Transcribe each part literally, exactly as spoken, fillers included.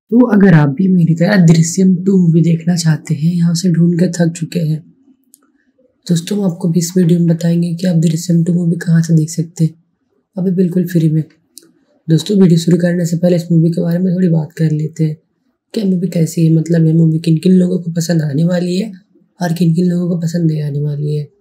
तो अगर आप भी मेरी तरह दृश्यम टू मूवी देखना चाहते हैं या उसे ढूंढ कर थक चुके हैं, दोस्तों हम आपको इस वीडियो में बताएंगे कि आप दृश्यम टू मूवी कहाँ से देख सकते हैं, अभी बिल्कुल फ्री में। दोस्तों वीडियो शुरू करने से पहले इस मूवी के बारे में थोड़ी बात कर लेते हैं कि मूवी कैसी है, मतलब ये मूवी किन किन लोगों को पसंद आने वाली है और किन किन लोगों को पसंद नहीं आने वाली है।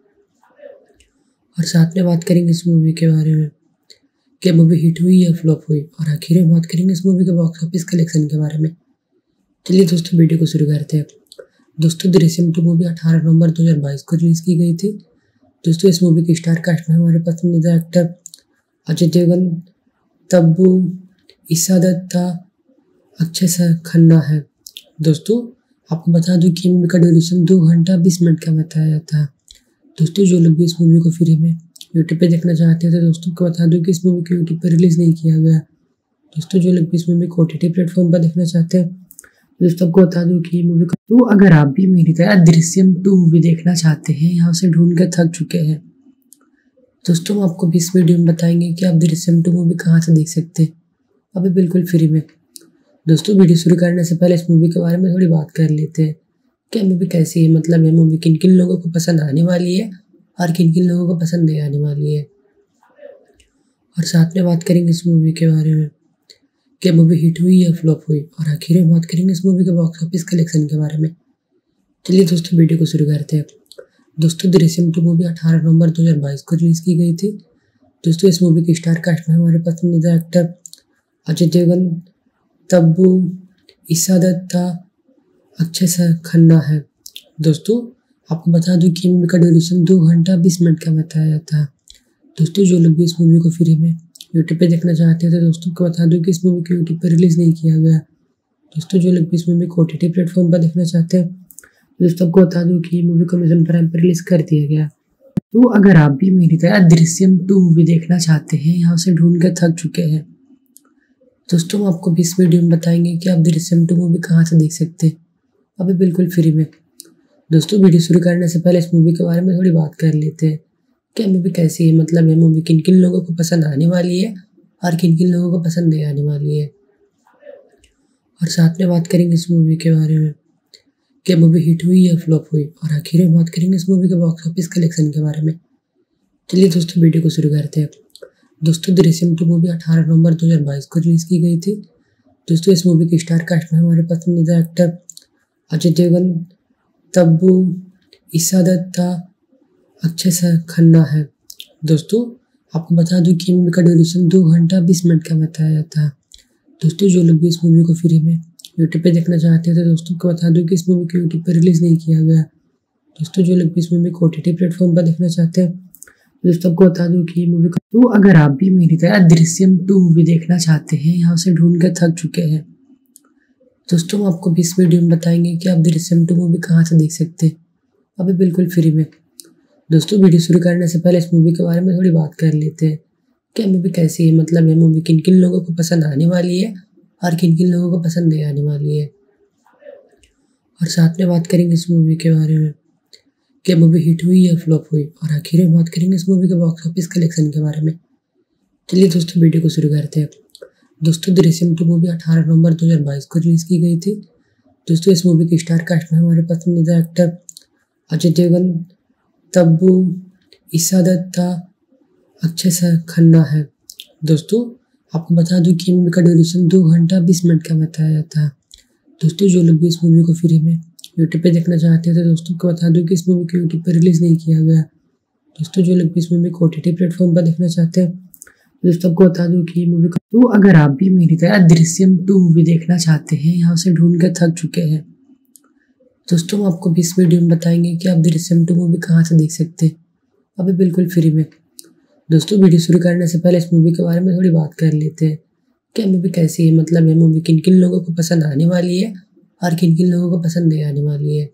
और साथ में बात करेंगे इस मूवी के बारे में कि मूवी हिट हुई या फ्लॉप हुई, और आखिर में बात करेंगे इस मूवी के बॉक्स ऑफिस कलेक्शन के बारे में। चलिए दोस्तों वीडियो को शुरू करते हैं। दोस्तों दृश्यम टू मूवी अठारह नवंबर दो हज़ार बाईस को रिलीज की गई थी। दोस्तों इस मूवी की स्टार कास्ट में हमारे पसंदीदा एक्टर अजय देवगन, तब्बू, ईशा दत्ता, अक्षय खन्ना है। दोस्तों आपको बता दूं कि मूवी का ड्यूरेशन दो घंटा बीस मिनट का बताया था। दोस्तों जो लोग भी इस मूवी को फ्री में यूट्यूब पे देखना चाहते हैं तो दोस्तों को बता दूं कि इस मूवी को यूट्यूब पे रिलीज नहीं किया गया। दोस्तों जो लोग भी इस मूवी को ओटीटी प्लेटफॉर्म पर देखना चाहते हैं दोस्तों आपको बता दूं कि मूवी को तो अगर आप भी मेरी तरह दृश्यम टू मूवी देखना चाहते हैं या उसे ढूंढ कर थक चुके हैं, दोस्तों हम आपको इस वीडियो में बताएंगे कि आप दृश्यम टू मूवी कहाँ से देख सकते हैं, अभी बिल्कुल फ्री में। दोस्तों वीडियो शुरू करने से पहले इस मूवी के बारे में थोड़ी बात कर लेते हैं कि मूवी कैसी है, मतलब ये मूवी किन किन लोगों को पसंद आने वाली है और किन किन लोगों को पसंद नहीं आने वाली है। और साथ में बात करेंगे इस मूवी के बारे में कि मूवी हिट हुई या फ्लॉप हुई, और आखिर में बात करेंगे इस मूवी के बॉक्स ऑफिस कलेक्शन के बारे में। चलिए दोस्तों वीडियो को शुरू करते हैं। दोस्तों दृश्यम टू मूवी अठारह नवंबर दो हज़ार बाईस को रिलीज की गई थी। दोस्तों इस मूवी की स्टार कास्ट में हमारे पसंदीदा एक्टर अजय देवगन, तब्बू, ईशा दत्ता, अक्षय खन्ना है। दोस्तों आपको बता दूं कि मूवी का ड्यूरेशन दो घंटा बीस मिनट का बताया था। दोस्तों जो लोग भी इस मूवी को फ्री में यूट्यूब पे देखना चाहते हैं तो दोस्तों को बता दूं कि इस मूवी को यूट्यूब पे रिलीज नहीं किया गया। दोस्तों जो लोग भी इस मूवी को ओटीटी प्लेटफॉर्म पर देखना चाहते हैं दोस्तों आपको बता दूं कि मूवी को अमेज़न प्राइम पर रिलीज कर दिया गया। तो अगर आप भी मेरी तरह दृश्यम टू मूवी देखना चाहते हैं या उसे ढूंढ कर थक चुके हैं, दोस्तों हम आपको इस वीडियो में बताएंगे कि आप दृश्यम टू मूवी कहाँ से देख सकते हैं, अभी बिल्कुल फ्री में। दोस्तों वीडियो शुरू करने से पहले इस मूवी के बारे में थोड़ी बात कर लेते हैं कि मूवी कैसी है, मतलब ये मूवी किन किन लोगों को पसंद आने वाली है और किन किन लोगों को पसंद नहीं आने वाली है। और साथ में बात करेंगे इस मूवी के बारे में कि मूवी हिट हुई या फ्लॉप हुई, और आखिर में बात करेंगे इस मूवी के बॉक्स ऑफिस कलेक्शन के बारे में। चलिए दोस्तों वीडियो को शुरू करते हैं। दोस्तों दृश्यम टू मूवी अठारह नवंबर दो हज़ार बाईस को रिलीज की गई थी। दोस्तों इस मूवी की स्टार कास्ट में हमारे पसंदीदा एक्टर अजय देवगन, तब्बू, ईशा दत्ता, अक्षय खन्ना है। दोस्तों आपको बता दूं कि मूवी का ड्यूरेशन दो घंटा बीस मिनट का बताया था। दोस्तों जो लोग भी इस मूवी को फ्री में यूट्यूब पे देखना चाहते हैं तो दोस्तों को बता दूं कि इस मूवी को यूट्यूब पर रिलीज नहीं किया गया। दोस्तों जो लोग भी इस मूवी को ओटीटी प्लेटफॉर्म पर देखना चाहते हैं दोस्तों आपको बता दूं कि मूवी को तो अगर आप भी मेरी तरह दृश्यम टू मूवी देखना चाहते हैं या उसे ढूंढ कर थक चुके हैं, दोस्तों हम आपको इस वीडियो में बताएंगे कि आप दृश्यम टू मूवी कहाँ से देख सकते हैं, अभी बिल्कुल फ्री में। दोस्तों वीडियो शुरू करने से पहले इस मूवी के बारे में थोड़ी बात कर लेते हैं कि मूवी कैसी है, मतलब ये मूवी किन किन लोगों को पसंद आने वाली है और किन किन लोगों को पसंद नहीं आने वाली है। और साथ में बात करेंगे इस मूवी के बारे में कि मूवी हिट हुई या फ्लॉप हुई, और आखिर में बात करेंगे इस मूवी के बॉक्स ऑफिस कलेक्शन के बारे में। चलिए दोस्तों वीडियो को शुरू करते हैं। दोस्तों दृश्यम टू मूवी अठारह नवंबर दो हज़ार बाईस को रिलीज की गई थी। दोस्तों इस मूवी की स्टार कास्ट में हमारे पसंदीदा एक्टर अजय देवगन, तब्बू, ईशा दत्ता, अक्षय खन्ना है। दोस्तों आपको बता दूं कि मूवी का ड्यूरेशन दो घंटा बीस मिनट का बताया था। दोस्तों जो लोग भी इस मूवी को फ्री में यूट्यूब पे देखना चाहते हैं तो दोस्तों को बता दूं कि इस मूवी को यूट्यूब पर रिलीज नहीं किया गया। दोस्तों जो लोग भी इस मूवी को ओटीटी प्लेटफॉर्म पर देखना चाहते हैं दोस्तों आपको बता दूं कि मूवी को तो अगर आप भी मेरी तरह दृश्यम टू मूवी देखना चाहते हैं या उसे ढूंढ कर थक चुके हैं, दोस्तों हम आपको इस वीडियो में बताएंगे कि आप दृश्यम टू मूवी कहाँ से देख सकते हैं, अभी बिल्कुल फ्री में। दोस्तों वीडियो शुरू करने से पहले इस मूवी के बारे में थोड़ी बात कर लेते हैं कि मूवी कैसी है, मतलब ये मूवी किन किन लोगों को पसंद आने वाली है और किन किन लोगों को पसंद नहीं आने वाली है।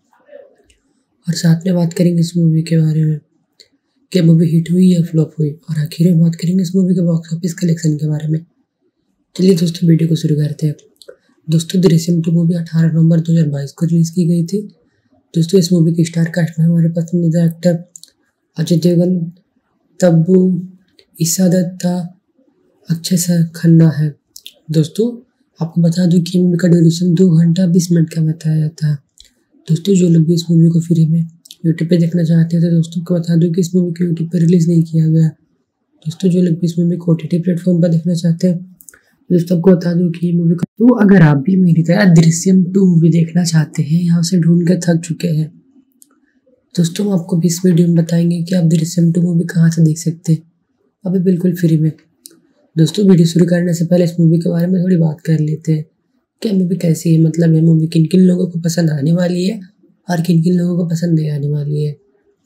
और साथ में बात करेंगे इस मूवी के बारे में कि मूवी हिट हुई या फ्लॉप हुई, और आखिर में बात करेंगे इस मूवी के बॉक्स ऑफिस कलेक्शन के बारे में। चलिए दोस्तों वीडियो को शुरू करते हैं। दोस्तों दृश्यम टू मूवी अठारह नवंबर दो हज़ार बाईस को रिलीज की गई थी। दोस्तों इस मूवी की स्टार कास्ट में हमारे पसंदीदा एक्टर अजय देवगन, तब्बू, ईशा दत्ता, अक्षय खन्ना है। दोस्तों आपको बता दूं कि मूवी का ड्यूरेशन दो घंटा बीस मिनट का बताया जाता है। दोस्तों जो लोग भी इस मूवी को फ्री में यूट्यूब पे देखना चाहते हैं तो दोस्तों को बता दूं कि इस मूवी को यूट्यूब पर रिलीज़ नहीं किया गया। दोस्तों जो लोग भी इस मूवी को ओटीटी प्लेटफॉर्म पर देखना चाहते हैं दोस्तों को बता दूं कि मूवी का तो अगर आप भी मेरी तरह दृश्यम टू मूवी देखना चाहते हैं, यहाँ से ढूंढ कर थक चुके हैं, दोस्तों हम आपको इस वीडियो में बताएंगे कि आप दृश्यम टू मूवी कहाँ से देख सकते हैं, अभी बिल्कुल फ्री में। दोस्तों वीडियो शुरू करने से पहले इस मूवी के बारे में थोड़ी बात कर लेते हैं। क्या मूवी कैसी है, मतलब ये मूवी किन किन लोगों को पसंद आने वाली है और किन किन लोगों को पसंद नहीं आने वाली है,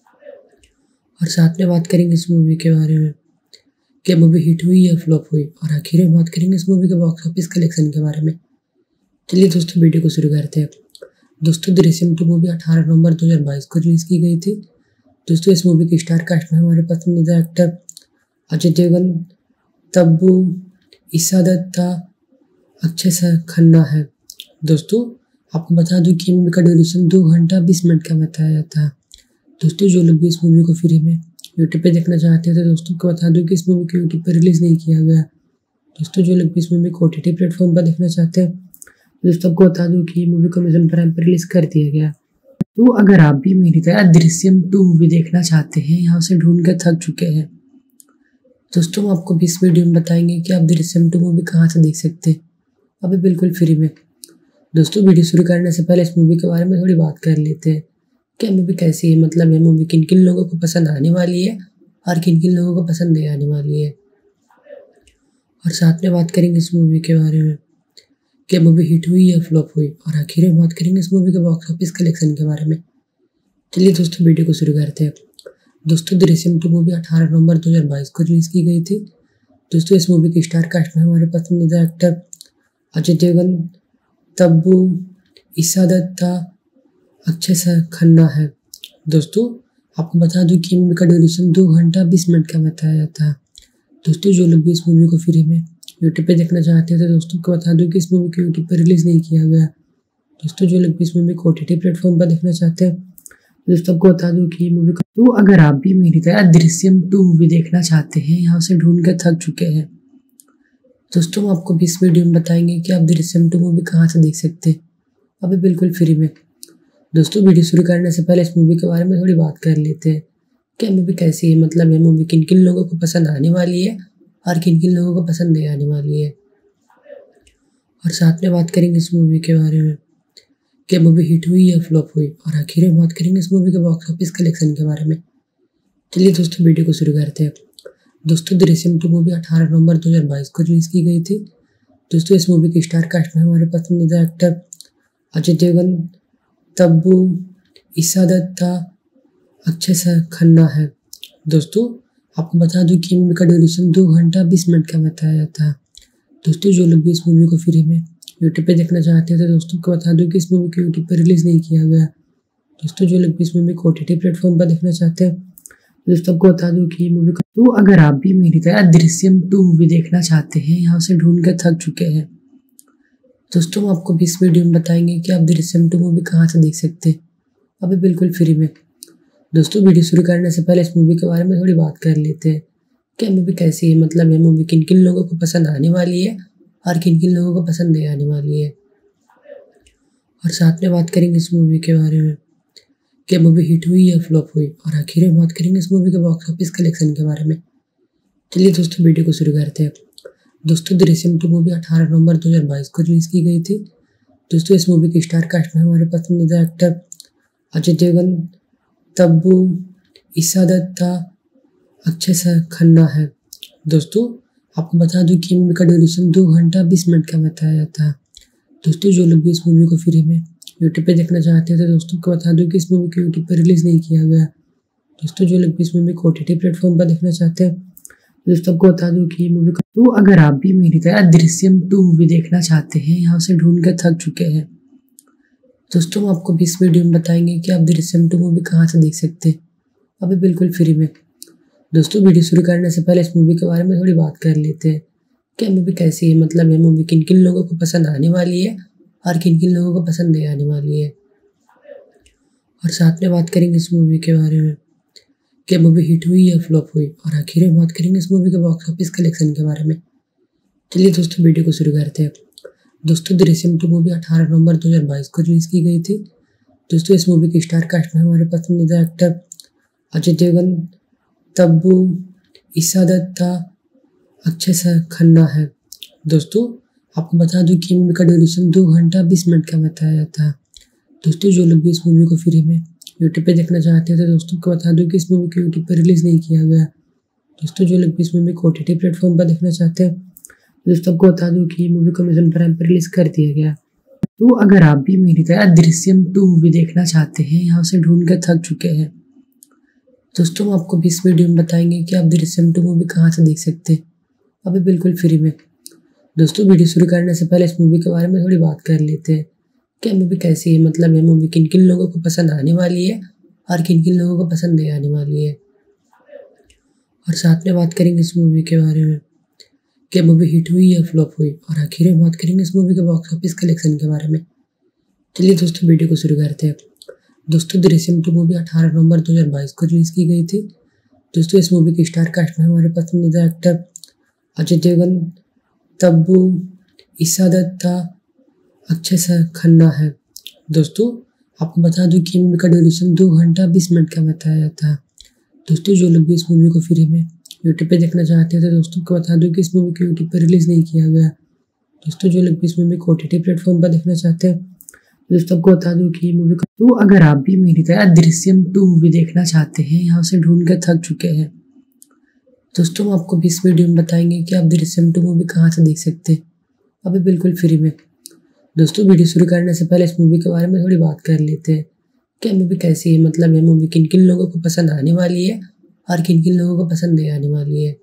और साथ में बात करेंगे इस मूवी के बारे में क्या मूवी हिट हुई या फ्लॉप हुई, और आखिर में बात करेंगे इस मूवी के बॉक्स ऑफिस कलेक्शन के बारे में। चलिए दोस्तों वीडियो को शुरू करते हैं। दोस्तों दृश्यम टू मूवी अठारह नवंबर दो हज़ार बाईस को रिलीज की गई थी। दोस्तों इस मूवी के स्टार कास्ट में हमारे पसंदीदा एक्टर अजय देवगन, तब्बू, ईशा दत्ता, अक्षय खन्ना है। दोस्तों आपको बता दूं कि मूवी का ड्यूरेशन दो घंटा बीस मिनट का बताया जाता है। दोस्तों जो लोग भी इस मूवी को फ्री में यूट्यूब पे देखना चाहते हैं तो दोस्तों को बता दूं कि इस मूवी को यूट्यूब पर रिलीज़ नहीं किया गया। दोस्तों जो लोग भी इस मूवी को ओटीटी प्लेटफॉर्म पर देखना चाहते हैं दोस्तों को बता दूं कि मूवी को अमेज़न प्राइम पर रिलीज़ कर दिया गया। तो अगर आप भी मेरी तरह दृश्यम टू मूवी देखना चाहते हैं, यहाँ से ढूंढ कर थक चुके हैं, दोस्तों हम आपको इस वीडियो में बताएंगे कि आप दृश्यम टू मूवी कहाँ से देख सकते हैं, अभी बिल्कुल फ्री में। दोस्तों वीडियो शुरू करने से पहले इस मूवी के बारे में थोड़ी बात कर लेते हैं। क्या मूवी कैसी है, मतलब ये मूवी किन किन लोगों को पसंद आने वाली है और किन किन लोगों को पसंद नहीं आने वाली है, और साथ में बात करेंगे इस मूवी के बारे में क्या मूवी हिट हुई या फ्लॉप हुई, और आखिर में बात करेंगे इस मूवी के बॉक्स ऑफिस कलेक्शन के बारे में। चलिए दोस्तों वीडियो को शुरू करते हैं। दोस्तों दृश्यम टू मूवी अठारह नवंबर दो हज़ार बाईस को रिलीज की गई थी। दोस्तों इस मूवी के स्टार कास्ट में हमारे पसंदीदा एक्टर अजय देवगन, तब्बू, ईशा दत्ता, अक्षय खन्ना है। दोस्तों आपको बता दूं कि मूवी का ड्यूरेशन दो घंटा बीस मिनट का बताया जाता है। दोस्तों जो लोग भी इस मूवी को फ्री में यूट्यूब पे देखना चाहते हैं तो दोस्तों को बता दूं कि इस मूवी को यूट्यूब पर रिलीज़ नहीं किया गया। दोस्तों जो लोग भी इस मूवी को ओटीटी प्लेटफॉर्म पर देखना चाहते हैं दोस्तों को बता दूं कि मूवी का तो अगर आप भी मेरी तरह दृश्यम टू मूवी देखना चाहते हैं, यहाँ से ढूंढ कर थक चुके हैं, दोस्तों हम आपको इस वीडियो में बताएंगे कि आप दृश्यम टू मूवी कहाँ से देख सकते हैं, अभी बिल्कुल फ्री में। दोस्तों वीडियो शुरू करने से पहले इस मूवी के बारे में थोड़ी बात कर लेते हैं। क्या मूवी कैसी है, मतलब ये मूवी किन किन लोगों को पसंद आने वाली है और किन किन लोगों को पसंद नहीं आने वाली है, और साथ में बात करेंगे इस मूवी के बारे में क्या मूवी हिट हुई या फ्लॉप हुई, और आखिर में बात करेंगे इस मूवी के बॉक्स ऑफिस कलेक्शन के बारे में। चलिए दोस्तों वीडियो को शुरू करते हैं। दोस्तों दृश्यम टू मूवी अठारह नवंबर दो हज़ार बाईस को रिलीज की गई थी। दोस्तों इस मूवी के स्टार कास्ट में हमारे पसंदीदा एक्टर अजय देवगन, तब्बू, ईशा दत्ता, अक्षय खन्ना है। दोस्तों आपको बता दूं कि मूवी का ड्यूरेशन दो घंटा बीस मिनट का बताया जाता है। दोस्तों जो लोग भी इस मूवी को फ्री में यूट्यूब पे देखना चाहते हैं तो दोस्तों को बता दूं कि इस मूवी को यूट्यूब पर रिलीज़ नहीं किया गया। दोस्तों जो लोग भी इस मूवी को ओटीटी प्लेटफॉर्म पर देखना चाहते हैं दोस्तों को बता दूं कि मूवी का तो अगर आप भी मेरी तरह दृश्यम टू मूवी देखना चाहते हैं, यहाँ से ढूंढ कर थक चुके हैं, दोस्तों हम आपको इस वीडियो में बताएंगे कि आप दृश्यम टू मूवी कहाँ से देख सकते हैं, अभी बिल्कुल फ्री में। दोस्तों वीडियो शुरू करने से पहले इस मूवी के बारे में थोड़ी बात कर लेते हैं। क्या मूवी कैसी है, मतलब ये मूवी किन किन लोगों को पसंद आने वाली है और किन किन लोगों को पसंद नहीं आने वाली है, और साथ में बात करेंगे इस मूवी के बारे में क्या मूवी हिट हुई या फ्लॉप हुई, और आखिर में बात करेंगे इस मूवी के बॉक्स ऑफिस कलेक्शन के बारे में। चलिए दोस्तों वीडियो को शुरू करते हैं। दोस्तों दृश्यम टू मूवी अठारह नवंबर दो हज़ार बाईस को रिलीज की गई थी। दोस्तों इस मूवी के स्टार कास्ट में हमारे पसंदीदा एक्टर अजय देवगन, तब्बू, ईशा दत्ता, अक्षय खन्ना है। दोस्तों आपको बता दूं कि मूवी का ड्यूरेशन दो घंटा बीस मिनट का बताया जाता है। दोस्तों जो लोग भी इस मूवी को फ्री में यूट्यूब पे देखना चाहते हैं तो दोस्तों को बता दूं कि इस मूवी को यूट्यूब पर रिलीज़ नहीं किया गया। दोस्तों जो लोग भी इस मूवी को ओटीटी प्लेटफॉर्म पर देखना चाहते हैं दोस्तों को बता दूं कि मूवी का तो अगर आप भी मेरी तरह दृश्यम टू मूवी देखना चाहते हैं, यहाँ से ढूंढ कर थक चुके हैं, दोस्तों हम आपको इस वीडियो में बताएंगे कि आप दृश्यम टू मूवी कहाँ से देख सकते हैं, अभी बिल्कुल फ्री में। दोस्तों वीडियो शुरू करने से पहले इस मूवी के बारे में थोड़ी बात कर लेते हैं। क्या मूवी कैसी है, मतलब ये मूवी किन किन लोगों को पसंद आने वाली है और किन किन लोगों को पसंद नहीं आने वाली है, और साथ में बात करेंगे इस मूवी के बारे में क्या मूवी हिट हुई या फ्लॉप हुई, और आखिर में बात करेंगे इस मूवी के बॉक्स ऑफिस कलेक्शन के बारे में। चलिए दोस्तों वीडियो को शुरू करते हैं। दोस्तों दृश्यम टू मूवी अठारह नवंबर दो हज़ार बाईस को रिलीज की गई थी। दोस्तों इस मूवी की स्टार कास्ट में हमारे पसंदीदा एक्टर अजय देवगन, तब्बू, ईशा दत्ता, अक्षय खन्ना है। दोस्तों आपको बता दूं कि मूवी का ड्यूरेशन दो घंटा बीस मिनट का बताया था। दोस्तों जो लोग भी इस मूवी को फ्री में यूट्यूब पे देखना चाहते थे, दोस्तों को बता दूं कि इस मूवी को यूट्यूब पे रिलीज नहीं किया गया। दोस्तों जो लोग भी इस मूवी को ओटीटी प्लेटफॉर्म पर देखना चाहते हैं, दोस्तों को बता दूं कि मूवी को अमेज़न प्राइम पर रिलीज कर दिया गया। तो अगर आप भी मेरी तरह दृश्यम टू मूवी देखना चाहते हैं, यहाँ से ढूंढ के थक चुके हैं, दोस्तों हम आपको भी इस वीडियो में बताएंगे कि आप दृश्यम टू मूवी कहाँ से देख सकते हैं, अभी बिल्कुल फ्री में। दोस्तों वीडियो शुरू करने से पहले इस मूवी के बारे में थोड़ी बात कर लेते हैं। क्या मूवी कैसी है, मतलब ये मूवी किन किन लोगों को पसंद आने वाली है और किन किन लोगों को पसंद नहीं आने वाली है, और साथ में बात करेंगे इस मूवी के बारे में क्या मूवी हिट हुई या फ्लॉप हुई, और आखिर में बात करेंगे इस मूवी के बॉक्स ऑफिस कलेक्शन के बारे में। चलिए दोस्तों वीडियो को शुरू करते हैं। दोस्तों दृश्यम टू मूवी अठारह नवंबर दो हज़ार बाईस को रिलीज की गई थी। दोस्तों इस मूवी की स्टार कास्ट में हमारे पसंदीदा एक्टर अजय देवगन, तब्बू, ईशा दत्ता, अक्षय खन्ना है। दोस्तों आपको बता दूं कि मूवी का ड्यूरेशन दो घंटा बीस मिनट का बताया था। दोस्तों जो लोग भी इस मूवी को फ्री में यूट्यूब पे देखना चाहते थे, दोस्तों को बता दूं कि इस मूवी को यूट्यूब पे रिलीज नहीं किया गया। दोस्तों जो लोग भी इस मूवी को ओटीटी प्लेटफॉर्म पर देखना चाहते हैं, दोस्तों को बता दूं कि मूवी को तो अगर आप भी मेरी तरह दृश्यम टू मूवी देखना चाहते हैं, यहाँ से ढूंढ के थक चुके हैं, दोस्तों हम आपको भी इस वीडियो में बताएंगे कि आप दृश्यम टू मूवी कहाँ से देख सकते हैं, अभी बिल्कुल फ्री में। दोस्तों वीडियो शुरू करने से पहले इस मूवी के बारे में थोड़ी बात कर लेते हैं। क्या मूवी कैसी है, मतलब ये मूवी किन किन लोगों को पसंद आने वाली है और किन किन लोगों को पसंद नहीं आने वाली है,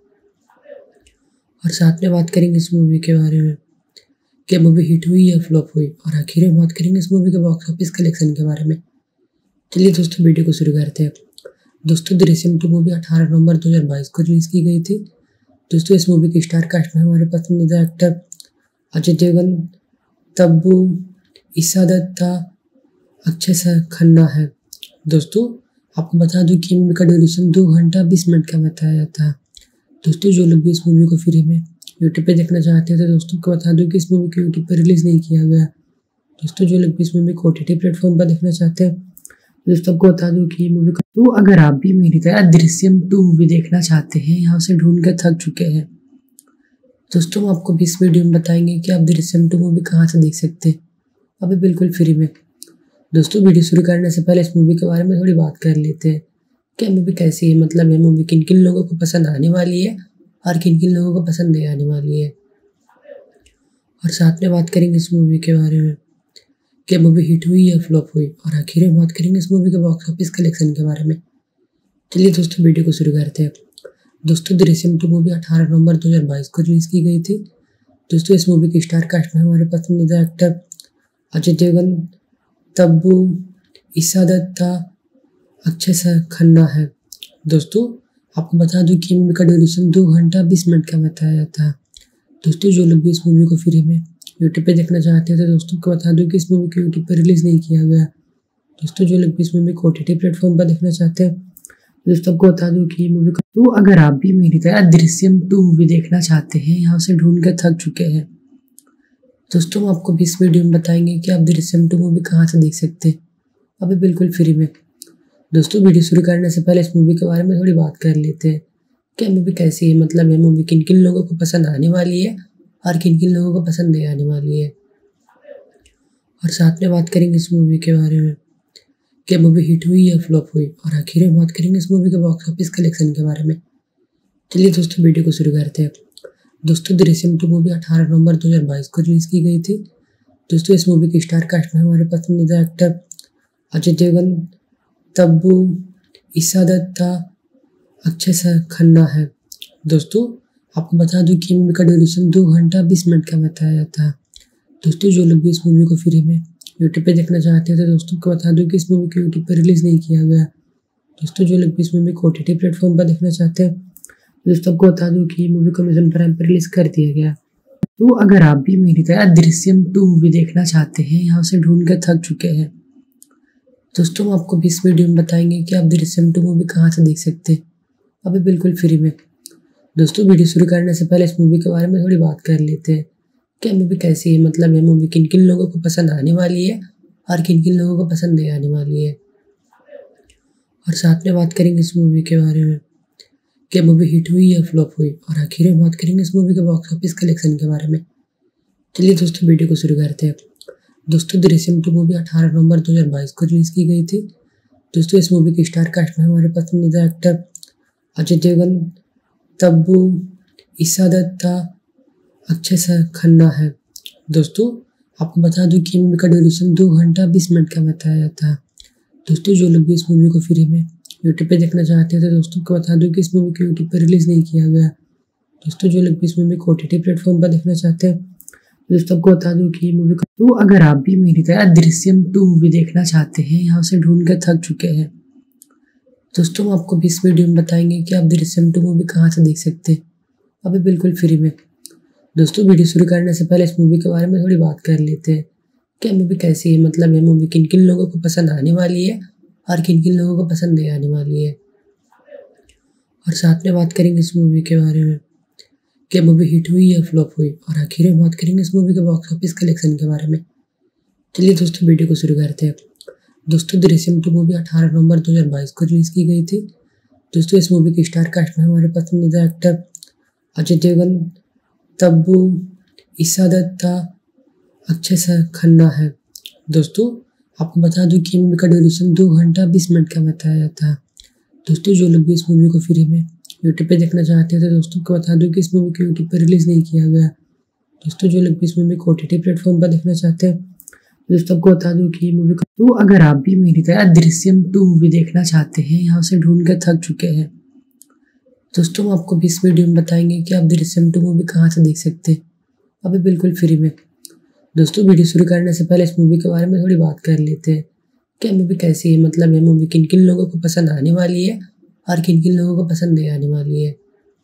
और साथ में बात करेंगे इस मूवी के बारे में क्या मूवी हिट हुई या फ्लॉप हुई, और आखिर में बात करेंगे इस मूवी के बॉक्स ऑफिस कलेक्शन के बारे में। चलिए दोस्तों वीडियो को शुरू करते हैं। दोस्तों दृश्यम टू मूवी अठारह नवंबर दो हज़ार बाईस को रिलीज की गई थी। दोस्तों इस मूवी की स्टार कास्ट में हमारे पसंदीदा एक्टर अजय देवगन, तब्बू, ईशा दत्ता, अक्षय खन्ना है। दोस्तों आपको बता दूं कि मूवी का ड्यूरेशन दो घंटा बीस मिनट का बताया था। दोस्तों जो लोग भी इस मूवी को फ्री में यूट्यूब पे देखना चाहते थे, दोस्तों को बता दूं कि इस मूवी को यूट्यूब पे रिलीज नहीं किया गया। दोस्तों जो लोग भी इस मूवी को ओटीटी प्लेटफॉर्म पर देखना चाहते हैं, दोस्तों को बता दूं कि मूवी तो अगर आप भी मेरी तरह दृश्यम टू मूवी देखना चाहते हैं, यहाँ से ढूंढ के थक चुके हैं, दोस्तों हम आपको भी इस वीडियो में बताएंगे कि आप दृश्यम टू मूवी कहाँ से देख सकते हैं, अभी बिल्कुल फ्री में। दोस्तों वीडियो शुरू करने से पहले इस मूवी के बारे में थोड़ी बात कर लेते हैं। क्या मूवी कैसी है, मतलब ये मूवी किन किन लोगों को पसंद आने वाली है और किन किन लोगों को पसंद नहीं आने वाली है, और साथ में बात करेंगे इस मूवी के बारे में क्या मूवी हिट हुई या फ्लॉप हुई, और आखिर में बात करेंगे इस मूवी के बॉक्स ऑफिस कलेक्शन के बारे में। चलिए दोस्तों वीडियो को शुरू करते हैं। दोस्तों दृश्यम टू मूवी अठारह नवंबर दो हज़ार बाईस को रिलीज की गई थी। दोस्तों इस मूवी की स्टार कास्ट में हमारे पसंदीदा एक्टर अजय देवगन, तब्बू, ईशा दत्ता, अक्षय खन्ना है। दोस्तों आपको बता दूं कि मूवी का ड्यूरेशन दो घंटा बीस मिनट का बताया था। दोस्तों जो लोग भी इस मूवी को फ्री में यूट्यूब पे देखना चाहते थे, दोस्तों को बता दूं कि इस मूवी को यूट्यूब पे रिलीज नहीं किया गया। दोस्तों जो लोग भी इस मूवी को ओटीटी प्लेटफॉर्म पर देखना चाहते हैं, दोस्तों को बता दूं कि मूवी को तो अगर आप भी मेरी तरह दृश्यम टू मूवी देखना चाहते हैं, यहाँ से ढूंढ के थक चुके हैं, दोस्तों हम आपको भी इस वीडियो में बताएंगे कि आप दृश्यम टू मूवी कहाँ से देख सकते हैं, अभी बिल्कुल फ्री में। दोस्तों वीडियो शुरू करने से पहले इस मूवी के बारे में थोड़ी बात कर लेते हैं। क्या मूवी कैसी है, मतलब ये मूवी किन किन लोगों को पसंद आने वाली है और किन किन लोगों को पसंद नहीं आने वाली है, और साथ में बात करेंगे इस मूवी के बारे में क्या मूवी हिट हुई या फ्लॉप हुई, और आखिर में बात करेंगे इस मूवी के बॉक्स ऑफिस कलेक्शन के बारे में। चलिए दोस्तों वीडियो को शुरू करते हैं। दोस्तों दृश्यम टू मूवी अठारह नवंबर दो हज़ार बाईस को रिलीज की गई थी। दोस्तों इस मूवी की स्टार कास्ट में हमारे पसंदीदा एक्टर अजय देवगन, तब्बू, ईशा दत्ता, अक्षय खन्ना है। दोस्तों आपको बता दूं कि मूवी का ड्यूरेशन दो घंटा बीस मिनट का बताया था। दोस्तों जो लोग भी इस मूवी को फ्री में यूट्यूब पे देखना चाहते थे, दोस्तों को बता दूं कि इस मूवी को यूट्यूब पे रिलीज नहीं किया गया। दोस्तों जो लोग भी इस मूवी को ओटीटी प्लेटफॉर्म पर देखना चाहते हैं, दोस्तों को बता दूं कि मूवी को अमेज़न प्राइम पर रिलीज कर दिया गया। तो अगर आप भी मेरी तरह दृश्यम टू मूवी देखना चाहते हैं, यहाँ से ढूंढ के थक चुके हैं, दोस्तों हम आपको भी इस वीडियो में बताएंगे कि आप दृश्यम टू मूवी कहाँ से देख सकते हैं, अभी बिल्कुल फ्री में। दोस्तों वीडियो शुरू करने से पहले इस मूवी के बारे में थोड़ी बात कर लेते हैं। क्या मूवी कैसी है, मतलब ये मूवी किन किन लोगों को पसंद आने वाली है और किन किन लोगों को पसंद नहीं आने वाली है। और साथ में बात करेंगे इस मूवी के बारे में क्या मूवी हिट हुई या फ्लॉप हुई, और आखिर में बात करेंगे इस मूवी के बॉक्स ऑफिस कलेक्शन के बारे में। चलिए दोस्तों वीडियो को शुरू करते हैं। दोस्तों दृश्यम टू मूवी अठारह नवंबर दो हज़ार बाईस को रिलीज की गई थी। दोस्तों इस मूवी की स्टार कास्ट में हमारे पसंदीदा एक्टर अजय देवगन, तब्बू, ईशा दत्ता, अक्षय खन्ना है। दोस्तों आपको बता दूं कि मूवी का ड्यूरेशन दो घंटा बीस मिनट का बताया था। दोस्तों जो लोग भी इस मूवी को फ्री में यूट्यूब पे देखना चाहते हैं तो दोस्तों को बता दूं कि इस मूवी को यूट्यूब पर रिलीज नहीं किया गया। दोस्तों जो लोग भी इस मूवी को ओटीटी प्लेटफॉर्म पर देखना चाहते हैं दोस्तों को बता दूं कि मूवी का तो अगर आप भी मेरी तरह दृश्यम टू मूवी देखना चाहते हैं, यहाँ से ढूंढ कर थक चुके हैं, दोस्तों हम आपको भी इस वीडियो में बताएंगे कि आप दृश्यम टू मूवी कहाँ से देख सकते हैं, अभी बिल्कुल फ्री में। दोस्तों वीडियो शुरू करने से पहले इस मूवी के बारे में थोड़ी बात कर लेते हैं। क्या मूवी कैसी है, मतलब ये मूवी किन किन लोगों को पसंद आने वाली है और किन किन लोगों को पसंद नहीं आने वाली है। और साथ में बात करेंगे इस मूवी के बारे में क्या मूवी हिट हुई या फ्लॉप हुई, और आखिर में बात करेंगे इस मूवी के बॉक्स ऑफिस कलेक्शन के बारे में। चलिए दोस्तों वीडियो को शुरू करते हैं। दोस्तों दृश्यम टू मूवी अठारह नवंबर दो हज़ार बाईस को रिलीज की गई थी। दोस्तों इस मूवी की स्टार कास्ट में हमारे पसंदीदा एक्टर अजय देवगन, तब्बू, ईशा दत्ता, अक्षय खन्ना है। दोस्तों आपको बता दूं कि मूवी का ड्यूरेशन दो घंटा बीस मिनट का बताया था। दोस्तों जो लोग भी इस मूवी को फ्री में यूट्यूब पे देखना चाहते हैं तो दोस्तों को बता दूं कि इस मूवी को यूट्यूब पर रिलीज नहीं किया गया। दोस्तों जो लोग भी इस मूवी को ओटीटी प्लेटफॉर्म पर देखना चाहते हैं दोस्तों को बता दूं कि मूवी का तो अगर आप भी मेरी तरह दृश्यम टू मूवी देखना चाहते हैं, यहाँ से ढूंढ कर थक चुके हैं, दोस्तों हम आपको भी इस वीडियो में बताएंगे कि आप दृश्यम टू मूवी कहाँ से देख सकते हैं, अभी बिल्कुल फ्री में। दोस्तों वीडियो शुरू करने से पहले इस मूवी के बारे में थोड़ी बात कर लेते हैं। क्या मूवी कैसी है, मतलब ये मूवी किन किन लोगों को पसंद आने वाली है और किन किन लोगों को पसंद नहीं आने वाली है।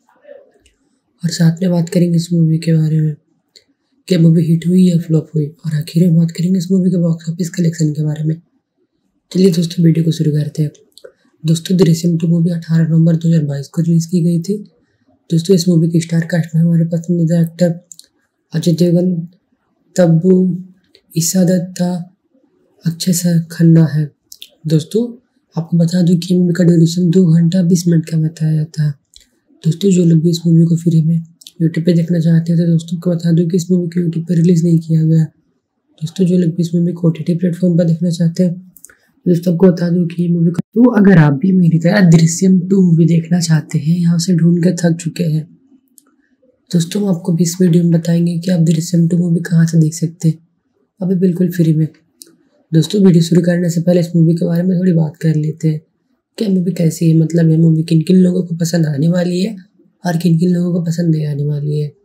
और साथ में बात करेंगे इस मूवी के बारे में क्या मूवी हिट हुई या फ्लॉप हुई, और आखिर में बात करेंगे इस मूवी के बॉक्स ऑफिस कलेक्शन के बारे में। चलिए दोस्तों वीडियो को शुरू करते हैं। दोस्तों दृश्यम टू मूवी अठारह नवंबर दो हज़ार बाईस को रिलीज की गई थी। दोस्तों इस मूवी की स्टार कास्ट में हमारे पसंदीदा एक्टर अजय देवगन, तब्बू, ईशा दत्ता, अक्षय खन्ना है। दोस्तों आपको बता दूं कि मूवी का ड्यूरेशन दो घंटा बीस मिनट का बताया था। दोस्तों जो लोग भी इस मूवी को फ्री में यूट्यूब पे देखना चाहते हैं तो दोस्तों को बता दूं कि इस मूवी को यूट्यूब पर रिलीज नहीं किया गया। दोस्तों जो लोग भी इस मूवी को ओटीटी प्लेटफॉर्म पर देखना चाहते हैं दोस्तों को बता दूं कि मूवी का तो अगर आप भी मेरी तरह दृश्यम टू मूवी देखना चाहते हैं, यहाँ से ढूंढ कर थक चुके हैं, दोस्तों हम आपको भी इस वीडियो में बताएंगे कि आप दृश्यम टू मूवी कहाँ से देख सकते हैं, अभी बिल्कुल फ्री में। दोस्तों वीडियो शुरू करने से पहले इस मूवी के बारे में थोड़ी बात कर लेते हैं। क्या मूवी कैसी है, मतलब ये मूवी किन किन लोगों को पसंद आने वाली है और किन किन लोगों को पसंद नहीं आने वाली है।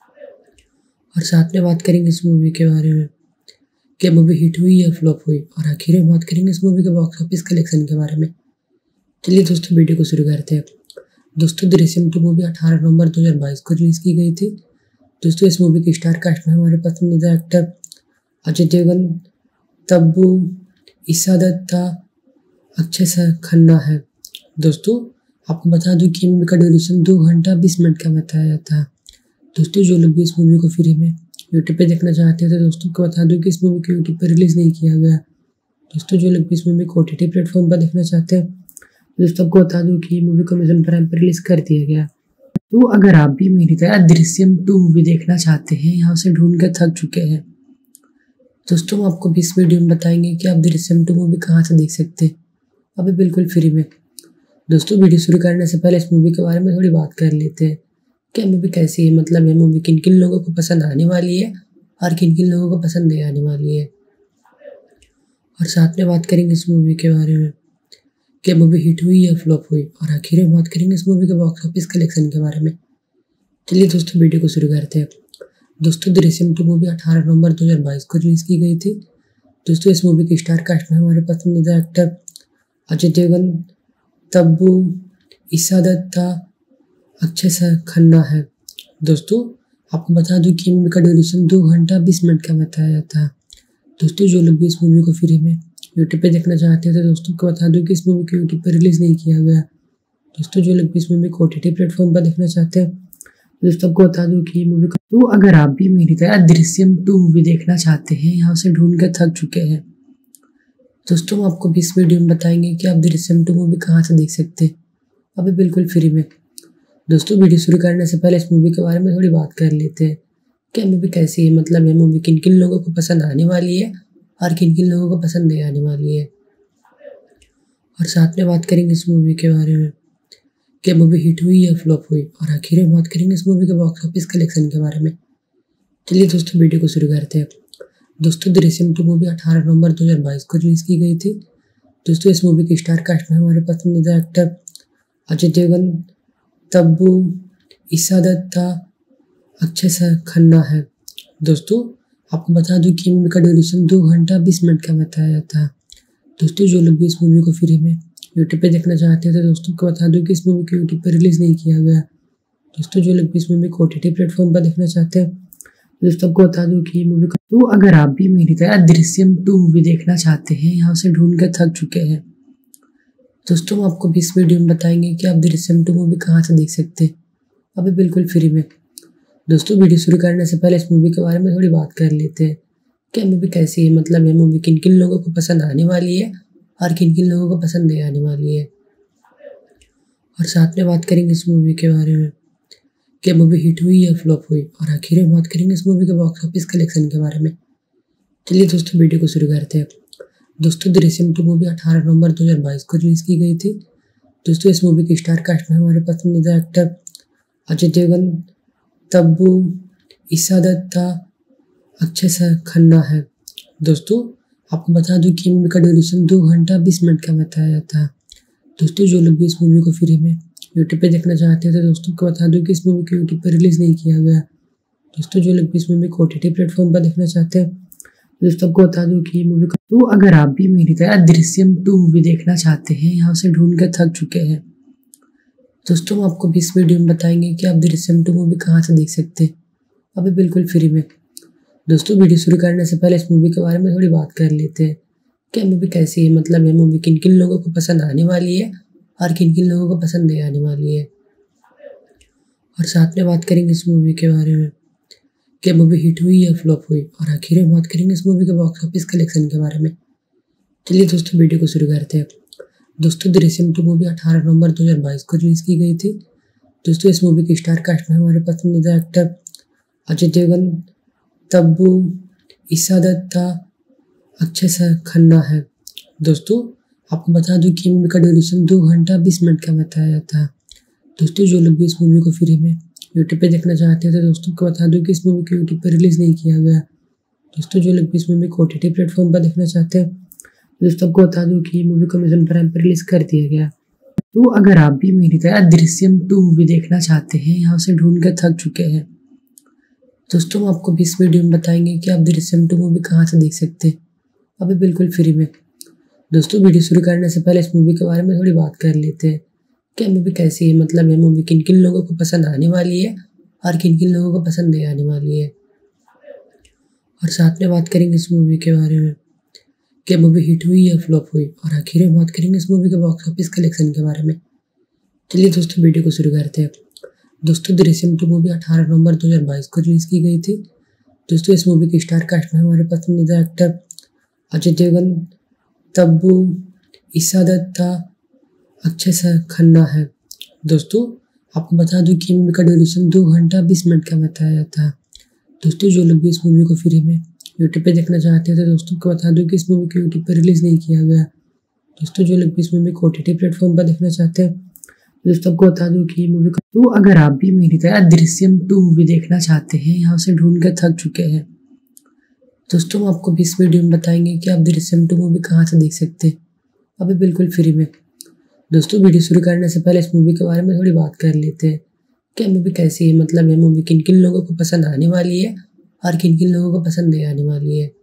और साथ में बात करेंगे इस मूवी के बारे में क्या मूवी हिट हुई या फ्लॉप हुई, और आखिर में बात करेंगे इस मूवी के बॉक्स ऑफिस कलेक्शन के बारे में। चलिए दोस्तों वीडियो को शुरू करते हैं। दोस्तों दृश्यम टू मूवी अठारह नवंबर दो हज़ार बाईस को रिलीज की गई थी। दोस्तों इस मूवी की स्टार कास्ट में हमारे पसंदीदा एक्टर अजय देवगन, तब्बू, ईशा दत्ता, अक्षय खन्ना है। दोस्तों आपको बता दूं कि मूवी का ड्यूरेशन दो घंटा बीस मिनट का बताया था। दोस्तों जो लोग भी इस मूवी को फ्री में यूट्यूब पे देखना चाहते हैं तो दोस्तों को बता दूं कि इस मूवी को यूट्यूब पर रिलीज नहीं किया गया। दोस्तों जो लोग भी इस मूवी को ओटीटी प्लेटफॉर्म पर देखना चाहते हैं दोस्तों को बता दूं कि मूवी को अमेज़न प्राइम पर रिलीज कर दिया गया। तो अगर आप भी मेरी तरह दृश्यम टू मूवी देखना चाहते हैं, यहाँ से ढूंढ कर थक चुके हैं, दोस्तों हम आपको भी इस वीडियो में बताएंगे कि आप दृश्यम टू मूवी कहाँ से देख सकते हैं, अभी बिल्कुल फ्री में। दोस्तों वीडियो शुरू करने से पहले इस मूवी के बारे में थोड़ी बात कर लेते हैं। क्या मूवी कैसी है, मतलब ये मूवी किन किन लोगों को पसंद आने वाली है और किन किन लोगों को पसंद नहीं आने वाली है। और साथ में बात करेंगे इस मूवी के बारे में क्या मूवी हिट हुई या फ्लॉप हुई, और आखिर में बात करेंगे इस मूवी के बॉक्स ऑफिस कलेक्शन के बारे में। चलिए दोस्तों वीडियो को शुरू करते हैं। दोस्तों दृश्यम टू मूवी अठारह नवंबर दो हज़ार बाईस को रिलीज की गई थी। दोस्तों इस मूवी की स्टार कास्ट में हमारे पसंदीदा एक्टर अजय देवगन, तब्बू, ईशा दत्ता, अक्षय खन्ना है। दोस्तों आपको बता दूं कि मूवी का ड्यूरेशन दो घंटा बीस मिनट का बताया था। दोस्तों जो लोग भी इस मूवी को फ्री में यूट्यूब पे देखना चाहते हैं तो दोस्तों को बता दूं कि इस मूवी को यूट्यूब पर रिलीज नहीं किया गया। दोस्तों जो लोग भी इस मूवी को ओटीटी प्लेटफॉर्म पर देखना चाहते हैं दोस्तों आपको बता दूं कि मूवी का तो अगर आप भी मेरी तरह दृश्यम टू मूवी देखना चाहते हैं, यहाँ से ढूंढ कर थक चुके हैं, दोस्तों हम आपको भी इस वीडियो में बताएंगे कि आप दृश्यम टू मूवी कहाँ से देख सकते हैं, अभी बिल्कुल फ्री में। दोस्तों वीडियो शुरू करने से पहले इस मूवी के बारे में थोड़ी बात कर लेते हैं। क्या मूवी कैसी है, मतलब ये मूवी किन किन लोगों को पसंद आने वाली है और किन किन लोगों को पसंद नहीं आने वाली है, और साथ में बात करेंगे इस मूवी के बारे में क्या मूवी हिट हुई या फ्लॉप हुई, और आखिर में बात करेंगे इस मूवी के बॉक्स ऑफिस कलेक्शन के बारे में। चलिए दोस्तों वीडियो को शुरू करते हैं। दोस्तों दृश्यम टू मूवी अठारह नवंबर दो हज़ार बाईस को रिलीज की गई थी। दोस्तों इस मूवी की स्टार कास्ट में हमारे पसंदीदा एक्टर अजय देवगन, तब्बू, ईशा दत्ता, अक्षय खन्ना है। दोस्तों आपको बता दूं कि मूवी का ड्यूरेशन दो घंटा बीस मिनट का बताया था। दोस्तों जो लोग भी इस मूवी को फ्री में यूट्यूब पे देखना चाहते थे, दोस्तों को बता दूं कि इस मूवी को यूट्यूब पे रिलीज़ नहीं किया गया। दोस्तों जो लोग भी इस मूवी को ओटीटी प्लेटफॉर्म पर देखना चाहते हैं, दोस्तों आपको बता दूं कि मूवी का तो अगर आप भी मेरी तरह दृश्यम टू मूवी देखना चाहते हैं, यहाँ से ढूंढ कर थक चुके हैं, दोस्तों हम आपको भी इस वीडियो में बताएंगे कि आप दृश्यम टू मूवी कहाँ से देख सकते हैं, अभी बिल्कुल फ्री में। दोस्तों वीडियो शुरू करने से पहले इस मूवी के बारे में थोड़ी बात कर लेते हैं। क्या मूवी कैसी है, मतलब ये मूवी किन किन लोगों को पसंद आने वाली है और किन किन लोगों को पसंद नहीं आने वाली है, और साथ में बात करेंगे इस मूवी के बारे में क्या मूवी हिट हुई या फ्लॉप हुई, और आखिर में बात करेंगे इस मूवी के बॉक्स ऑफिस कलेक्शन के बारे में। चलिए दोस्तों वीडियो को शुरू करते हैं। दोस्तों दृश्यम टू मूवी अठारह नवंबर दो हज़ार बाईस को रिलीज की गई थी। दोस्तों इस मूवी की स्टार कास्ट में हमारे पसंदीदा एक्टर अजय देवगन, तब्बू, ईशा दत्ता, अक्षय खन्ना है। दोस्तों आपको बता दूं कि मूवी का ड्यूरेशन दो घंटा बीस मिनट का बताया था। दोस्तों जो लोग भी इस मूवी को फ्री में यूट्यूब पे देखना चाहते थे, दोस्तों को बता दूं कि इस मूवी को यूट्यूब पर रिलीज़ नहीं किया गया। दोस्तों जो लोग भी इस मूवी को ओटीटी प्लेटफॉर्म पर देखना चाहते हैं, दोस्तों आपको बता दूं कि मूवी का तो अगर आप भी मेरी तरह दृश्यम टू मूवी देखना चाहते हैं, यहाँ से ढूंढ कर थक चुके हैं, दोस्तों हम आपको भी इस वीडियो में बताएंगे कि आप दृश्यम टू मूवी कहाँ से देख सकते हैं, अभी बिल्कुल फ्री में। दोस्तों वीडियो शुरू करने से पहले इस मूवी के बारे में थोड़ी बात कर लेते हैं। क्या मूवी कैसी है, मतलब ये मूवी किन किन लोगों को पसंद आने वाली है और किन किन लोगों को पसंद नहीं आने वाली है, और साथ में बात करेंगे इस मूवी के बारे में क्या मूवी हिट हुई या फ्लॉप हुई, और आखिर में बात करेंगे इस मूवी के बॉक्स ऑफिस कलेक्शन के बारे में। चलिए दोस्तों वीडियो को शुरू करते हैं। दोस्तों दृश्यम टू मूवी अठारह नवंबर दो हज़ार बाईस को रिलीज की गई थी। दोस्तों इस मूवी की स्टार कास्ट में हमारे पसंदीदा एक्टर अजय देवगन, तब्बू, ईशा दत्ता, अक्षय खन्ना है। दोस्तों आपको बता दूं कि मूवी का ड्यूरेशन दो घंटा बीस मिनट का बताया था। दोस्तों जो लोग भी इस मूवी को फ्री में यूट्यूब पे देखना चाहते थे, दोस्तों को बता दूं कि इस मूवी को यूट्यूब पर रिलीज़ नहीं किया गया। दोस्तों जो लोग भी इस मूवी को ओटीटी प्लेटफॉर्म पर देखना चाहते हैं, दोस्तों आपको बता दूं कि मूवी को अमेज़न प्राइम पर रिलीज़ कर दिया गया। तो अगर आप भी मेरी तरह दृश्यम टू मूवी देखना चाहते हैं, यहाँ से ढूंढ कर थक चुके हैं, दोस्तों हम आपको भी इस वीडियो में बताएंगे कि आप दृश्यम टू मूवी कहाँ से देख सकते हैं, अभी बिल्कुल फ्री में। दोस्तों वीडियो शुरू करने से पहले इस मूवी के बारे में थोड़ी बात कर लेते हैं। क्या मूवी कैसी है, मतलब ये मूवी किन किन लोगों को पसंद आने वाली है और किन किन लोगों को पसंद नहीं आने वाली है, और साथ में बात करेंगे इस मूवी के बारे में क्या मूवी हिट हुई या फ्लॉप हुई, और आखिर में बात करेंगे इस मूवी के बॉक्स ऑफिस कलेक्शन के बारे में। चलिए दोस्तों वीडियो को शुरू करते हैं। दोस्तों दृश्यम टू मूवी अठारह नवंबर दो हज़ार बाईस को रिलीज की गई थी। दोस्तों इस मूवी की स्टार कास्ट में हमारे पसंदीदा एक्टर अजय देवगन, तब्बू, ईशा दत्ता, अक्षय खन्ना है। दोस्तों आपको बता दूं कि मूवी का ड्यूरेशन दो घंटा बीस मिनट का बताया था। दोस्तों जो लोग भी इस मूवी को फ्री में यूट्यूब पे देखना चाहते थे, दोस्तों को बता दूं कि इस मूवी को यूट्यूब पर रिलीज़ नहीं किया गया। दोस्तों जो लोग भी इस मूवी को ओटीटी प्लेटफॉर्म पर देखना चाहते हैं, दोस्तों को बता दूं कि मूवी का तो अगर आप भी मेरी तरह दृश्यम टू मूवी देखना चाहते हैं, यहाँ से ढूंढ कर थक चुके हैं, दोस्तों हम आपको भी इस वीडियो में बताएंगे कि आप दृश्यम टू मूवी कहाँ से देख सकते हैं, अभी बिल्कुल फ्री में। दोस्तों वीडियो शुरू करने से पहले इस मूवी के बारे में थोड़ी बात कर लेते हैं। क्या मूवी कैसी है, मतलब ये मूवी किन किन लोगों को पसंद आने वाली है और किन किन लोगों को पसंद नहीं आने वाली है,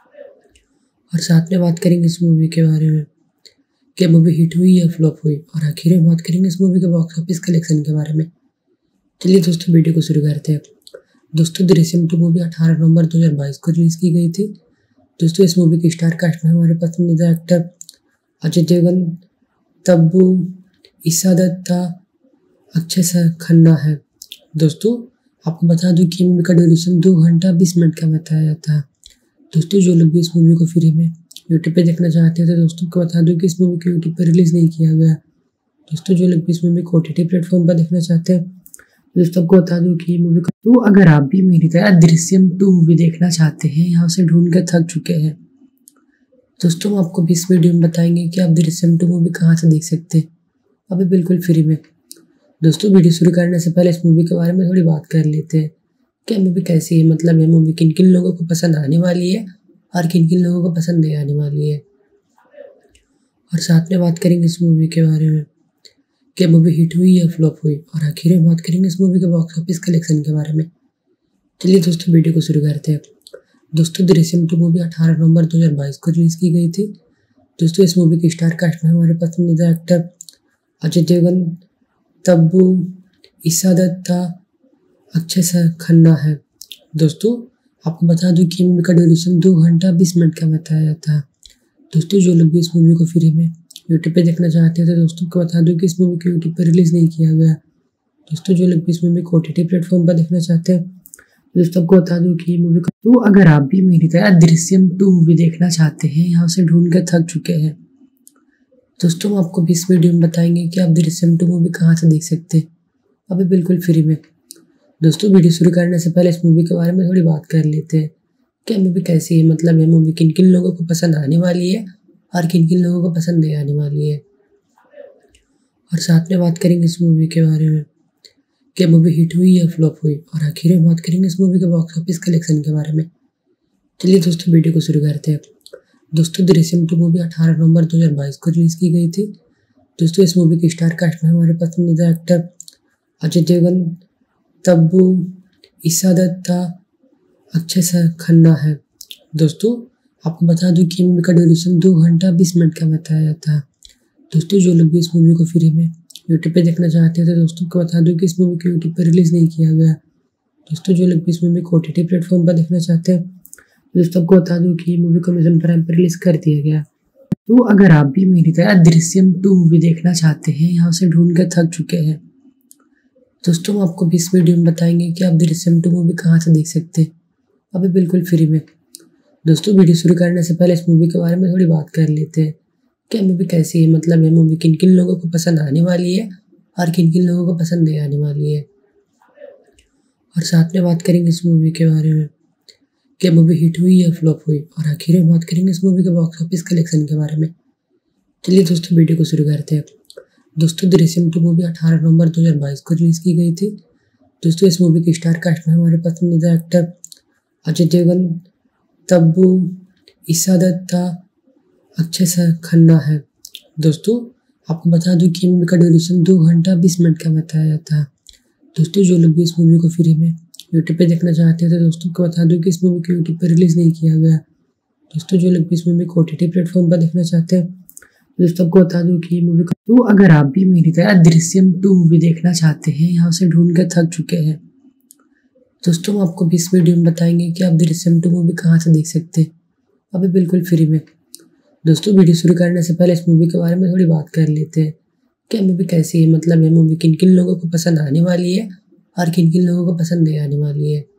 और साथ में बात करेंगे इस मूवी के बारे में क्या मूवी हिट हुई या फ्लॉप हुई, और आखिर में बात करेंगे इस मूवी के बॉक्स ऑफिस कलेक्शन के बारे में। चलिए दोस्तों वीडियो को शुरू करते हैं। दोस्तों दृश्यम टू मूवी अठारह नवंबर दो हज़ार बाईस को रिलीज की गई थी। दोस्तों इस मूवी की स्टार कास्ट में हमारे पसंदीदा एक्टर अजय देवगन, तब्बू, ईशा दत्ता, अक्षय खन्ना है। दोस्तों आपको बता दूं कि मूवी का ड्यूरेशन दो घंटा बीस मिनट का बताया जाता है। दोस्तों जो लोग भी इस मूवी को फ्री में यूट्यूब पे देखना चाहते हैं तो दोस्तों को बता दूं कि इस मूवी को यूट्यूब पे रिलीज़ नहीं किया गया। दोस्तों जो लोग भी इस मूवी को ओटीटी प्लेटफॉर्म पर देखना चाहते हैं दोस्तों को बता दूं कि ये मूवी का तो अगर आप भी मेरी तरह दृश्यम टू मूवी देखना चाहते हैं, यहाँ से ढूंढ कर थक चुके हैं, दोस्तों हम आपको भी इस वीडियो में बताएंगे कि आप दृश्यम टू मूवी कहाँ से देख सकते हैं, अभी बिल्कुल फ्री में। दोस्तों वीडियो शुरू करने से पहले इस मूवी के बारे में थोड़ी बात कर लेते हैं कि ये मूवी कैसी है, मतलब ये मूवी किन किन लोगों को पसंद आने वाली है और किन किन लोगों को पसंद नहीं आने वाली है। और साथ में बात करेंगे इस मूवी के बारे में कि मूवी हिट हुई या फ्लॉप हुई, और आखिर में बात करेंगे इस मूवी के बॉक्स ऑफिस कलेक्शन के बारे में। चलिए दोस्तों वीडियो को शुरू करते हैं। दोस्तों दृश्यम टू मूवी अठारह नवंबर दो हज़ार बाईस को रिलीज़ की गई थी। दोस्तों इस मूवी की स्टार कास्ट में हमारे पसंदीदा एक्टर अजय देवगन, तब्बू, ईशा दत्ता, अक्षय खन्ना है। दोस्तों आपको बता दूं कि मूवी का ड्यूरेशन दो घंटा बीस मिनट का बताया जाता है। दोस्तों जो लोग भी इस मूवी को फ्री में यूट्यूब पे देखना चाहते हैं तो दोस्तों को बता दूं कि इस मूवी को यूट्यूब पे रिलीज़ नहीं किया गया। दोस्तों जो लोग भी इस मूवी को ओटीटी प्लेटफॉर्म पर देखना चाहते हैं दोस्तों को बता दूं कि ये मूवी का तो अगर आप भी मेरी तरह दृश्यम टू मूवी देखना चाहते हैं, यहाँ से ढूंढ कर थक चुके हैं, दोस्तों हम आपको भी इस वीडियो में बताएंगे कि आप दृश्यम टू मूवी कहाँ से देख सकते हैं, अभी बिल्कुल फ्री में। दोस्तों वीडियो शुरू करने से पहले इस मूवी के बारे में थोड़ी बात कर लेते हैं कि ये मूवी कैसी है, मतलब ये मूवी किन किन लोगों को पसंद आने वाली है और किन किन लोगों को पसंद नहीं आने वाली है। और साथ में बात करेंगे इस मूवी के बारे में कि मूवी हिट हुई या फ्लॉप हुई, और आखिर में बात करेंगे इस मूवी के बॉक्स ऑफिस कलेक्शन के बारे में। चलिए दोस्तों वीडियो को शुरू करते हैं। दोस्तों दृश्यम टू मूवी अठारह नवंबर दो हज़ार बाईस को रिलीज़ की गई थी। दोस्तों इस मूवी की स्टार कास्ट में हमारे पसंदीदा एक्टर अजय देवगन, तब्बू, ईशा दत्ता, अक्षय खन्ना है। दोस्तों आपको बता दूं कि मूवी का ड्यूरेशन दो घंटा बीस मिनट का बताया जाता है। दोस्तों जो लोग भी इस मूवी को फ्री में यूट्यूब पे देखना चाहते हैं तो दोस्तों को बता दूं कि इस मूवी को यूट्यूब पे रिलीज़ नहीं किया गया। दोस्तों जो लोग भी इस मूवी को ओटीटी प्लेटफॉर्म पर देखना चाहते हैं दोस्तों को बता दूं कि ये मूवी को अमेज़न प्राइम पर रिलीज़ कर दिया गया। तो अगर आप भी मेरी तरह दृश्यम टू मूवी देखना चाहते हैं, यहाँ से ढूंढ कर थक चुके हैं, दोस्तों हम आपको भी इस वीडियो में बताएंगे कि आप दृश्यम टू मूवी कहाँ से देख सकते हैं, अभी बिल्कुल फ्री में। दोस्तों वीडियो शुरू करने से पहले इस मूवी के बारे में थोड़ी बात कर लेते हैं कि मूवी कैसी है, मतलब ये मूवी किन किन लोगों को पसंद आने वाली है और किन किन लोगों को पसंद नहीं आने वाली है। और साथ में बात करेंगे इस मूवी के बारे में कि मूवी हिट हुई या फ्लॉप हुई, और आखिर में बात करेंगे इस मूवी के बॉक्स ऑफिस कलेक्शन के बारे में। चलिए दोस्तों वीडियो को शुरू करते हैं। दोस्तों दृश्यम टू मूवी अठारह नवंबर दो हज़ार बाईस को रिलीज़ की गई थी। दोस्तों इस मूवी की स्टार कास्ट में हमारे पसंदीदा एक्टर अजय देवगन, तब्बू, ईशा दत्ता, अक्षय खन्ना है। दोस्तों आपको बता दूं कि मूवी का ड्यूरेशन दो घंटा बीस मिनट का बताया जाता है। दोस्तों जो लोग भी इस मूवी को फ्री में यूट्यूब पे देखना चाहते हैं तो दोस्तों को बता दूं कि इस मूवी को यूट्यूब पे रिलीज़ नहीं किया गया। दोस्तों जो लोग भी इस मूवी को ओटीटी प्लेटफॉर्म पर देखना चाहते हैं दोस्तों को बता दूं कि ये मूवी का तो अगर आप भी मेरी तरह दृश्यम टू मूवी देखना चाहते हैं, यहाँ से ढूंढ कर थक चुके हैं, दोस्तों हम आपको भी इस वीडियो में बताएंगे कि आप दृश्यम टू मूवी कहाँ से देख सकते हैं, अभी बिल्कुल फ्री में। दोस्तों वीडियो शुरू करने से पहले इस मूवी के बारे में थोड़ी बात कर लेते हैं कि मूवी कैसी है, मतलब ये मूवी किन किन लोगों को पसंद आने वाली है और किन किन लोगों को पसंद नहीं आने वाली है।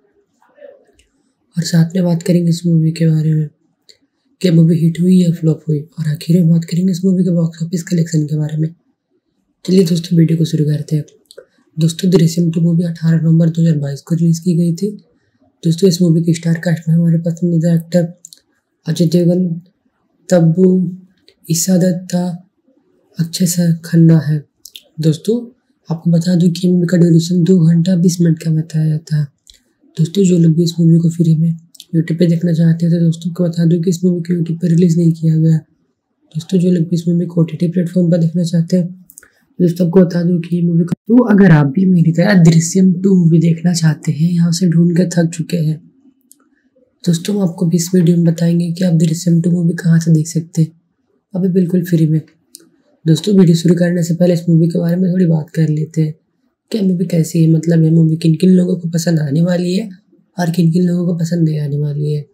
और साथ में बात करेंगे इस मूवी के बारे में कि मूवी हिट हुई या फ्लॉप हुई, और आखिर में बात करेंगे इस मूवी के बॉक्स ऑफिस कलेक्शन के बारे में। चलिए दोस्तों वीडियो को शुरू करते हैं। दोस्तों दृश्यम टू मूवी अठारह नवंबर दो हज़ार बाईस को रिलीज़ की गई थी। दोस्तों इस मूवी की स्टार कास्ट में हमारे पसंदीदा एक्टर अजय देवगन, तब्बू, ईशा दत्ता, अक्षय खन्ना है। दोस्तों आपको बता दूं कि मूवी का ड्यूरेशन दो घंटा बीस मिनट का बताया जाता है। दोस्तों जो लोग भी इस मूवी को फ्री में यूट्यूब पे देखना चाहते हैं तो दोस्तों को बता दूं कि इस मूवी को यूट्यूब पे रिलीज़ नहीं किया गया। दोस्तों जो लोग भी इस मूवी को ओटीटी प्लेटफॉर्म पर देखना चाहते हैं दोस्तों को बता दूं कि ये मूवी का तो अगर आप भी मेरी तरह दृश्यम टू मूवी देखना चाहते हैं, यहाँ से ढूंढ कर थक चुके हैं, दोस्तों हम आपको भी इस वीडियो में बताएंगे कि आप दृश्यम टू मूवी कहाँ से देख सकते हैं, अभी बिल्कुल फ्री में। दोस्तों वीडियो शुरू करने से पहले इस मूवी के बारे में थोड़ी बात कर लेते हैं कि मूवी कैसी है, मतलब ये मूवी किन किन लोगों को पसंद आने वाली है और किन किन लोगों को पसंद नहीं आने वाली है।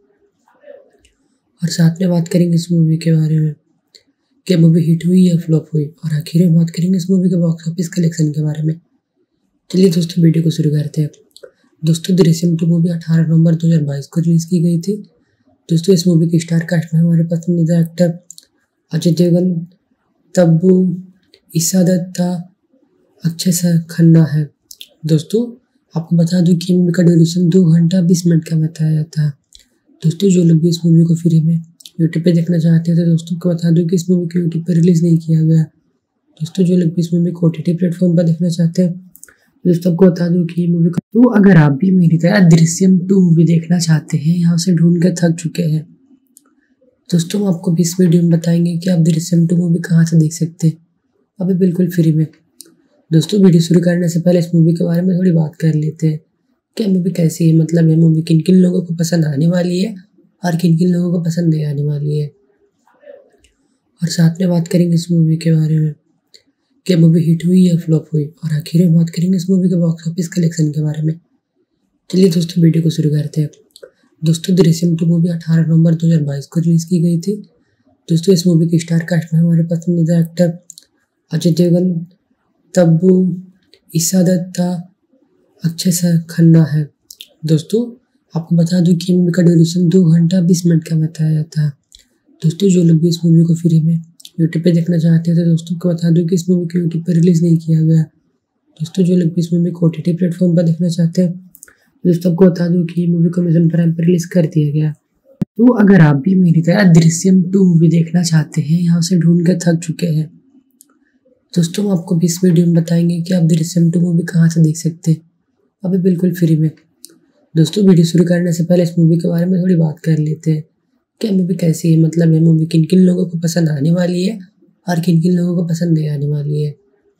और साथ में बात करेंगे इस मूवी के बारे में कि मूवी हिट हुई या फ्लॉप हुई, और आखिर में बात करेंगे इस मूवी के बॉक्स ऑफिस कलेक्शन के बारे में। चलिए दोस्तों वीडियो को शुरू करते हैं। दोस्तों दृश्यम टू मूवी अठारह नवंबर दो हज़ार बाईस को रिलीज की गई थी। दोस्तों इस मूवी की स्टार कास्ट में हमारे पसंदीदा एक्टर अजय देवगन, तब्बू, ईशा दत्ता, अक्षय खन्ना है। दोस्तों आपको बता दूं कि मूवी का ड्यूरेशन दो घंटा बीस मिनट का बताया था। दोस्तों जो लोग भी इस मूवी को फ्री में यूट्यूब पे देखना चाहते हैं तो दोस्तों को बता दूं कि इस मूवी को यूट्यूब पे रिलीज नहीं किया गया। दोस्तों जो लोग भी इस मूवी को ओटीटी प्लेटफॉर्म पर देखना चाहते हैं दोस्तों आपको बता दूं कि मूवी को तो अगर आप भी मेरी तरह दृश्यम टू मूवी देखना चाहते हैं, यहाँ से ढूंढ कर थक चुके हैं, दोस्तों हम आपको इस वीडियो में बताएंगे कि आप दृश्यम टू मूवी कहाँ से देख सकते हैं, अभी बिल्कुल फ्री में। दोस्तों वीडियो शुरू करने से पहले इस मूवी के बारे में थोड़ी बात कर लेते हैं कि मूवी कैसी है, मतलब ये मूवी किन किन लोगों को पसंद आने वाली है और किन किन लोगों को पसंद नहीं आने वाली है, और साथ में बात करेंगे इस मूवी के बारे में कि मूवी हिट हुई या फ्लॉप हुई, और आखिर में बात करेंगे इस मूवी के बॉक्स ऑफिस कलेक्शन के बारे में। चलिए दोस्तों वीडियो को शुरू करते हैं। दोस्तों दृश्यम टू मूवी अठारह नवंबर दो हज़ार बाईस को रिलीज की गई थी। दोस्तों इस मूवी की स्टार कास्ट में हमारे पसंदीदा एक्टर अजय देवगन, तब्बू, ईशा दत्ता, अक्षय खन्ना है। दोस्तों आपको बता दूं कि मूवी का ड्यूरेशन दो घंटा बीस मिनट का बताया था। दोस्तों जो लोग भी इस मूवी को फ्री में यूट्यूब पे देखना चाहते हैं तो दोस्तों को बता दूं कि इस मूवी को यूट्यूब पर रिलीज नहीं किया गया। दोस्तों जो लोग भी इस मूवी को ओटीटी प्लेटफॉर्म पर देखना चाहते हैं दोस्तों आपको बता दूं कि मूवी को अमेज़न प्राइम पर रिलीज कर दिया गया। तो अगर आप भी मेरी तरह दृश्यम टू मूवी देखना चाहते हैं, यहाँ से ढूंढ कर थक चुके हैं, दोस्तों हम आपको इस वीडियो में बताएंगे कि आप दृश्यम टू मूवी कहाँ से देख सकते हैं, अभी बिल्कुल फ्री में। दोस्तों वीडियो शुरू करने से पहले इस मूवी के बारे में थोड़ी बात कर लेते हैं कि मूवी कैसी है, मतलब ये मूवी किन किन लोगों को पसंद आने वाली है और किन किन लोगों को पसंद नहीं आने वाली है,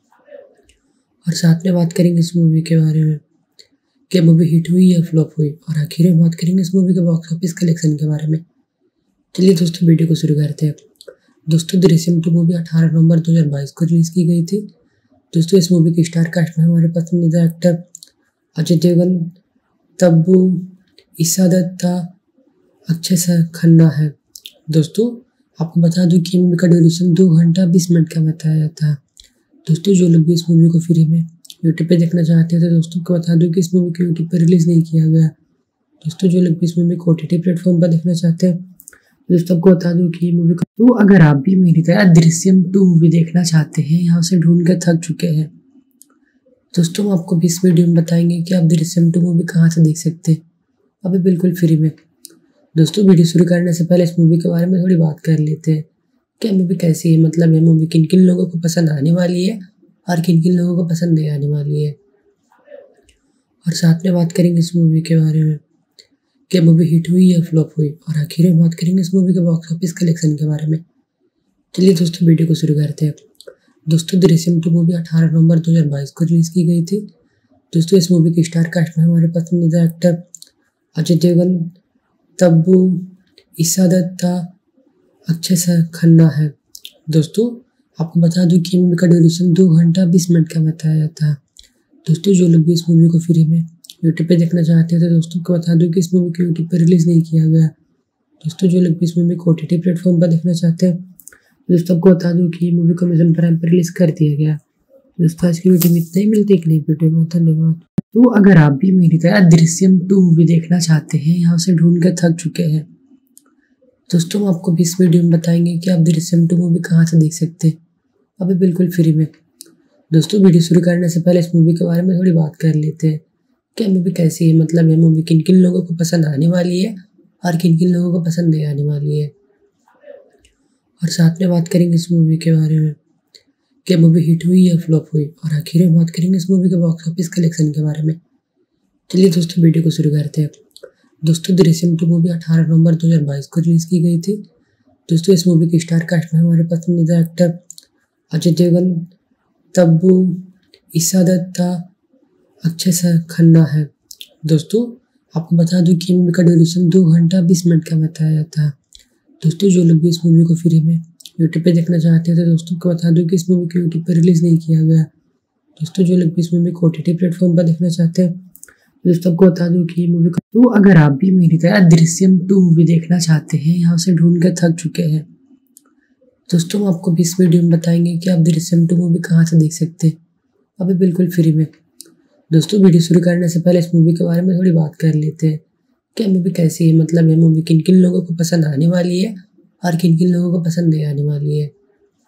और साथ में बात करेंगे इस मूवी के बारे में कि मूवी हिट हुई या फ्लॉप हुई, और आखिर में बात करेंगे इस मूवी के बॉक्स ऑफिस कलेक्शन के बारे में। चलिए दोस्तों वीडियो को शुरू करते हैं। दोस्तों दृश्यम टू मूवी अठारह नवंबर दो हज़ार बाईस को रिलीज की गई थी। दोस्तों इस मूवी की स्टार कास्ट में हमारे पसंदीदा एक्टर अजय देवगन, तब्बू, ईशा दत्ता, अक्षय खन्ना है। दोस्तों आपको बता दूं कि मूवी का ड्यूरेशन दो घंटा बीस मिनट का बताया था। दोस्तों जो लोग भी इस मूवी को फ्री में यूट्यूब पे देखना चाहते हैं तो दोस्तों को बता दूं कि इस मूवी को यूट्यूब पर रिलीज नहीं किया गया। दोस्तों जो लोग भी इस मूवी को ओटीटी प्लेटफॉर्म पर देखना चाहते हैं दोस्तों आपको बता दूं कि मूवी को तो अगर आप भी मेरी तरह दृश्यम टू मूवी देखना चाहते हैं, यहाँ से ढूंढ कर थक चुके हैं, दोस्तों हम आपको इस वीडियो में बताएंगे कि आप दृश्यम टू मूवी कहाँ से देख सकते हैं, अभी बिल्कुल फ्री में। दोस्तों वीडियो शुरू करने से पहले इस मूवी के बारे में थोड़ी बात कर लेते हैं कि मूवी कैसी है, मतलब ये मूवी किन किन लोगों को पसंद आने वाली है और किन किन लोगों को पसंद नहीं आने वाली है, और साथ में बात करेंगे इस मूवी के बारे में कि मूवी हिट हुई या फ्लॉप हुई, और आखिर में बात करेंगे इस मूवी के बॉक्स ऑफिस कलेक्शन के बारे में। चलिए दोस्तों वीडियो को शुरू करते हैं। दोस्तों दृश्यम टू मूवी अठारह नवंबर दो हज़ार बाईस को रिलीज की गई थी। दोस्तों इस मूवी की स्टार कास्ट में हमारे पसंदीदा एक्टर अजय देवगन, तब्बू, ईशा दत्ता, अक्षय खन्ना है। दोस्तों आपको बता दूं कि मूवी का ड्यूरेशन दो घंटा बीस मिनट का बताया था। दोस्तों जो लोग भी इस मूवी को फ्री में यूट्यूब पे देखना चाहते हैं तो दोस्तों को बता दूं कि इस मूवी को यूट्यूब पर रिलीज नहीं किया गया। दोस्तों जो लोग भी इस मूवी को ओटीटी प्लेटफॉर्म पर देखना चाहते हैं दोस्तों आपको बता दूं कि मूवी को अमेज़न प्राइम पर रिलीज कर दिया गया। दोस्तों आज की वीडियो में इतना ही, मिलते एक नई वीडियो में, धन्यवाद। तो अगर आप भी मेरी तरह दृश्यम टू मूवी देखना चाहते हैं, यहाँ से ढूंढ कर थक चुके हैं, दोस्तों हम आपको इस वीडियो में बताएंगे कि आप दृश्यम टू मूवी कहाँ से देख सकते हैं, अभी बिल्कुल फ्री में। दोस्तों वीडियो शुरू करने से पहले इस मूवी के बारे में थोड़ी बात कर लेते हैं कि मूवी कैसी है, मतलब ये मूवी किन किन लोगों को पसंद आने वाली है और किन किन लोगों को पसंद नहीं आने वाली है, और साथ में बात करेंगे इस मूवी के बारे में कि मूवी हिट हुई या फ्लॉप हुई, और आखिर में बात करेंगे इस मूवी के बॉक्स ऑफिस कलेक्शन के बारे में। चलिए दोस्तों वीडियो को शुरू करते हैं। दोस्तों दृश्यम टू मूवी अठारह नवंबर दो हज़ार बाईस को रिलीज की गई थी। दोस्तों इस मूवी की स्टार कास्ट में हमारे पसंदीदा एक्टर अजय देवगन, तब्बू, ईशा दत्ता, अक्षय खन्ना है। दोस्तों आपको बता दूं कि मूवी का ड्यूरेशन दो घंटा बीस मिनट का बताया था। दोस्तों जो लोग भी इस मूवी को फ्री में यूट्यूब पे देखना चाहते हैं तो दोस्तों को बता दूं कि इस मूवी को यूट्यूब पर रिलीज नहीं किया गया। दोस्तों जो लोग भी इस मूवी को ओटीटी प्लेटफॉर्म पर देखना चाहते हैं दोस्तों आपको बता दूं कि मूवी को तो अगर आप भी मेरी तरह दृश्यम टू मूवी देखना चाहते हैं, यहाँ से ढूंढ कर थक चुके हैं, दोस्तों हम आपको इस वीडियो में बताएंगे कि आप दृश्यम टू मूवी कहाँ से देख सकते हैं, अभी बिल्कुल फ्री में। दोस्तों वीडियो शुरू करने से पहले इस मूवी के बारे में थोड़ी बात कर लेते हैं कि ये मूवी कैसी है, मतलब ये मूवी किन किन लोगों को पसंद आने वाली है और किन किन लोगों को पसंद नहीं आने वाली है।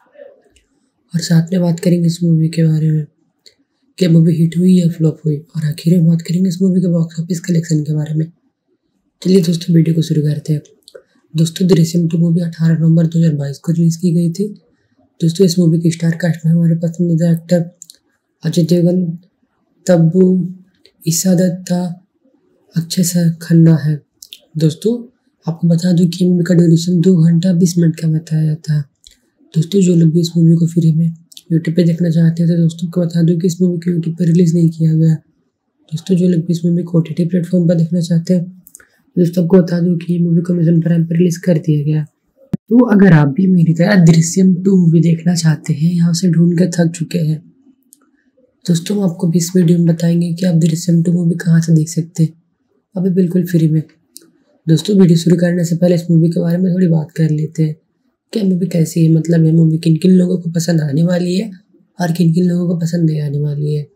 और साथ में बात करेंगे इस मूवी के बारे में कि मूवी हिट हुई या फ्लॉप हुई, और आखिर में बात करेंगे इस मूवी के बॉक्स ऑफिस कलेक्शन के बारे में। चलिए दोस्तों वीडियो को शुरू करते हैं। दोस्तों दृश्यम टू मूवी अठारह नवंबर दो हज़ार बाईस को रिलीज की गई थी। दोस्तों इस मूवी की स्टार कास्ट में हमारे पसंदीदा एक्टर अजय देवगन, तब्बू, ईशा दत्ता, अक्षय खन्ना है। दोस्तों आपको बता दूं कि मूवी का ड्यूरेशन दो घंटा बीस मिनट का बताया था। दोस्तों जो लोग भी इस मूवी को फ्री में यूट्यूब पे देखना चाहते हैं तो दोस्तों को बता दूं कि इस मूवी को यूट्यूब पर रिलीज नहीं किया गया। दोस्तों जो लोग भी इस मूवी को ओटीटी प्लेटफॉर्म पर देखना चाहते हैं दोस्तों को बता दूं कि ये मूवी को अमेज़न प्राइम पर रिलीज कर दिया गया। तो अगर आप भी मेरी तरह दृश्यम टू मूवी देखना चाहते हैं, यहाँ से ढूंढ कर थक चुके हैं, दोस्तों हम आपको भी इस वीडियो में बताएंगे कि आप दृश्यम टू मूवी कहाँ से देख सकते हैं, अभी बिल्कुल फ्री में। दोस्तों वीडियो शुरू करने से पहले इस मूवी के बारे में थोड़ी बात कर लेते हैं कि मूवी कैसी है, मतलब ये मूवी किन किन लोगों को पसंद आने वाली है और किन किन लोगों को पसंद नहीं आने वाली है।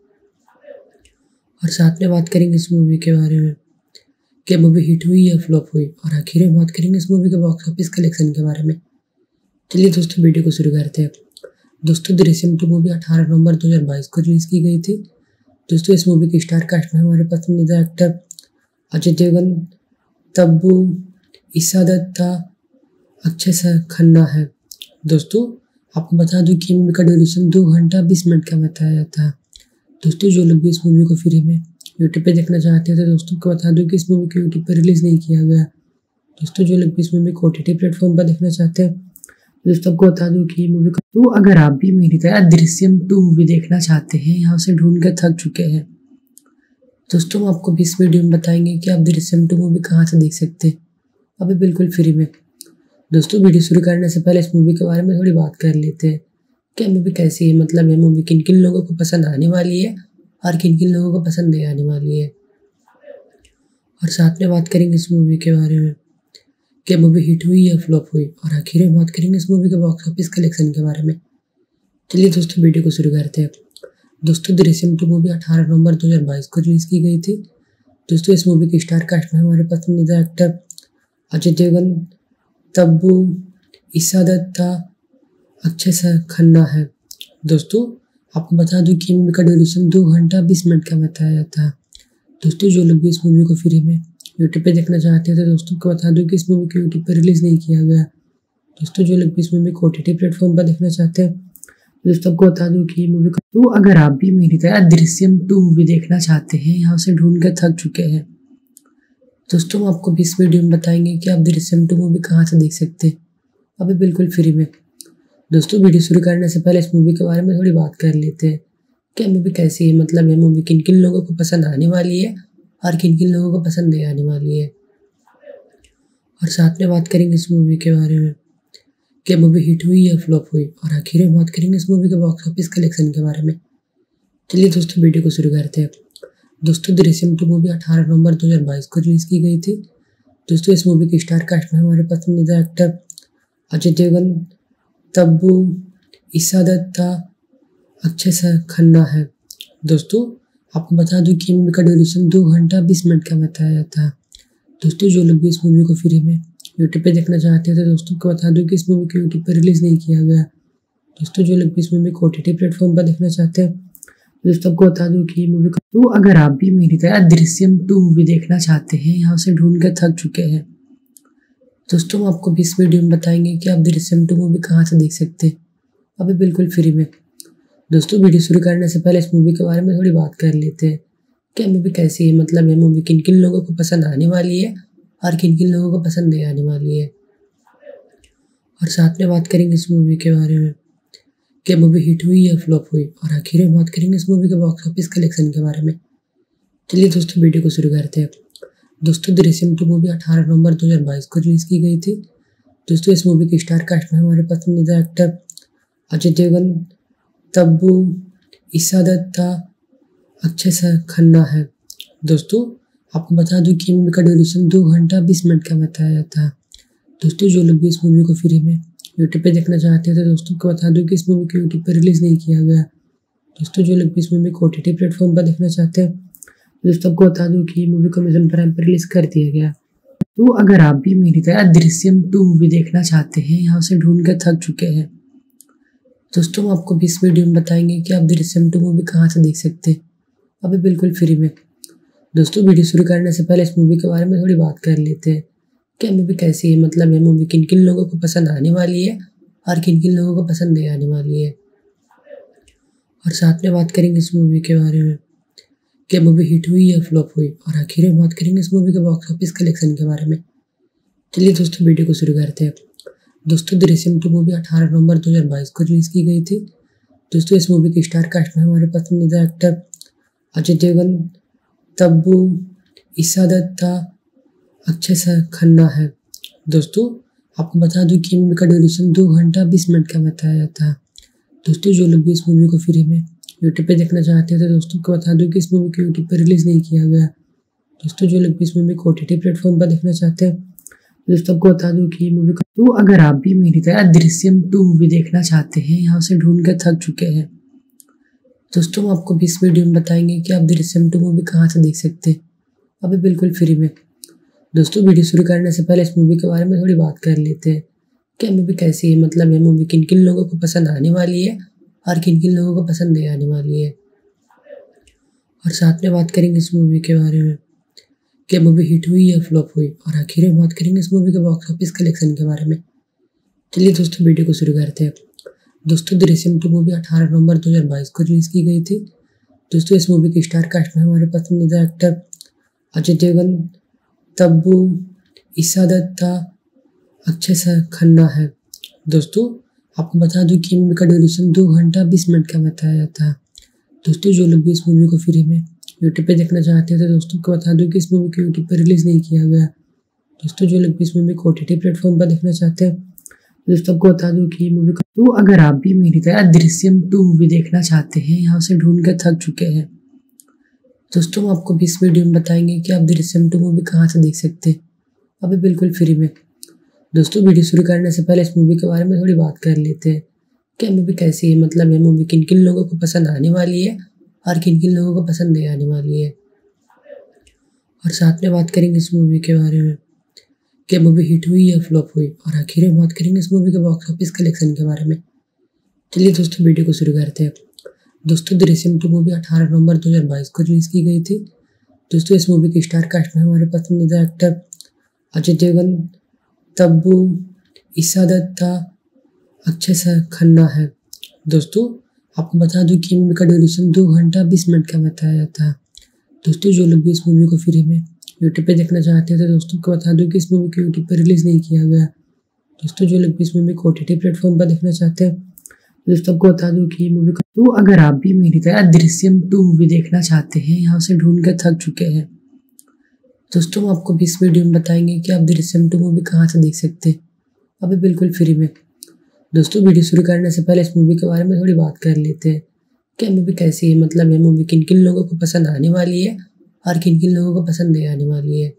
और साथ में बात करेंगे इस मूवी के बारे में कि मूवी हिट हुई या फ्लॉप हुई, और आखिर में बात करेंगे इस मूवी के बॉक्स ऑफिस कलेक्शन के बारे में। चलिए दोस्तों वीडियो को शुरू करते हैं। दोस्तों दृश्यम टू मूवी अठारह नवंबर दो हज़ार बाईस को रिलीज की गई थी। दोस्तों इस मूवी की स्टार कास्ट में हमारे पसंदीदा एक्टर अजय देवगन, तब्बू, ईशा दत्ता, अक्षय खन्ना है। दोस्तों आपको बता दूं कि मूवी का ड्यूरेशन दो घंटा बीस मिनट का बताया था। दोस्तों जो लोग भी इस मूवी को फ्री में यूट्यूब पे देखना चाहते हैं तो दोस्तों को बता दूं कि इस मूवी को यूट्यूब पर रिलीज नहीं किया गया। दोस्तों जो लोग भी इस मूवी को ओटीटी प्लेटफॉर्म पर देखना चाहते हैं दोस्तों को बता दूं कि ये मूवी। तो अगर आप भी मेरी तरह दृश्यम टू मूवी देखना चाहते हैं, यहाँ से ढूंढ कर थक चुके हैं, दोस्तों हम आपको भी इस वीडियो में बताएंगे कि आप दृश्यम टू मूवी कहाँ से देख सकते हैं, अभी बिल्कुल फ्री में। दोस्तों वीडियो शुरू करने से पहले इस मूवी के बारे में थोड़ी बात कर लेते हैं कि मूवी कैसी है, मतलब ये मूवी किन किन लोगों को पसंद आने वाली है और किन किन लोगों को पसंद नहीं आने वाली है। और साथ में बात करेंगे इस मूवी के बारे में कि मूवी हिट हुई या फ्लॉप हुई, और आखिर में बात करेंगे इस मूवी के बॉक्स ऑफिस कलेक्शन के बारे में। चलिए दोस्तों वीडियो को शुरू करते हैं। दोस्तों दृश्यम टू मूवी अठारह नवंबर दो हज़ार बाईस को रिलीज की गई थी। दोस्तों इस मूवी की स्टार कास्ट में हमारे पसंदीदा एक्टर अजय देवगन, तब्बू, ईशा दत्ता, अक्षय खन्ना है। दोस्तों आपको बता दूं कि मूवी का ड्यूरेशन दो घंटा बीस मिनट का बताया था। दोस्तों जो लोग भी इस मूवी को फ्री में यूट्यूब पे देखना चाहते हैं तो दोस्तों को बता दूं कि इस मूवी को यूट्यूब पर रिलीज नहीं किया गया। दोस्तों जो लोग भी इस मूवी को ओटीटी प्लेटफॉर्म पर देखना चाहते हैं दोस्तों को बता दूं कि ये मूवी। तो अगर आप भी मेरी तरह दृश्यम टू मूवी देखना चाहते हैं, यहाँ से ढूंढ कर थक चुके हैं, दोस्तों हम आपको भी इस वीडियो में बताएंगे कि आप दृश्यम टू मूवी कहाँ से देख सकते हैं, अभी बिल्कुल फ्री में। दोस्तों वीडियो शुरू करने से पहले इस मूवी के बारे में थोड़ी बात कर लेते हैं कि मूवी कैसी है, मतलब ये मूवी किन किन लोगों को पसंद आने वाली है और किन किन लोगों को पसंद नहीं आने वाली है। और साथ में बात करेंगे इस मूवी के बारे में कि मूवी हिट हुई या फ्लॉप हुई, और आखिर में बात करेंगे इस मूवी के बॉक्स ऑफिस कलेक्शन के बारे में। चलिए दोस्तों वीडियो को शुरू करते हैं। दोस्तों दृश्यम टू मूवी अठारह नवंबर दो हज़ार बाईस को रिलीज की गई थी। दोस्तों इस मूवी की स्टार कास्ट में हमारे पसंदीदा एक्टर अजय देवगन, तब्बू, ईशा दत्ता, अक्षय खन्ना है। दोस्तों आपको बता दूं कि मूवी का ड्यूरेशन दो घंटा बीस मिनट का बताया था। दोस्तों जो लोग भी इस मूवी को फ्री में यूट्यूब पे देखना चाहते हैं तो दोस्तों को बता दूं कि इस मूवी को यूट्यूब पर रिलीज नहीं किया गया। दोस्तों जो लोग भी इस मूवी को ओटीटी प्लेटफॉर्म पर देखना चाहते हैं दोस्तों को बता दूं कि ये मूवी। तो अगर आप भी मेरी तरह दृश्यम टू मूवी देखना चाहते हैं, यहाँ से ढूंढ कर थक चुके हैं, दोस्तों हम आपको भी इस वीडियो में बताएंगे कि आप दृश्यम टू मूवी कहाँ से देख सकते हैं, अभी बिल्कुल फ्री में। दोस्तों वीडियो शुरू करने से पहले इस मूवी के बारे में थोड़ी बात कर लेते हैं कि मूवी कैसी है, मतलब ये मूवी किन किन लोगों को पसंद आने वाली है और किन किन लोगों को पसंद नहीं आने वाली है। और साथ में बात करेंगे इस मूवी के बारे में कि मूवी हिट हुई या फ्लॉप हुई, और आखिर में बात करेंगे इस मूवी के बॉक्स ऑफिस कलेक्शन के बारे में। चलिए दोस्तों वीडियो को शुरू करते हैं। दोस्तों दृश्यम टू मूवी अठारह नवंबर दो हज़ार बाईस को रिलीज की गई थी। दोस्तों इस मूवी की स्टार कास्ट में हमारे पसंदीदा एक्टर अजय देवगन, तब्बू, ईशा दत्ता, अक्षय खन्ना है। दोस्तों आपको बता दूं कि मूवी का ड्यूरेशन दो घंटा बीस मिनट का बताया था। दोस्तों जो लोग भी इस मूवी को फ्री में यूट्यूब पे देखना चाहते हैं तो दोस्तों को बता दूं कि इस मूवी को यूट्यूब पर रिलीज नहीं किया गया। दोस्तों जो लोग भी इस मूवी को ओटीटी प्लेटफॉर्म पर देखना चाहते हैं, दोस्तों आपको बता दूं कि मूवी को अमेज़न प्राइम पर रिलीज कर दिया गया। तो अगर आप भी मेरी तरह दृश्यम टू मूवी देखना चाहते हैं, यहाँ से ढूंढ कर थक चुके हैं, दोस्तों हम आपको भी इस वीडियो में बताएंगे कि आप दृश्यम टू मूवी कहाँ से देख सकते हैं, अभी बिल्कुल फ्री में। दोस्तों वीडियो शुरू करने से पहले इस मूवी के बारे में थोड़ी बात कर लेते हैं। क्या मूवी कैसी है, मतलब ये मूवी किन किन लोगों को पसंद आने वाली है और किन किन लोगों को पसंद नहीं आने वाली है, और साथ में बात करेंगे इस मूवी के बारे में क्या मूवी हिट हुई या फ्लॉप हुई, और आखिर में बात करेंगे इस मूवी के बॉक्स ऑफिस कलेक्शन के बारे में। चलिए दोस्तों वीडियो को शुरू करते हैं। दोस्तों दृश्यम टू मूवी अठारह नवंबर दो हज़ार बाईस को रिलीज की गई थी। दोस्तों इस मूवी के स्टार कास्ट में हमारे पसंदीदा एक्टर अजय देवगन, तब्बू, ईशा दत्ता, अक्षय खन्ना है। दोस्तों आपको बता दूं कि मूवी का ड्यूरेशन दो घंटा बीस मिनट का बताया था। दोस्तों जो लोग भी इस मूवी को फ्री में यूट्यूब पे देखना चाहते थे, दोस्तों को बता दूं कि इस मूवी को यूट्यूब पर रिलीज नहीं किया गया। दोस्तों जो लोग भी इस मूवी को ओटीटी प्लेटफॉर्म पर देखना चाहते हैं, दोस्तों आपको बता दूं कि मूवी को तो अगर आप भी मेरी तरह दृश्यम टू मूवी देखना चाहते हैं, यहाँ से ढूंढ कर थक चुके हैं, दोस्तों हम आपको भी इस वीडियो में बताएंगे कि आप दृश्यम टू मूवी कहाँ से देख सकते हैं, अभी बिल्कुल फ्री में। दोस्तों वीडियो शुरू करने से पहले इस मूवी के बारे में थोड़ी बात कर लेते हैं। क्या मूवी कैसी है, मतलब ये मूवी किन किन लोगों को पसंद आने वाली है और किन किन लोगों को पसंद नहीं आने वाली है, और साथ में बात करेंगे इस मूवी के बारे में क्या मूवी हिट हुई या फ्लॉप हुई, और आखिर में बात करेंगे इस मूवी के बॉक्स ऑफिस कलेक्शन के बारे में। चलिए दोस्तों वीडियो को शुरू करते हैं। दोस्तों दृश्यम टू मूवी अठारह नवंबर दो हज़ार बाईस को रिलीज की गई थी। दोस्तों इस मूवी के स्टार कास्ट में हमारे पसंदीदा एक्टर अजय देवगन, तब्बू, ईशा दत्ता, अक्षय खन्ना है। दोस्तों आपको बता दूं कि मूवी का ड्यूरेशन दो घंटा बीस मिनट का बताया था। दोस्तों जो लोग भी इस मूवी को फ्री में यूट्यूब पे देखना चाहते थे, दोस्तों को बता दूं कि इस मूवी को यूट्यूब पर रिलीज नहीं किया गया। दोस्तों जो लोग भी इस मूवी को ओटीटी प्लेटफॉर्म पर देखना चाहते हैं, दोस्तों आपको बता दूं कि मूवी को तो अगर आप भी मेरी तरह दृश्यम टू मूवी देखना चाहते हैं, यहाँ से ढूंढ कर थक चुके हैं, दोस्तों हम आपको भी इस वीडियो में बताएंगे कि आप दृश्यम टू मूवी कहाँ से देख सकते हैं, अभी बिल्कुल फ्री में। दोस्तों वीडियो शुरू करने से पहले इस मूवी के बारे में थोड़ी बात कर लेते हैं। क्या मूवी कैसी है, मतलब ये मूवी किन किन लोगों को पसंद आने वाली है और किन किन लोगों को पसंद नहीं आने वाली है, और साथ में बात करेंगे इस मूवी के बारे में क्या मूवी हिट हुई या फ्लॉप हुई, और आखिर में बात करेंगे इस मूवी के बॉक्स ऑफिस कलेक्शन के बारे में। चलिए दोस्तों वीडियो को शुरू करते हैं। दोस्तों दृश्यम टू मूवी अठारह नवंबर दो हज़ार बाईस को रिलीज की गई थी। दोस्तों इस मूवी के स्टार कास्ट में हमारे पसंदीदा एक्टर अजय देवगन, तब्बू, ईशा दत्ता, अक्षय खन्ना है। दोस्तों आपको बता दूं कि मूवी का ड्यूरेशन दो घंटा बीस मिनट का बताया था। दोस्तों जो लोग भी इस मूवी को फ्री में यूट्यूब पे देखना चाहते थे, दोस्तों को बता दूं कि इस मूवी को यूट्यूब पर रिलीज नहीं किया गया। दोस्तों जो लोग भी इस मूवी को ओटीटी प्लेटफॉर्म पर देखना चाहते हैं, दोस्तों आपको बता दूं कि मूवी को तो अगर आप भी मेरी तरह दृश्यम टू मूवी देखना चाहते हैं, यहाँ से ढूंढ कर थक चुके हैं, दोस्तों हम आपको भी इस वीडियो में बताएंगे कि आप दृश्यम टू मूवी कहाँ से देख सकते हैं, अभी बिल्कुल फ्री में। दोस्तों वीडियो शुरू करने से पहले इस मूवी के बारे में थोड़ी बात कर लेते हैं। क्या मूवी कैसी है, मतलब ये मूवी किन किन लोगों को पसंद आने वाली है और किन किन लोगों को पसंद नहीं आने वाली है,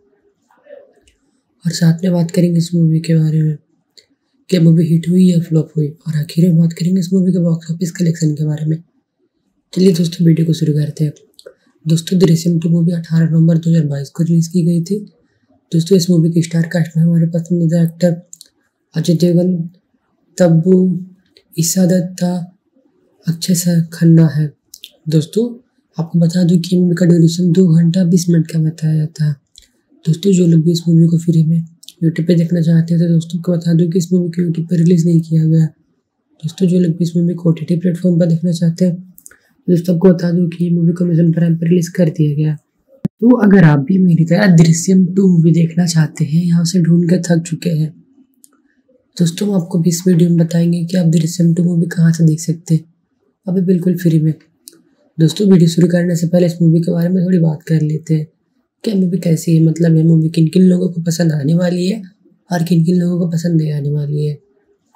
और साथ में बात करेंगे इस मूवी के बारे में क्या मूवी हिट हुई या फ्लॉप हुई, और आखिर में बात करेंगे इस मूवी के बॉक्स ऑफिस कलेक्शन के बारे में। चलिए दोस्तों वीडियो को शुरू करते हैं। दोस्तों दृश्यम टू मूवी अठारह नवंबर दो हज़ार बाईस को रिलीज की गई थी। दोस्तों इस मूवी के स्टार कास्ट में हमारे पसंदीदा एक्टर अजय देवगन, तब्बू, ईशा दत्ता, अक्षय खन्ना है। दोस्तों आपको बता दूं कि मूवी का ड्यूरेशन दो घंटा बीस मिनट का बताया था। दोस्तों जो लोग भी इस मूवी को फ्री में यूट्यूब पे देखना चाहते थे, दोस्तों को बता दूं कि इस मूवी को यूट्यूब पर रिलीज नहीं किया गया। दोस्तों जो लोग भी इस मूवी को ओटीटी प्लेटफॉर्म पर देखना चाहते हैं, दोस्तों आपको बता दूं कि मूवी को अमेज़न प्राइम पर रिलीज कर दिया गया। तो अगर आप भी मेरी तरह दृश्यम टू मूवी देखना चाहते हैं, यहाँ से ढूंढ कर थक चुके हैं, दोस्तों हम आपको भी इस वीडियो में बताएंगे कि आप दृश्यम टू मूवी कहाँ से देख सकते हैं, अभी बिल्कुल फ्री में। दोस्तों वीडियो शुरू करने से पहले इस मूवी के बारे में थोड़ी बात कर लेते हैं। क्या मूवी कैसी है, मतलब ये मूवी किन किन लोगों को पसंद आने वाली है और किन किन लोगों को पसंद नहीं आने वाली है,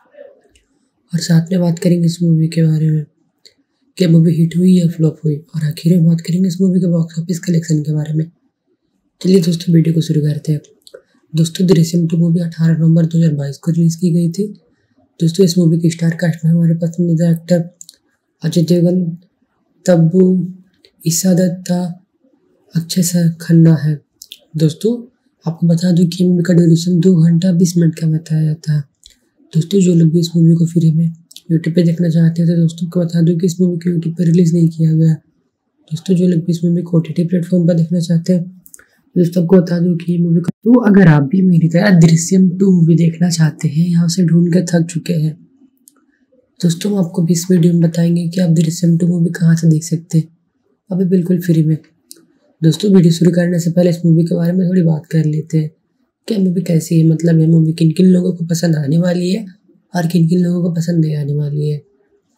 और साथ में बात करेंगे इस मूवी के बारे में क्या मूवी हिट हुई या फ्लॉप हुई, और आखिर में बात करेंगे इस मूवी के बॉक्स ऑफिस कलेक्शन के बारे में। चलिए दोस्तों वीडियो को शुरू करते हैं। दोस्तों दृश्यम टू मूवी अठारह नवंबर दो हज़ार बाईस को रिलीज की गई थी। दोस्तों इस मूवी के स्टार कास्ट में हमारे पसंदीदा एक्टर अजय देवगन, तब्बू, ईसा दत्ता, अक्षय खन्ना है। दोस्तों आपको बता दूं कि मूवी का ड्यूरेशन दो घंटा बीस मिनट का बताया जाता है। दोस्तों जो लोग भी इस मूवी को फ्री में यूट्यूब पे देखना चाहते हैं तो दोस्तों को बता दूं कि इस मूवी को यूट्यूब पे रिलीज़ नहीं किया गया। दोस्तों जो लोग भी इस मूवी को ओटीटी प्लेटफॉर्म पर देखना चाहते हैं दोस्तों को बता दूं कि ये मूवी का तो अगर आप भी मेरी तरह दृश्यम टू मूवी देखना चाहते हैं, यहाँ से ढूंढ कर थक चुके हैं, दोस्तों हम आपको भी इस वीडियो में बताएंगे कि आप दृश्यम टू मूवी कहाँ से देख सकते हैं, अभी बिल्कुल फ्री में। दोस्तों वीडियो शुरू करने से पहले इस मूवी के बारे में थोड़ी बात कर लेते हैं कि मूवी कैसी है, मतलब ये मूवी किन किन लोगों को पसंद आने वाली है और किन किन लोगों को पसंद नहीं आने वाली है,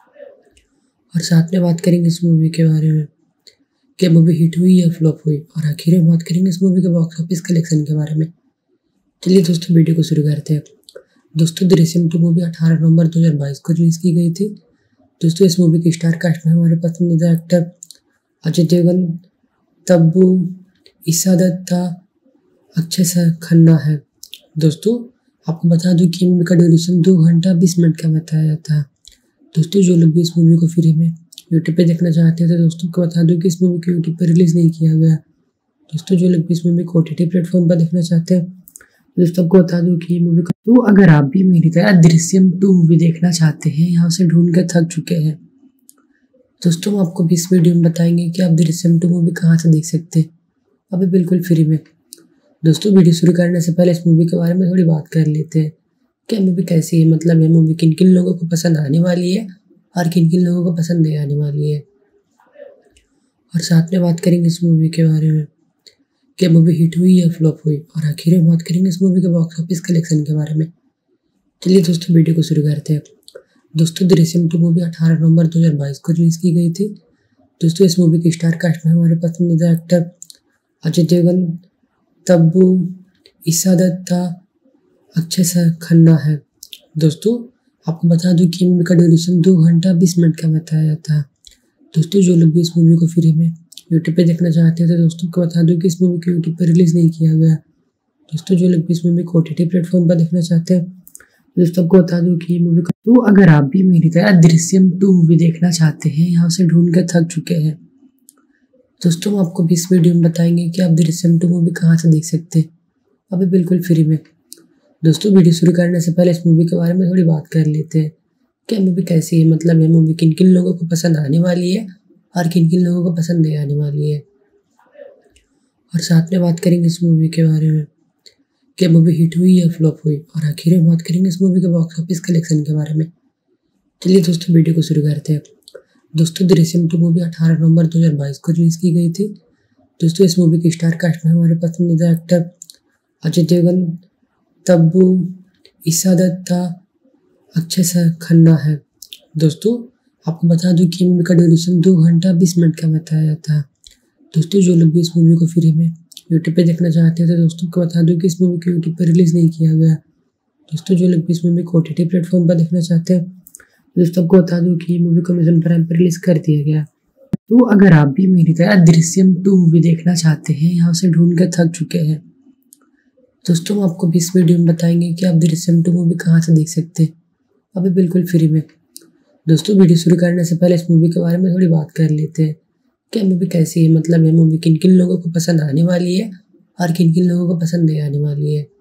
और साथ में बात करेंगे इस मूवी के बारे में कि मूवी हिट हुई या फ्लॉप हुई, और आखिर में बात करेंगे इस मूवी के बॉक्स ऑफिस कलेक्शन के बारे में। चलिए दोस्तों वीडियो को शुरू करते हैं। दोस्तों दृश्यम टू मूवी अठारह नवंबर दो हज़ार बाईस को रिलीज़ की गई थी। दोस्तों इस मूवी के स्टार कास्ट में हमारे पसंदीदा एक्टर अजय देवगन, तब्बू, ईसा दत्ता, अक्षय खन्ना है। दोस्तों आपको बता दूं कि मूवी का ड्यूरेशन दो घंटा बीस मिनट का बताया जाता है। दोस्तों जो लोग भी इस मूवी को फ्री में यूट्यूब पे देखना चाहते हैं तो दोस्तों को बता दूं कि इस मूवी को यूट्यूब पे रिलीज़ नहीं किया गया। दोस्तों जो लोग भी इस मूवी को ओटीटी प्लेटफॉर्म पर देखना चाहते हैं दोस्तों को बता दूं कि ये मूवी का तो अगर आप भी मेरी तरह दृश्यम टू मूवी देखना चाहते हैं, यहाँ से ढूंढ कर थक चुके हैं, दोस्तों हम आपको भी इस वीडियो में बताएंगे कि आप दृश्यम टू मूवी कहाँ से देख सकते हैं, अभी बिल्कुल फ्री में। दोस्तों वीडियो शुरू करने से पहले इस मूवी के बारे में थोड़ी बात कर लेते हैं कि मूवी कैसी है, मतलब ये मूवी किन किन लोगों को पसंद आने वाली है और किन किन लोगों को पसंद नहीं आने वाली है, और साथ में बात करेंगे इस मूवी के बारे में कि मूवी हिट हुई या फ्लॉप हुई, और आखिर में बात करेंगे इस मूवी के बॉक्स ऑफिस कलेक्शन के बारे में। चलिए दोस्तों वीडियो को शुरू करते हैं। दोस्तों दृश्यम टू मूवी अठारह नवंबर दो हज़ार बाईस को रिलीज़ की गई थी। दोस्तों इस मूवी के स्टार कास्ट में हमारे पसंदीदा एक्टर अजय देवगन, तब्बू, ईसा दत्ता, अक्षय खन्ना है। दोस्तों आपको बता दूं कि मूवी का ड्यूरेशन दो घंटा बीस मिनट का बताया जाता है। दोस्तों जो लोग भी इस मूवी को फ्री में यूट्यूब पे देखना चाहते हैं तो दोस्तों को बता दूं कि इस मूवी को यूट्यूब पे रिलीज़ नहीं किया गया। दोस्तों जो लोग भी इस मूवी को ओटीटी प्लेटफॉर्म पर देखना चाहते हैं दोस्तों को बता दूं कि ये मूवी का तो अगर आप भी मेरी तरह दृश्यम टू मूवी देखना चाहते हैं, यहाँ से ढूंढ कर थक चुके हैं, दोस्तों हम आपको भी इस वीडियो में बताएंगे कि आप दृश्यम टू मूवी कहाँ से देख सकते हैं, अभी बिल्कुल फ्री में। दोस्तों वीडियो शुरू करने से पहले इस मूवी के बारे में थोड़ी बात कर लेते हैं कि मूवी कैसी है, मतलब ये मूवी किन किन लोगों को पसंद आने वाली है और किन किन लोगों को पसंद नहीं आने वाली है, और साथ में बात करेंगे इस मूवी के बारे में कि मूवी हिट हुई या फ्लॉप हुई, और आखिर में बात करेंगे इस मूवी के बॉक्स ऑफिस कलेक्शन के बारे में। चलिए दोस्तों वीडियो को शुरू करते हैं। दोस्तों दृश्यम टू मूवी अठारह नवंबर दो हज़ार बाईस को रिलीज़ की गई थी। दोस्तों इस मूवी के स्टार कास्ट में हमारे पसंदीदा एक्टर अजय देवगन, तब्बू, ईसा दत्ता, अक्षय खन्ना है। दोस्तों आपको बता दूं कि मूवी का ड्यूरेशन दो घंटा बीस मिनट का बताया जाता है। दोस्तों जो लोग भी इस मूवी को फ्री में यूट्यूब पे देखना चाहते हैं तो दोस्तों को बता दूं कि इस मूवी को यूट्यूब पे रिलीज़ नहीं किया गया। दोस्तों जो लोग भी इस मूवी को ओटीटी प्लेटफॉर्म पर देखना चाहते हैं दोस्तों को बता दूं कि ये मूवी को अमेज़न प्राइम पर रिलीज़ कर दिया गया। तो अगर आप भी मेरी तरह दृश्यम टू मूवी देखना चाहते हैं, यहाँ से ढूंढ कर थक चुके हैं, दोस्तों हम आपको भी इस वीडियो में बताएंगे कि आप दृश्यम टू मूवी कहाँ से देख सकते हैं, अभी बिल्कुल फ्री में। दोस्तों वीडियो शुरू करने से पहले इस मूवी के बारे में थोड़ी बात कर लेते हैं कि मूवी कैसी है, मतलब ये मूवी किन किन लोगों को पसंद आने वाली है और किन किन लोगों को पसंद नहीं आने वाली है,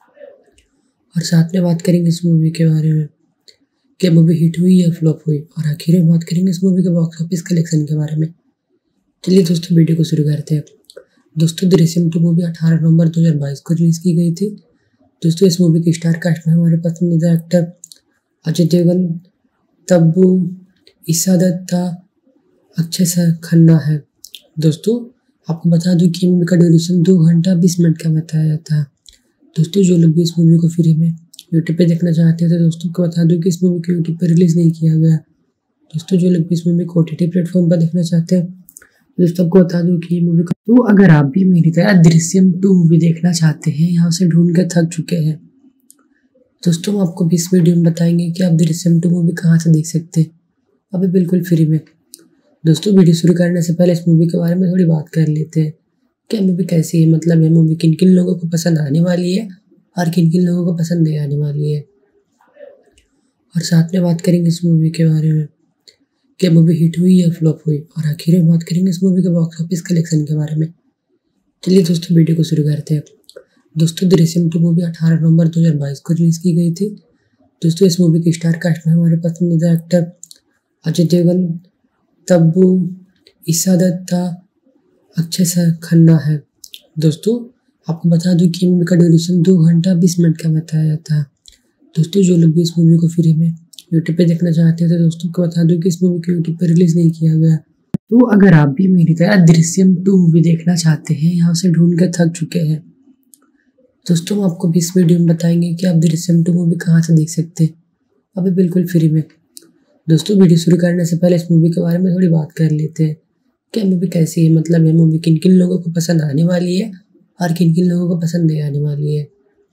और साथ में बात करेंगे इस मूवी के बारे में कि मूवी हिट हुई या फ्लॉप हुई, और आखिर में बात करेंगे इस मूवी के बॉक्स ऑफिस कलेक्शन के बारे में। चलिए दोस्तों वीडियो को शुरू करते हैं। दोस्तों दृश्यम टू मूवी अठारह नवंबर दो हज़ार बाईस को रिलीज़ की गई थी। दोस्तों इस मूवी के स्टार कास्ट में हमारे पसंदीदा एक्टर अजय देवगन, तब्बू, ईसा दत्ता, अक्षय खन्ना है। दोस्तों आपको बता दूं कि मूवी का ड्यूरेशन दो घंटा बीस मिनट का बताया जाता है। दोस्तों जो लोग भी इस मूवी को फ्री में यूट्यूब पे देखना चाहते हैं तो दोस्तों को बता दूं कि इस मूवी को यूट्यूब पे रिलीज़ नहीं किया गया। दोस्तों जो लोग भी इस मूवी को ओटीटी प्लेटफॉर्म पर देखना चाहते हैं दोस्तों को बता दूं कि ये मूवी का तो अगर आप भी मेरी तरह दृश्यम टू मूवी देखना चाहते हैं, यहाँ से ढूंढ कर थक चुके हैं, दोस्तों हम आपको भी इस वीडियो में बताएंगे कि आप दृश्यम टू मूवी कहाँ से देख सकते हैं, अभी बिल्कुल फ्री में। दोस्तों वीडियो शुरू करने से पहले इस मूवी के बारे में थोड़ी बात कर लेते हैं कि मूवी कैसी है, मतलब ये मूवी किन किन लोगों को पसंद आने वाली है और किन किन लोगों को पसंद नहीं आने वाली है, और साथ में बात करेंगे इस मूवी के बारे में क्या मूवी हिट हुई या फ्लॉप हुई, और आखिर में बात करेंगे इस मूवी के बॉक्स ऑफिस कलेक्शन के बारे में। चलिए दोस्तों वीडियो को शुरू करते हैं। दोस्तों दृश्यम टू मूवी अठारह नवंबर दो हज़ार बाईस को रिलीज की गई थी। दोस्तों इस मूवी के स्टार कास्ट में हमारे पसंदीदा एक्टर अजय देवगन, तब्बू, ईशा दत्ता, अक्षय खन्ना है। दोस्तों आपको बता दूं कि मूवी का ड्यूरेशन दो घंटा बीस मिनट का बताया था। दोस्तों जो लोग भी इस मूवी को फ्री में यूट्यूब पे देखना चाहते हैं तो दोस्तों को बता दूं कि इस मूवी को यूट्यूब पे रिलीज नहीं किया गया। तो अगर आप भी मेरी तरह दृश्यम टू मूवी देखना चाहते हैं, यहाँ से ढूंढ कर थक चुके हैं, दोस्तों हम आपको भी इस वीडियो में बताएंगे कि आप दृश्यम टू मूवी कहाँ से देख सकते हैं, अभी बिल्कुल फ्री में। दोस्तों वीडियो शुरू करने से पहले इस मूवी के बारे में थोड़ी बात कर लेते हैं। क्या मूवी कैसी है, मतलब ये मूवी किन किन लोगों को पसंद आने वाली है और किन किन लोगों को पसंद नहीं आने वाली है,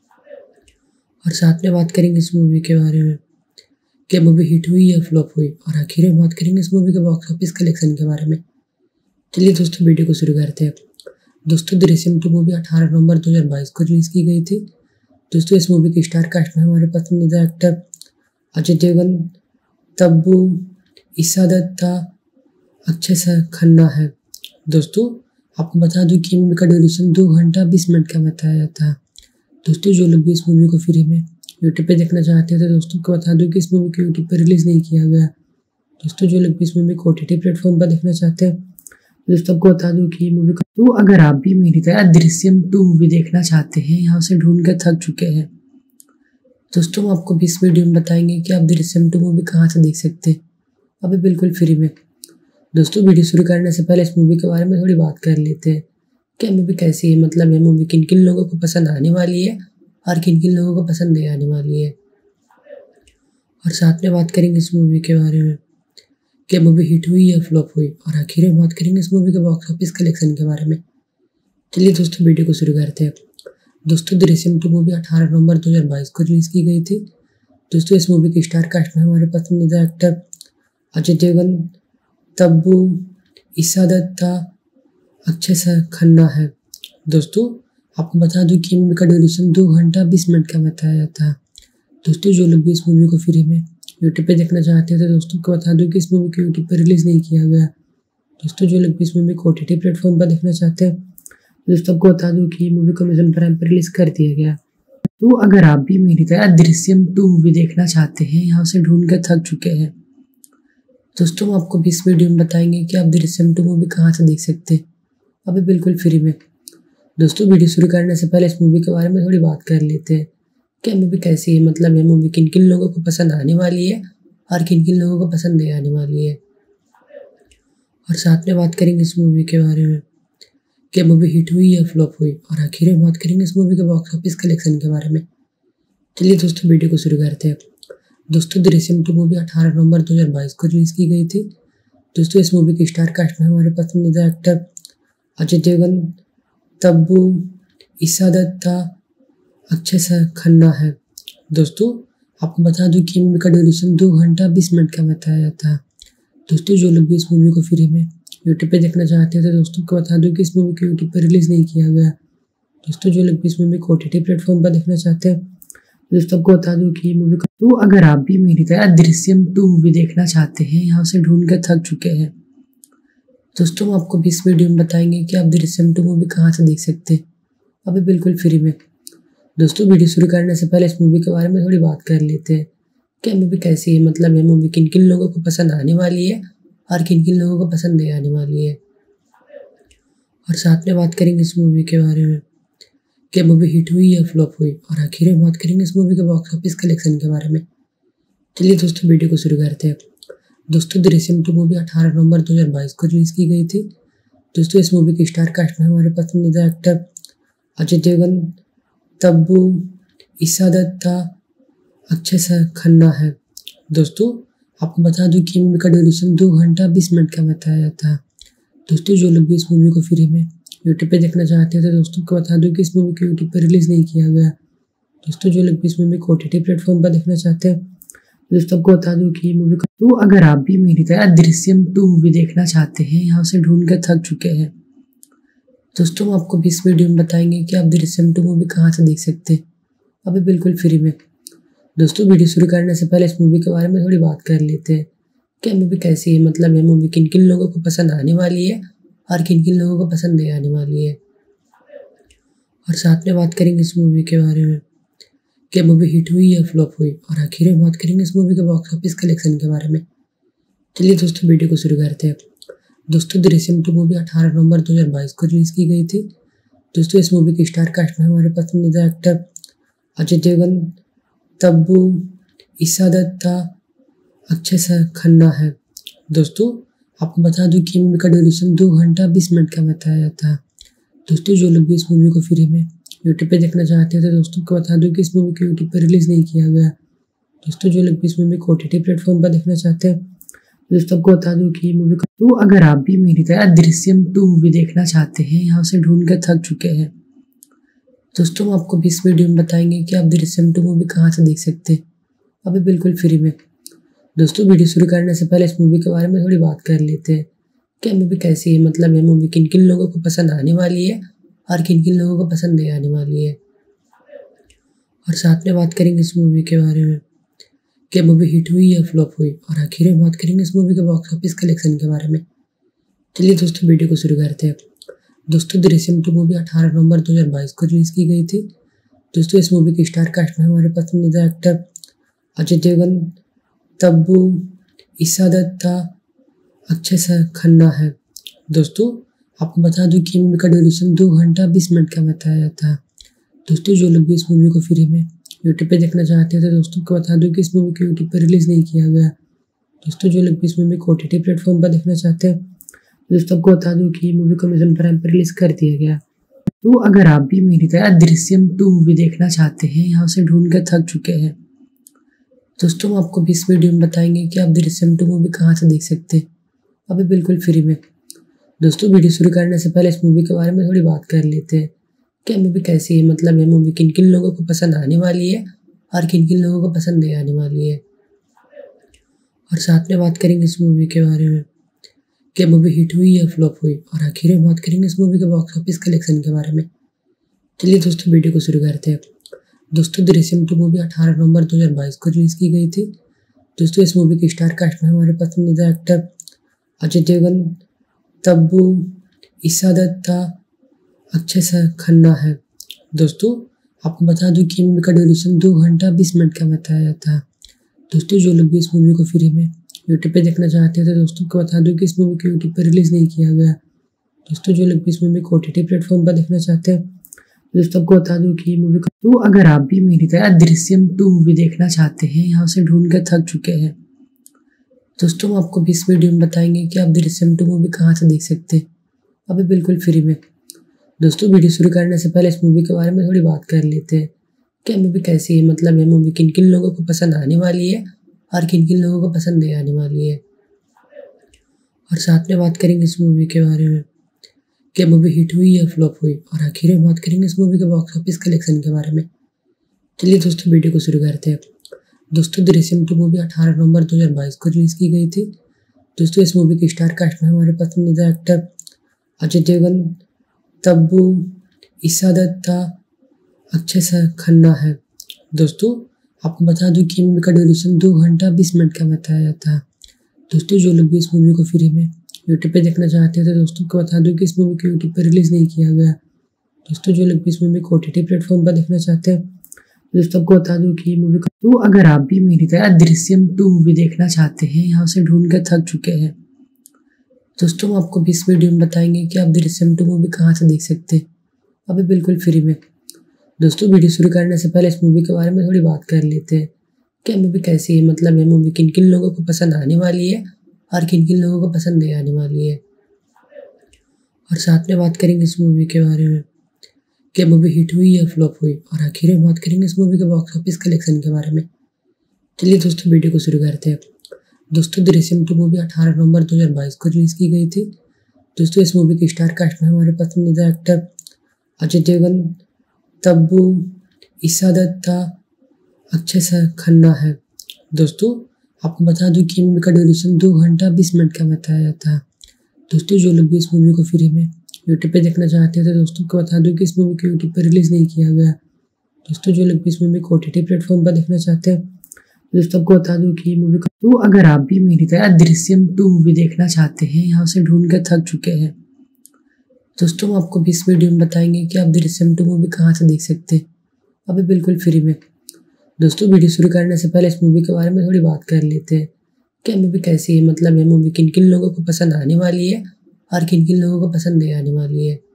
और साथ में बात करेंगे इस मूवी के बारे में क्या मूवी हिट हुई या फ्लॉप हुई, और आखिर में बात करेंगे इस मूवी के बॉक्स ऑफिस कलेक्शन के बारे में। चलिए दोस्तों वीडियो को शुरू करते हैं। दोस्तों दृश्यम टू मूवी अठारह नवंबर दो हज़ार बाईस को रिलीज की गई थी। दोस्तों इस मूवी के स्टार कास्ट में हमारे पसंदीदा एक्टर अजय देवगन, तब्बू, ईशा दत्ता, अक्षय खन्ना है। दोस्तों आपको बता दूं कि मूवी का ड्यूरेशन दो घंटा बीस मिनट का बताया था। दोस्तों जो लोग भी इस मूवी को फ्री में यूट्यूब पे देखना चाहते हैं तो दोस्तों को बता दूं कि इस मूवी को यूट्यूब पे रिलीज नहीं किया गया। दोस्तों जो लोग भी इस मूवी को ओटीटी प्लेटफॉर्म पर देखना चाहते हैं दोस्तों को बता दूं कि मूवी को तो अगर आप भी मेरी तरह दृश्यम टू मूवी देखना चाहते हैं, यहाँ से ढूंढ कर थक चुके हैं, दोस्तों हम आपको भी इस वीडियो में बताएंगे कि आप दृश्यम टू मूवी कहाँ से देख सकते हैं, अभी बिल्कुल फ्री में। दोस्तों वीडियो शुरू करने से पहले इस मूवी के बारे में थोड़ी बात कर लेते हैं। क्या मूवी कैसी है, मतलब ये मूवी किन किन लोगों को पसंद आने वाली है और किन किन लोगों को पसंद नहीं आने वाली है, और साथ में बात करेंगे इस मूवी के बारे में क्या मूवी हिट हुई या फ्लॉप हुई, और आखिर में बात करेंगे इस मूवी के बॉक्स ऑफिस कलेक्शन के बारे में। चलिए दोस्तों वीडियो को शुरू करते हैं। दोस्तों दृश्यम टू मूवी अठारह नवंबर दो हज़ार बाईस को रिलीज की गई थी। दोस्तों इस मूवी के स्टार कास्ट में हमारे पसंदीदा एक्टर अजय देवगन, तब्बू, ईशा दत्ता, अक्षय खन्ना है। दोस्तों आपको बता दूं कि मूवी का ड्यूरेशन दो घंटा बीस मिनट का बताया था। दोस्तों जो लोग भी इस मूवी को फ्री में यूट्यूब पे देखना चाहते हैं तो दोस्तों को बता दूं कि इस मूवी को यूट्यूब पे रिलीज नहीं किया गया। दोस्तों जो लोग भी इस मूवी को ओटीटी प्लेटफॉर्म पर देखना चाहते हैं दोस्तों को बता दूं कि मूवी को अमेज़न प्राइम पर रिलीज कर दिया गया। तो अगर आप भी मेरी तरह दृश्यम टू मूवी देखना चाहते हैं, यहाँ से ढूंढ कर थक चुके हैं, दोस्तों हम आपको भी इस वीडियो में बताएंगे कि आप दृश्यम टू मूवी कहाँ से देख सकते हैं, अभी बिल्कुल फ्री में। दोस्तों वीडियो शुरू करने से पहले इस मूवी के बारे में थोड़ी बात कर लेते हैं। क्या मूवी कैसी है, मतलब ये मूवी किन किन लोगों को पसंद आने वाली है और किन किन लोगों को पसंद नहीं आने वाली है, और साथ में बात करेंगे इस मूवी के बारे में क्या मूवी हिट हुई या फ्लॉप हुई, और आखिर में बात करेंगे इस मूवी के बॉक्स ऑफिस कलेक्शन के बारे में। चलिए दोस्तों वीडियो को शुरू करते हैं। दोस्तों दृश्यम टू मूवी अठारह नवंबर दो हज़ार बाईस को रिलीज की गई थी। दोस्तों इस मूवी के स्टार कास्ट में हमारे पसंदीदा एक्टर अजय देवगन, तब्बू, ईशा दत्ता, अक्षय खन्ना है। दोस्तों आपको बता दूं कि मूवी का ड्यूरेशन दो घंटा बीस मिनट का बताया था। दोस्तों जो लोग भी इस मूवी को फ्री में यूट्यूब पे देखना चाहते हैं तो दोस्तों को बता दूं कि इस मूवी को यूट्यूब पर रिलीज नहीं किया गया। दोस्तों जो लोग भी इस मूवी को ओटीटी प्लेटफॉर्म पर देखना चाहते हैं दोस्तों को बता दूं कि मूवी को तो अगर आप भी मेरी तरह दृश्यम टू मूवी देखना चाहते हैं, यहाँ से ढूंढ कर थक चुके हैं, दोस्तों हम आपको भी इस वीडियो में बताएंगे कि आप दृश्यम टू मूवी कहाँ से देख सकते हैं, अभी बिल्कुल फ्री में। दोस्तों वीडियो शुरू करने से पहले इस मूवी के बारे में थोड़ी बात कर लेते हैं। क्या मूवी कैसी है, मतलब ये मूवी किन किन लोगों को पसंद आने वाली है और किन किन लोगों को पसंद नहीं आने वाली है, और साथ में बात करेंगे इस मूवी के बारे में क्या मूवी हिट हुई या फ्लॉप हुई, और आखिर में बात करेंगे इस मूवी के बॉक्स ऑफिस कलेक्शन के बारे में। चलिए दोस्तों वीडियो को शुरू करते हैं। दोस्तों दृश्यम टू मूवी अठारह नवंबर दो हज़ार बाईस को रिलीज की गई थी। दोस्तों इस मूवी के स्टार कास्ट में हमारे पसंदीदा एक्टर अजय देवगन, तब्बू, ईशा दत्ता, अक्षय खन्ना है। दोस्तों आपको बता दूं कि मूवी का ड्यूरेशन दो घंटा बीस मिनट का बताया था। दोस्तों जो लोग भी इस मूवी को फ्री में यूट्यूब पे देखना चाहते हैं तो दोस्तों को बता दूं कि इस मूवी को यूट्यूब पर रिलीज नहीं किया गया। दोस्तों जो लोग भी इस मूवी को ओटीटी प्लेटफॉर्म पर देखना चाहते हैं दोस्तों को बता दूं कि मूवी को तो अगर आप भी मेरी तरह दृश्यम टू मूवी देखना चाहते हैं, यहाँ से ढूंढ कर थक चुके हैं, दोस्तों हम आपको भी इस वीडियो में बताएंगे कि आप दृश्यम टू मूवी कहाँ से देख सकते हैं, अभी बिल्कुल फ्री में। दोस्तों वीडियो शुरू करने से पहले इस मूवी के बारे में थोड़ी बात कर लेते हैं। क्या मूवी कैसी है, मतलब ये मूवी किन किन लोगों को पसंद आने वाली है और किन किन लोगों को पसंद नहीं आने वाली है। और साथ में बात करेंगे इस मूवी के बारे में, क्या मूवी हिट हुई या फ्लॉप हुई, और आखिर में बात करेंगे इस मूवी के बॉक्स ऑफिस कलेक्शन के बारे में। चलिए दोस्तों वीडियो को शुरू करते हैं। दोस्तों दृश्यम टू मूवी अठारह नवंबर दो हज़ार बाईस को रिलीज की गई थी। दोस्तों इस मूवी के स्टार कास्ट में हमारे पसंदीदा एक्टर अजय देवगन, तब्बू, ईशा दत्ता, अक्षय खन्ना है। दोस्तों आपको बता दूं कि मूवी का ड्यूरेशन दो घंटा बीस मिनट का बताया था। दोस्तों जो लोग भी इस मूवी को फ्री में यूट्यूब पे देखना चाहते थे, तो दोस्तों को बता दूं कि इस मूवी को यूट्यूब पे रिलीज नहीं किया गया। दोस्तों जो लोग भी इस मूवी को ओटीटी प्लेटफॉर्म पर देखना चाहते हैं, दोस्तों को बता दूं कि मूवी का तो अगर आप भी मेरी तरह दृश्यम टू मूवी देखना चाहते हैं, यहाँ से ढूंढ कर थक चुके हैं, दोस्तों हम आपको भी इस वीडियो में बताएंगे कि आप दृश्यम टू मूवी कहाँ से देख सकते हैं, अभी बिल्कुल फ्री में। दोस्तों वीडियो शुरू करने से पहले इस मूवी के बारे में थोड़ी बात कर लेते हैं। क्या मूवी कैसी है, मतलब ये मूवी किन किन लोगों को पसंद आने वाली है और किन किन लोगों को पसंद नहीं आने वाली है। और साथ में बात करेंगे इस मूवी के बारे में, क्या मूवी हिट हुई या फ्लॉप हुई, और आखिर में बात करेंगे इस मूवी के बॉक्स ऑफिस कलेक्शन के बारे में। चलिए दोस्तों वीडियो को शुरू करते हैं। दोस्तों दृश्यम टू मूवी अठारह नवंबर दो हज़ार बाईस को रिलीज की गई थी। दोस्तों इस मूवी के स्टार कास्ट में हमारे पसंदीदा एक्टर अजय देवगन, तब्बू, ईशा दत्ता, अक्षय खन्ना है। दोस्तों आपको बता दूं कि मूवी का ड्यूरेशन दो घंटा बीस मिनट का बताया था। दोस्तों जो लोग भी इस मूवी को फ्री में यूट्यूब पे देखना चाहते थे, तो दोस्तों को बता दूं कि इस मूवी को यूट्यूब पे रिलीज नहीं किया गया। दोस्तों जो लोग भी इस मूवी को ओटीटी प्लेटफॉर्म पर देखना चाहते हैं, दोस्तों को बता दूं कि मूवी को अमेज़न प्राइम पर रिलीज कर दिया गया। तो अगर आप भी मेरी तरह दृश्यम टू मूवी देखना चाहते हैं, यहाँ से ढूंढ कर थक चुके हैं, दोस्तों हम आपको भी इस वीडियो में बताएंगे कि आप दृश्यम टू मूवी कहाँ से देख सकते हैं, अभी बिल्कुल फ्री में। दोस्तों वीडियो शुरू करने से पहले इस मूवी के बारे में थोड़ी बात कर लेते हैं। क्या मूवी कैसी है, मतलब ये मूवी किन किन लोगों को पसंद आने वाली है और किन किन लोगों को पसंद नहीं आने वाली है। और साथ में बात करेंगे इस मूवी के बारे में, क्या मूवी हिट हुई या फ्लॉप हुई, और आखिर में बात करेंगे इस मूवी के बॉक्स ऑफिस कलेक्शन के बारे में। चलिए दोस्तों वीडियो को शुरू करते हैं। दोस्तों दृश्यम टू मूवी अठारह नवंबर दो हज़ार बाईस को रिलीज की गई थी। दोस्तों इस मूवी के स्टार कास्ट में हमारे पसंदीदा एक्टर अजय देवगन, तब्बू, ईशा दत्ता, अक्षय खन्ना है। दोस्तों आपको बता दूं कि मूवी का ड्यूरेशन दो घंटा बीस मिनट का बताया था। दोस्तों जो लोग भी इस मूवी को फ्री में यूट्यूब पे देखना चाहते थे, तो दोस्तों को बता दूं कि इस मूवी को यूट्यूब पर रिलीज नहीं किया गया। दोस्तों जो लोग भी इस मूवी को ओटीटी प्लेटफॉर्म पर देखना चाहते हैं, दोस्तों को बता दूं कि मूवी का तो अगर आप भी मेरी तरह दृश्यम टू मूवी देखना चाहते हैं, यहाँ से ढूंढ कर थक चुके हैं, दोस्तों हम आपको भी इस वीडियो में बताएंगे कि आप दृश्यम टू मूवी कहाँ से देख सकते हैं, अभी बिल्कुल फ्री में। दोस्तों वीडियो शुरू करने से पहले इस मूवी के बारे में थोड़ी बात कर लेते हैं। क्या मूवी कैसी है, मतलब ये मूवी किन किन लोगों को पसंद आने वाली है और किन किन लोगों को पसंद नहीं आने वाली है। और साथ में बात करेंगे इस मूवी के बारे में, क्या मूवी हिट हुई या फ्लॉप हुई, और आखिर में बात करेंगे इस मूवी के बॉक्स ऑफिस कलेक्शन के बारे में। चलिए दोस्तों वीडियो को शुरू करते हैं। दोस्तों दृश्यम टू मूवी अठारह नवंबर दो हज़ार बाईस को रिलीज की गई थी। दोस्तों इस मूवी के स्टार कास्ट में हमारे पसंदीदा एक्टर अजय देवगन, तब्बू, ईशा दत्ता, अक्षय खन्ना है। दोस्तों आपको बता दूं कि मूवी का ड्यूरेशन दो घंटा बीस मिनट का बताया था। दोस्तों जो लोग भी इस मूवी को फ्री में यूट्यूब पे देखना चाहते थे, दोस्तों को बता दूं कि इस मूवी को यूट्यूब पर रिलीज नहीं किया गया। दोस्तों जो लोग भी इस मूवी को ओटीटी प्लेटफॉर्म पर देखना चाहते हैं, दोस्तों को बता दूं कि मूवी का तो अगर आप भी मेरी तरह दृश्यम टू मूवी देखना चाहते हैं, यहाँ से ढूंढ कर थक चुके हैं, दोस्तों हम आपको भी इस वीडियो में बताएंगे कि आप दृश्यम टू मूवी कहाँ से देख सकते हैं, अभी बिल्कुल फ्री में। दोस्तों वीडियो शुरू करने से पहले इस मूवी के बारे में थोड़ी बात कर लेते हैं। क्या मूवी कैसी है, मतलब ये मूवी किन किन लोगों को पसंद आने वाली है और किन किन लोगों को पसंद नहीं आने वाली है। और साथ में बात करेंगे इस मूवी के बारे में, क्या मूवी हिट हुई या फ्लॉप हुई, और आखिर में बात करेंगे इस मूवी के बॉक्स ऑफिस कलेक्शन के बारे में। चलिए दोस्तों वीडियो को शुरू करते हैं। दोस्तों दृश्यम टू मूवी अठारह नवंबर दो हज़ार बाईस को रिलीज की गई थी। दोस्तों इस मूवी के स्टार कास्ट में हमारे पसंदीदा एक्टर अजय देवगन, तब्बू, ईशा दत्ता, अक्षय खन्ना है। दोस्तों आपको बता दूं कि मूवी का ड्यूरेशन दो घंटा बीस मिनट का बताया था। दोस्तों जो लोग भी इस मूवी को फ्री में यूट्यूब पे देखना चाहते थे, दोस्तों को बता दूं कि इस मूवी को यूट्यूब पर रिलीज नहीं किया गया। दोस्तों जो लोग भी इस मूवी को ओटीटी प्लेटफॉर्म पर देखना चाहते हैं, दोस्तों आपको बता दूं कि ये मूवी का तो अगर आप भी मेरी तरह दृश्यम टू मूवी देखना चाहते हैं, यहाँ से ढूंढ कर थक चुके हैं, दोस्तों हम आपको इस वीडियो में बताएंगे कि आप दृश्यम टू मूवी कहाँ से देख सकते हैं, अभी बिल्कुल फ्री में। दोस्तों वीडियो शुरू करने से पहले इस मूवी के बारे में थोड़ी बात कर लेते हैं कि ये मूवी कैसी है, मतलब ये मूवी किन किन लोगों को पसंद आने वाली है और किन किन लोगों को पसंद नहीं आने वाली है,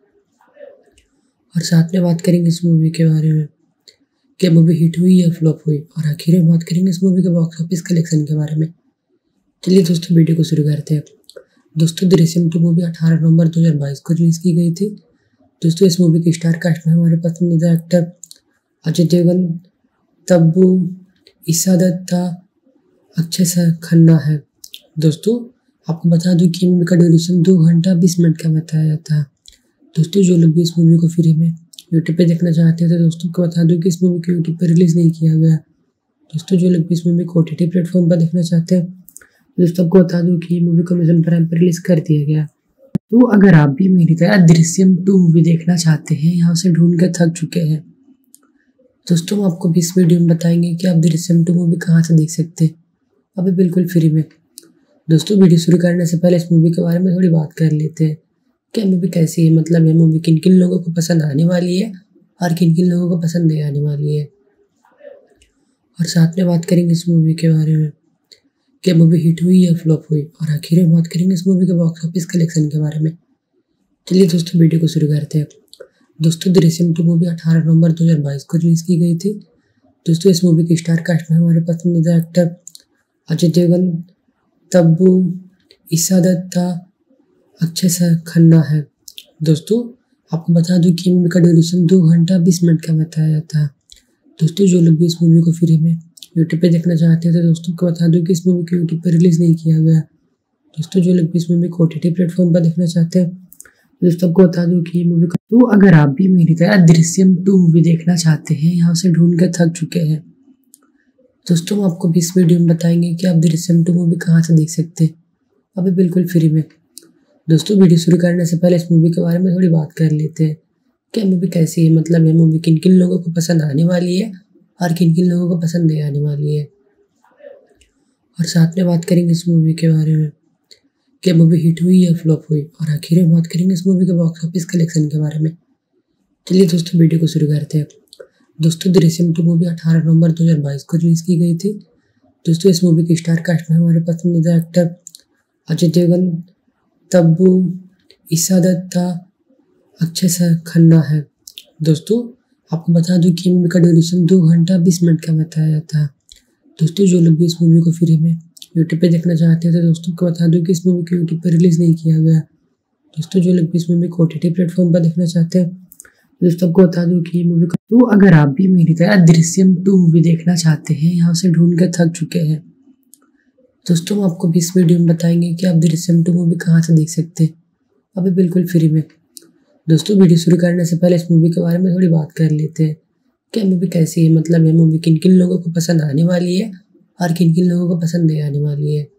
और साथ में बात करेंगे इस मूवी के बारे में कि मूवी हिट हुई या फ्लॉप हुई, और आखिर में बात करेंगे इस मूवी के बॉक्स ऑफिस कलेक्शन के बारे में। चलिए दोस्तों वीडियो को शुरू करते हैं। दोस्तों दृश्यम टू मूवी अठारह नवंबर दो हज़ार बाईस को रिलीज की गई थी। दोस्तों इस मूवी के स्टार कास्ट में हमारे पसंदीदा एक्टर अजय देवगन, तब्बू, ईशा दत्ता, अक्षय खन्ना है। दोस्तों आपको बता दूं कि मूवी का ड्यूरेशन दो घंटा बीस मिनट का बताया जाता है। दोस्तों जो लोग भी इस मूवी को फ्री में यूट्यूब पे देखना चाहते हैं तो दोस्तों को बता दूं कि इस मूवी को यूट्यूब पे रिलीज नहीं किया गया। दोस्तों जो लोग भी इस मूवी को ओटीटी प्लेटफॉर्म पर देखना चाहते हैं दोस्तों आपको बता दूं कि ये मूवी को अमेज़न प्राइम पर रिलीज कर दिया गया। तो अगर आप भी मेरी तरह दृश्यम टू मूवी देखना चाहते हैं, यहाँ से ढूंढ कर थक चुके हैं, दोस्तों हम आपको इस वीडियो में बताएंगे कि आप दृश्यम टू मूवी कहाँ से देख सकते हैं, अभी बिल्कुल फ्री में। दोस्तों वीडियो शुरू करने से पहले इस मूवी के बारे में थोड़ी बात कर लेते हैं कि मूवी कैसी है, मतलब ये मूवी किन किन लोगों को पसंद आने वाली है और किन किन लोगों को पसंद नहीं आने वाली है, और साथ में बात करेंगे इस मूवी के बारे में कि मूवी हिट हुई या फ्लॉप हुई, और आखिर में बात करेंगे इस मूवी के बॉक्स ऑफिस कलेक्शन के बारे में। चलिए दोस्तों वीडियो को शुरू करते हैं। दोस्तों दृश्यम टू मूवी अठारह नवंबर दो हज़ार बाईस को रिलीज की गई थी। दोस्तों इस मूवी के स्टार कास्ट में हमारे पसंदीदा एक्टर अजय देवगन, तब्बू, ईशा दत्ता, अक्षय खन्ना है। दोस्तों आपको बता दूं कि मूवी का ड्यूरेशन दो घंटा बीस मिनट का बताया जाता है। दोस्तों जो लोग भी इस मूवी को फ्री में यूट्यूब पे देखना चाहते हैं तो दोस्तों को बता दूं कि इस मूवी को यूट्यूब पे रिलीज नहीं किया गया। दोस्तों जो लोग भी इस मूवी को ओटीटी प्लेटफॉर्म पर देखना चाहते हैं दोस्तों आपको बता दूं कि मूवी का तो अगर आप भी मेरी तरह दृश्यम टू मूवी देखना चाहते हैं, यहाँ से ढूंढ कर थक चुके हैं, दोस्तों हम आपको इस वीडियो में बताएंगे कि आप दृश्यम टू मूवी कहाँ से देख सकते हैं, अभी बिल्कुल फ्री में। दोस्तों वीडियो शुरू करने से पहले इस मूवी के बारे में थोड़ी बात कर लेते हैं कि मूवी कैसी है, मतलब ये मूवी किन किन लोगों को पसंद आने वाली है और किन किन लोगों को पसंद नहीं आने वाली है, और साथ में बात करेंगे इस मूवी के बारे में कि मूवी हिट हुई या फ्लॉप हुई, और आखिर में बात करेंगे इस मूवी के बॉक्स ऑफिस कलेक्शन के बारे में। चलिए दोस्तों वीडियो को शुरू करते हैं। दोस्तों दृश्यम टू मूवी अठारह नवंबर दो हज़ार बाईस को रिलीज की गई थी। दोस्तों इस मूवी के स्टार कास्ट में हमारे पसंदीदा एक्टर अजय देवगन, तब्बू, ईशा दत्ता, अक्षय खन्ना है। दोस्तों आपको बता दूं कि मूवी का ड्यूरेशन दो घंटा बीस मिनट का बताया जाता है। दोस्तों जो लोग भी इस मूवी को फ्री में यूट्यूब पे देखना चाहते हैं तो दोस्तों को बता दूं कि इस मूवी को यूट्यूब पे रिलीज नहीं किया गया। दोस्तों जो लोग भी इस मूवी को ओटीटी प्लेटफॉर्म पर देखना चाहते हैं दोस्तों आपको बता दूं कि ये मूवी का तो अगर आप भी मेरी तरह दृश्यम टू मूवी देखना चाहते हैं, यहाँ से ढूंढ कर थक चुके हैं, दोस्तों हम आपको इस वीडियो में बताएंगे कि आप दृश्यम टू मूवी कहाँ से देख सकते हैं, अभी बिल्कुल फ्री में। दोस्तों वीडियो शुरू करने से पहले इस मूवी के बारे में थोड़ी बात कर लेते हैं कि मूवी कैसी है, मतलब ये मूवी किन किन लोगों को पसंद आने वाली है और किन किन लोगों को पसंद नहीं आने वाली है,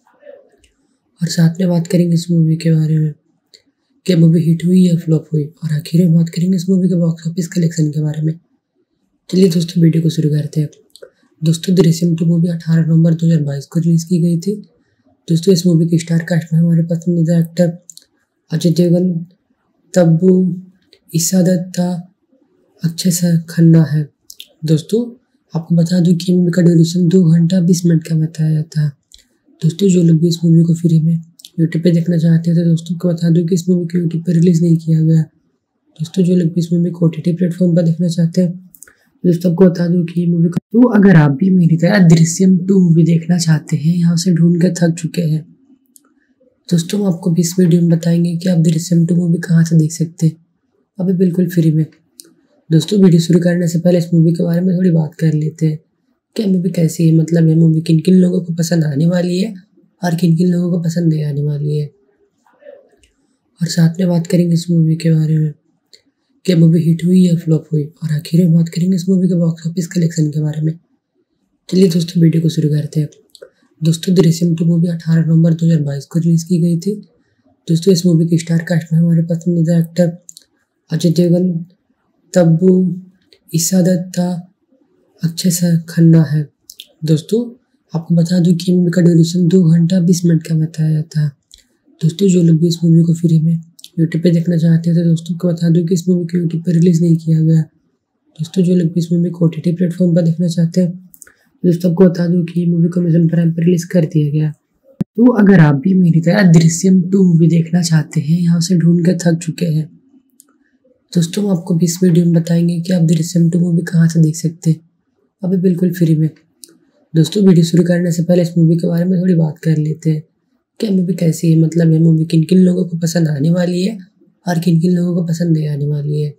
और साथ में बात करेंगे इस मूवी के बारे में कि मूवी हिट हुई या फ्लॉप हुई, और आखिर में बात करेंगे इस मूवी के बॉक्स ऑफिस कलेक्शन के बारे में। चलिए दोस्तों वीडियो को शुरू करते हैं। दोस्तों दृश्यम टू मूवी अठारह नवंबर दो हज़ार बाईस को रिलीज की गई थी। दोस्तों इस मूवी के स्टार कास्ट में हमारे पसंदीदा एक्टर अजय देवगन, तब्बू, ईशा दत्ता, अक्षय खन्ना है। दोस्तों आपको बता दूं कि मूवी का ड्यूरेशन दो घंटा बीस मिनट का बताया जाता है। दोस्तों जो लोग भी इस मूवी को फ्री में यूट्यूब पे देखना चाहते हैं तो दोस्तों को बता दूं कि इस मूवी को यूट्यूब पे रिलीज नहीं किया गया। दोस्तों जो लोग भी इस मूवी को ओटीटी प्लेटफॉर्म पर देखना चाहते हैं दोस्तों आपको बता दूं कि ये मूवी का तो अगर आप भी मेरी तरह दृश्यम टू मूवी देखना चाहते हैं, यहाँ से ढूंढ कर थक चुके हैं, दोस्तों हम आपको इस वीडियो में बताएंगे कि आप दृश्यम टू मूवी कहाँ से देख सकते हैं, अभी बिल्कुल फ्री में। दोस्तों वीडियो शुरू करने से पहले इस मूवी के बारे में थोड़ी बात कर लेते हैं कि मूवी कैसी है, मतलब ये मूवी किन किन लोगों को पसंद आने वाली है और किन किन लोगों को पसंद नहीं आने वाली है, और साथ में बात करेंगे इस मूवी के बारे में कि मूवी हिट हुई या फ्लॉप हुई, और आखिर में बात करेंगे इस मूवी के बॉक्स ऑफिस कलेक्शन के बारे में। चलिए दोस्तों वीडियो को शुरू करते हैं। दोस्तों दृश्यम टू मूवी अठारह नवंबर दो हज़ार बाईस को रिलीज की गई थी। दोस्तों इस मूवी के स्टार कास्ट में हमारे पसंदीदा एक्टर अजय देवगन, तब्बू, ईशा दत्ता, अक्षय खन्ना है। दोस्तों आपको बता दूं कि मूवी का ड्यूरेशन दो घंटा बीस मिनट का बताया था। दोस्तों जो लोग भी इस मूवी को फ्री में यूट्यूब पे देखना चाहते हैं तो दोस्तों को बता दूं कि इस मूवी को यूट्यूब पर रिलीज़ नहीं किया गया। दोस्तों जो लोग भी इस मूवी को ओटीटी प्लेटफॉर्म पर देखना चाहते हैं दोस्तों आपको बता दूं कि मूवी को अमेज़न प्राइम पर रिलीज़ कर दिया गया। तो अगर आप भी मेरी तरह दृश्यम टू मूवी देखना चाहते हैं, यहाँ से ढूंढ कर थक चुके हैं, दोस्तों हम आपको भी इस वीडियो में बताएंगे कि आप दृश्यम टू मूवी कहाँ से देख सकते हैं, अभी बिल्कुल फ्री में। दोस्तों वीडियो शुरू करने से पहले इस मूवी के बारे में थोड़ी बात कर लेते हैं। क्या मूवी कैसी है, मतलब ये मूवी किन किन लोगों को पसंद आने वाली है और किन किन लोगों को पसंद नहीं आने वाली है,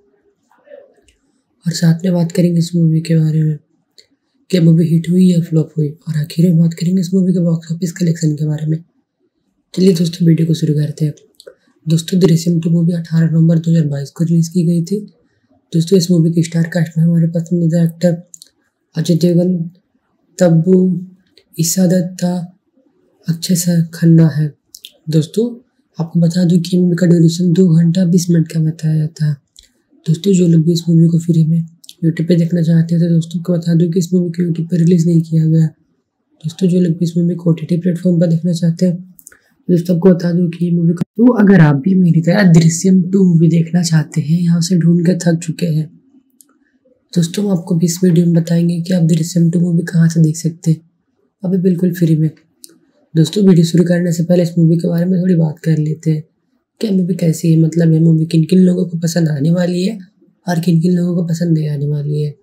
और साथ में बात करेंगे इस मूवी के बारे में क्या मूवी हिट हुई या फ्लॉप हुई, और आखिर में बात करेंगे इस मूवी के बॉक्स ऑफिस कलेक्शन के बारे में। चलिए दोस्तों वीडियो को शुरू करते हैं। दोस्तों दृश्यम टू मूवी अठारह नवंबर दो हज़ार बाईस को रिलीज की गई थी। दोस्तों इस मूवी के स्टार कास्ट में हमारे पसंदीदा एक्टर अजय देवगन, तब्बू, ईशा दत्ता, अक्षय खन्ना है। दोस्तों आपको बता दूं कि मूवी का ड्यूरेशन दो घंटा बीस मिनट का बताया था। दोस्तों जो लोग भी इस मूवी को फ्री में यूट्यूब पे देखना चाहते हैं तो दोस्तों को बता दूं कि इस मूवी को यूट्यूब पर रिलीज़ नहीं किया गया। दोस्तों जो लोग भी इस मूवी को ओटीटी प्लेटफॉर्म पर देखना चाहते हैं दोस्तों आपको बता दूं कि मूवी को तो अगर आप भी मेरी तरह दृश्यम टू मूवी देखना चाहते हैं, यहाँ से ढूंढ कर थक चुके हैं, दोस्तों हम आपको भी इस वीडियो में बताएंगे कि आप दृश्यम टू मूवी कहाँ से देख सकते हैं, अभी बिल्कुल फ्री में। दोस्तों वीडियो शुरू करने से पहले इस मूवी के बारे में थोड़ी बात कर लेते हैं। क्या मूवी कैसी है, मतलब ये मूवी किन किन लोगों को पसंद आने वाली है और किन किन लोगों को पसंद नहीं आने वाली है,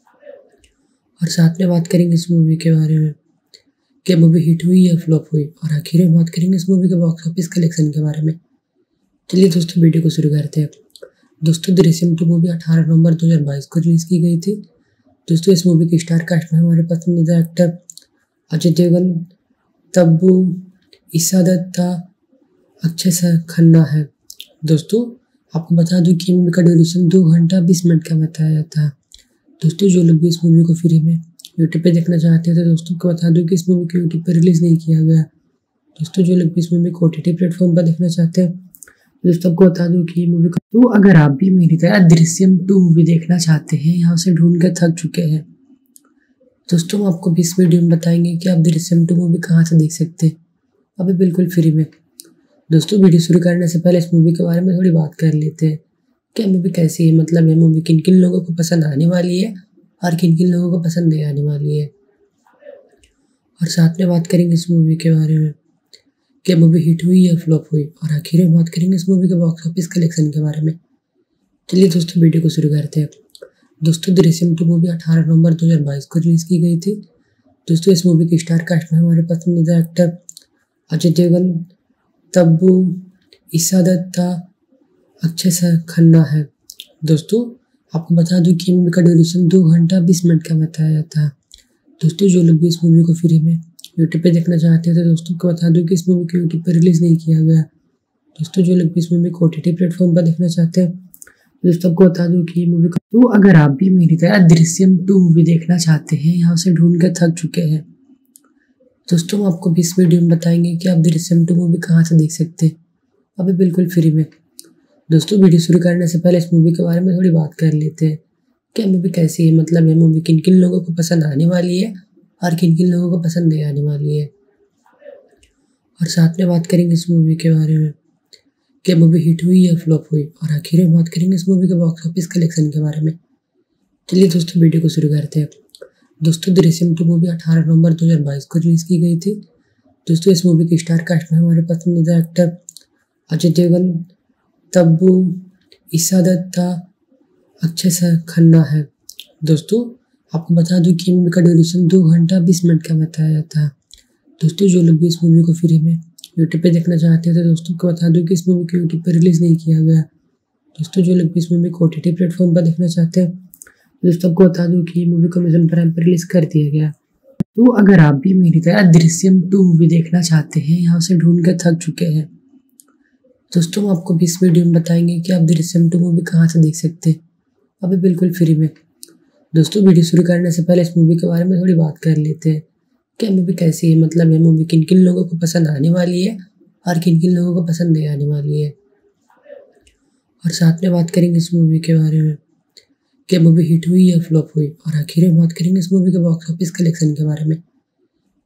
और साथ में बात करेंगे इस मूवी के बारे में क्या मूवी हिट हुई या फ्लॉप हुई, और आखिर में बात करेंगे इस मूवी के बॉक्स ऑफिस कलेक्शन के बारे में। चलिए दोस्तों वीडियो को शुरू करते हैं। दोस्तों दृश्यम टू मूवी अठारह नवंबर दो हज़ार बाईस को रिलीज की गई थी। दोस्तों इस मूवी के स्टार कास्ट में हमारे पसंदीदा एक्टर अजय देवगन, तब्बू, ईशा दत्ता, अक्षय खन्ना है। दोस्तों आपको बता दूं कि मूवी का ड्यूरेशन दो घंटा बीस मिनट का बताया था। दोस्तों जो लोग भी इस मूवी को फ्री में यूट्यूब पे देखना चाहते हैं तो दोस्तों को बता दूं कि इस मूवी को यूट्यूब पर रिलीज़ नहीं किया गया। दोस्तों जो लोग भी इस मूवी को ओटीटी प्लेटफॉर्म पर देखना चाहते हैं दोस्तों आपको बता दूं कि मूवी को तो अगर आप भी मेरी तरह दृश्यम टू मूवी देखना चाहते हैं, यहाँ से ढूंढ कर थक चुके हैं, दोस्तों हम आपको भी इस वीडियो में बताएंगे कि आप दृश्यम टू मूवी कहाँ से देख सकते हैं, अभी बिल्कुल फ्री में। दोस्तों वीडियो शुरू करने से पहले इस मूवी के बारे में थोड़ी बात कर लेते हैं। क्या मूवी कैसी है, मतलब ये मूवी किन किन लोगों को पसंद आने वाली है और किन किन लोगों को पसंद नहीं आने वाली है, और साथ में बात करेंगे इस मूवी के बारे में क्या मूवी हिट हुई या फ्लॉप हुई, और आखिर में बात करेंगे इस मूवी के बॉक्स ऑफिस कलेक्शन के बारे में। चलिए दोस्तों वीडियो को शुरू करते हैं। दोस्तों दृश्यम टू मूवी अठारह नवंबर दो हज़ार बाईस को रिलीज की गई थी। दोस्तों इस मूवी के स्टार कास्ट में हमारे पसंदीदा एक्टर अजय देवगन, तब्बू, ईशा दत्ता, अक्षय खन्ना है। दोस्तों आपको बता दूं कि मूवी का ड्यूरेशन दो घंटा बीस मिनट का बताया था। दोस्तों जो लोग भी इस मूवी को फ्री में यूट्यूब पे देखना चाहते हैं तो दोस्तों को बता दूं कि इस मूवी को यूट्यूब पर रिलीज़ नहीं किया गया। दोस्तों जो लोग भी इस मूवी को ओटीटी प्लेटफॉर्म पर देखना चाहते हैं दोस्तों आपको बता दूं कि मूवी को तो अगर आप भी मेरी तरह दृश्यम टू मूवी देखना चाहते हैं, यहाँ से ढूंढ कर थक चुके हैं, दोस्तों हम आपको भी इस वीडियो में बताएंगे कि आप दृश्यम टू मूवी कहाँ से देख सकते हैं, अभी बिल्कुल फ्री में। दोस्तों वीडियो शुरू करने से पहले इस मूवी के बारे में थोड़ी बात कर लेते हैं। क्या मूवी कैसी है, मतलब ये मूवी किन किन लोगों को पसंद आने वाली है और किन किन लोगों को पसंद नहीं आने वाली है, और साथ में बात करेंगे इस मूवी के बारे में क्या मूवी हिट हुई या फ्लॉप हुई, और आखिर में बात करेंगे इस मूवी के बॉक्स ऑफिस कलेक्शन के बारे में। चलिए दोस्तों वीडियो को शुरू करते हैं। दोस्तों दृश्यम टू मूवी अठारह नवंबर दो हज़ार बाईस को रिलीज की गई थी। दोस्तों इस मूवी के स्टार कास्ट में हमारे पसंदीदा एक्टर अजय देवगन, तब्बू, ईशा दत्ता, अक्षय खन्ना है। दोस्तों आपको बता दूं कि मूवी का ड्यूरेशन दो घंटा बीस मिनट का बताया था। दोस्तों जो लोग भी इस मूवी को फ्री में यूट्यूब पे देखना चाहते हैं तो दोस्तों को बता दूं कि इस मूवी को यूट्यूब पर रिलीज़ नहीं किया गया। दोस्तों जो लोग भी इस मूवी को ओटीटी प्लेटफॉर्म पर देखना चाहते हैं दोस्तों आपको बता दूं कि मूवी को अमेज़न प्राइम पर रिलीज़ कर दिया गया। तो अगर आप भी मेरी तरह दृश्यम टू मूवी देखना चाहते हैं, यहाँ से ढूंढ कर थक चुके हैं, दोस्तों हम आपको भी इस वीडियो में बताएंगे कि आप दृश्यम टू मूवी कहाँ से देख सकते हैं, अभी बिल्कुल फ्री में। दोस्तों वीडियो शुरू करने से पहले इस मूवी के बारे में थोड़ी बात कर लेते हैं। क्या मूवी कैसी है, मतलब ये मूवी किन किन लोगों को पसंद आने वाली है और किन किन लोगों को पसंद नहीं आने वाली है, और साथ में बात करेंगे इस मूवी के बारे में क्या मूवी हिट हुई या फ्लॉप हुई, और आखिर में बात करेंगे इस मूवी के बॉक्स ऑफिस कलेक्शन के बारे में।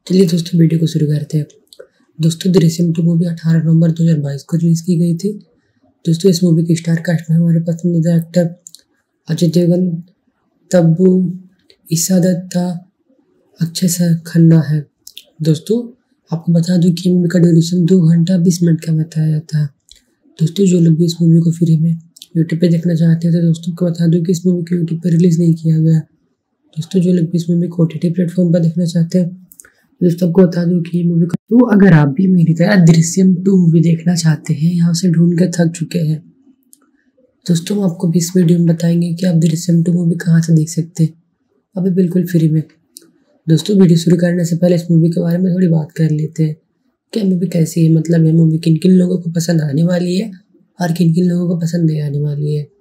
चलिए दोस्तों वीडियो को शुरू करते हैं। दोस्तों दृश्यम टू मूवी अठारह नवंबर दो हज़ार बाईस को रिलीज की गई थी। दोस्तों इस मूवी की स्टार कास्ट में हमारे पसंदीदा एक्टर अजय देवगन, तब्बू, ईशा दत्ता, अक्षय खन्ना है। दोस्तों आपको बता दूं कि मूवी का ड्यूरेशन दो घंटा बीस मिनट का बताया था। दोस्तों जो लोग भी इस मूवी को फ्री में यूट्यूब पे देखना चाहते हैं तो दोस्तों को बता दूं कि इस मूवी को यूट्यूब पे रिलीज नहीं किया गया। दोस्तों जो लोग भी इस मूवी को ओटीटी प्लेटफॉर्म पर देखना चाहते हैं दोस्तों को बता दूं कि मूवी का तो अगर आप भी मेरी तरह दृश्यम टू मूवी देखना चाहते हैं, यहाँ से ढूंढ कर थक चुके हैं, दोस्तों हम आपको भी इस वीडियो में बताएंगे कि आप दृश्यम टू मूवी कहाँ से देख सकते हैं, अभी बिल्कुल फ्री में। दोस्तों वीडियो शुरू करने से पहले इस मूवी के बारे में थोड़ी बात कर लेते हैं कि मूवी कैसी है, मतलब ये मूवी किन किन लोगों को पसंद आने वाली है और किन किन लोगों को पसंद नहीं आने वाली है,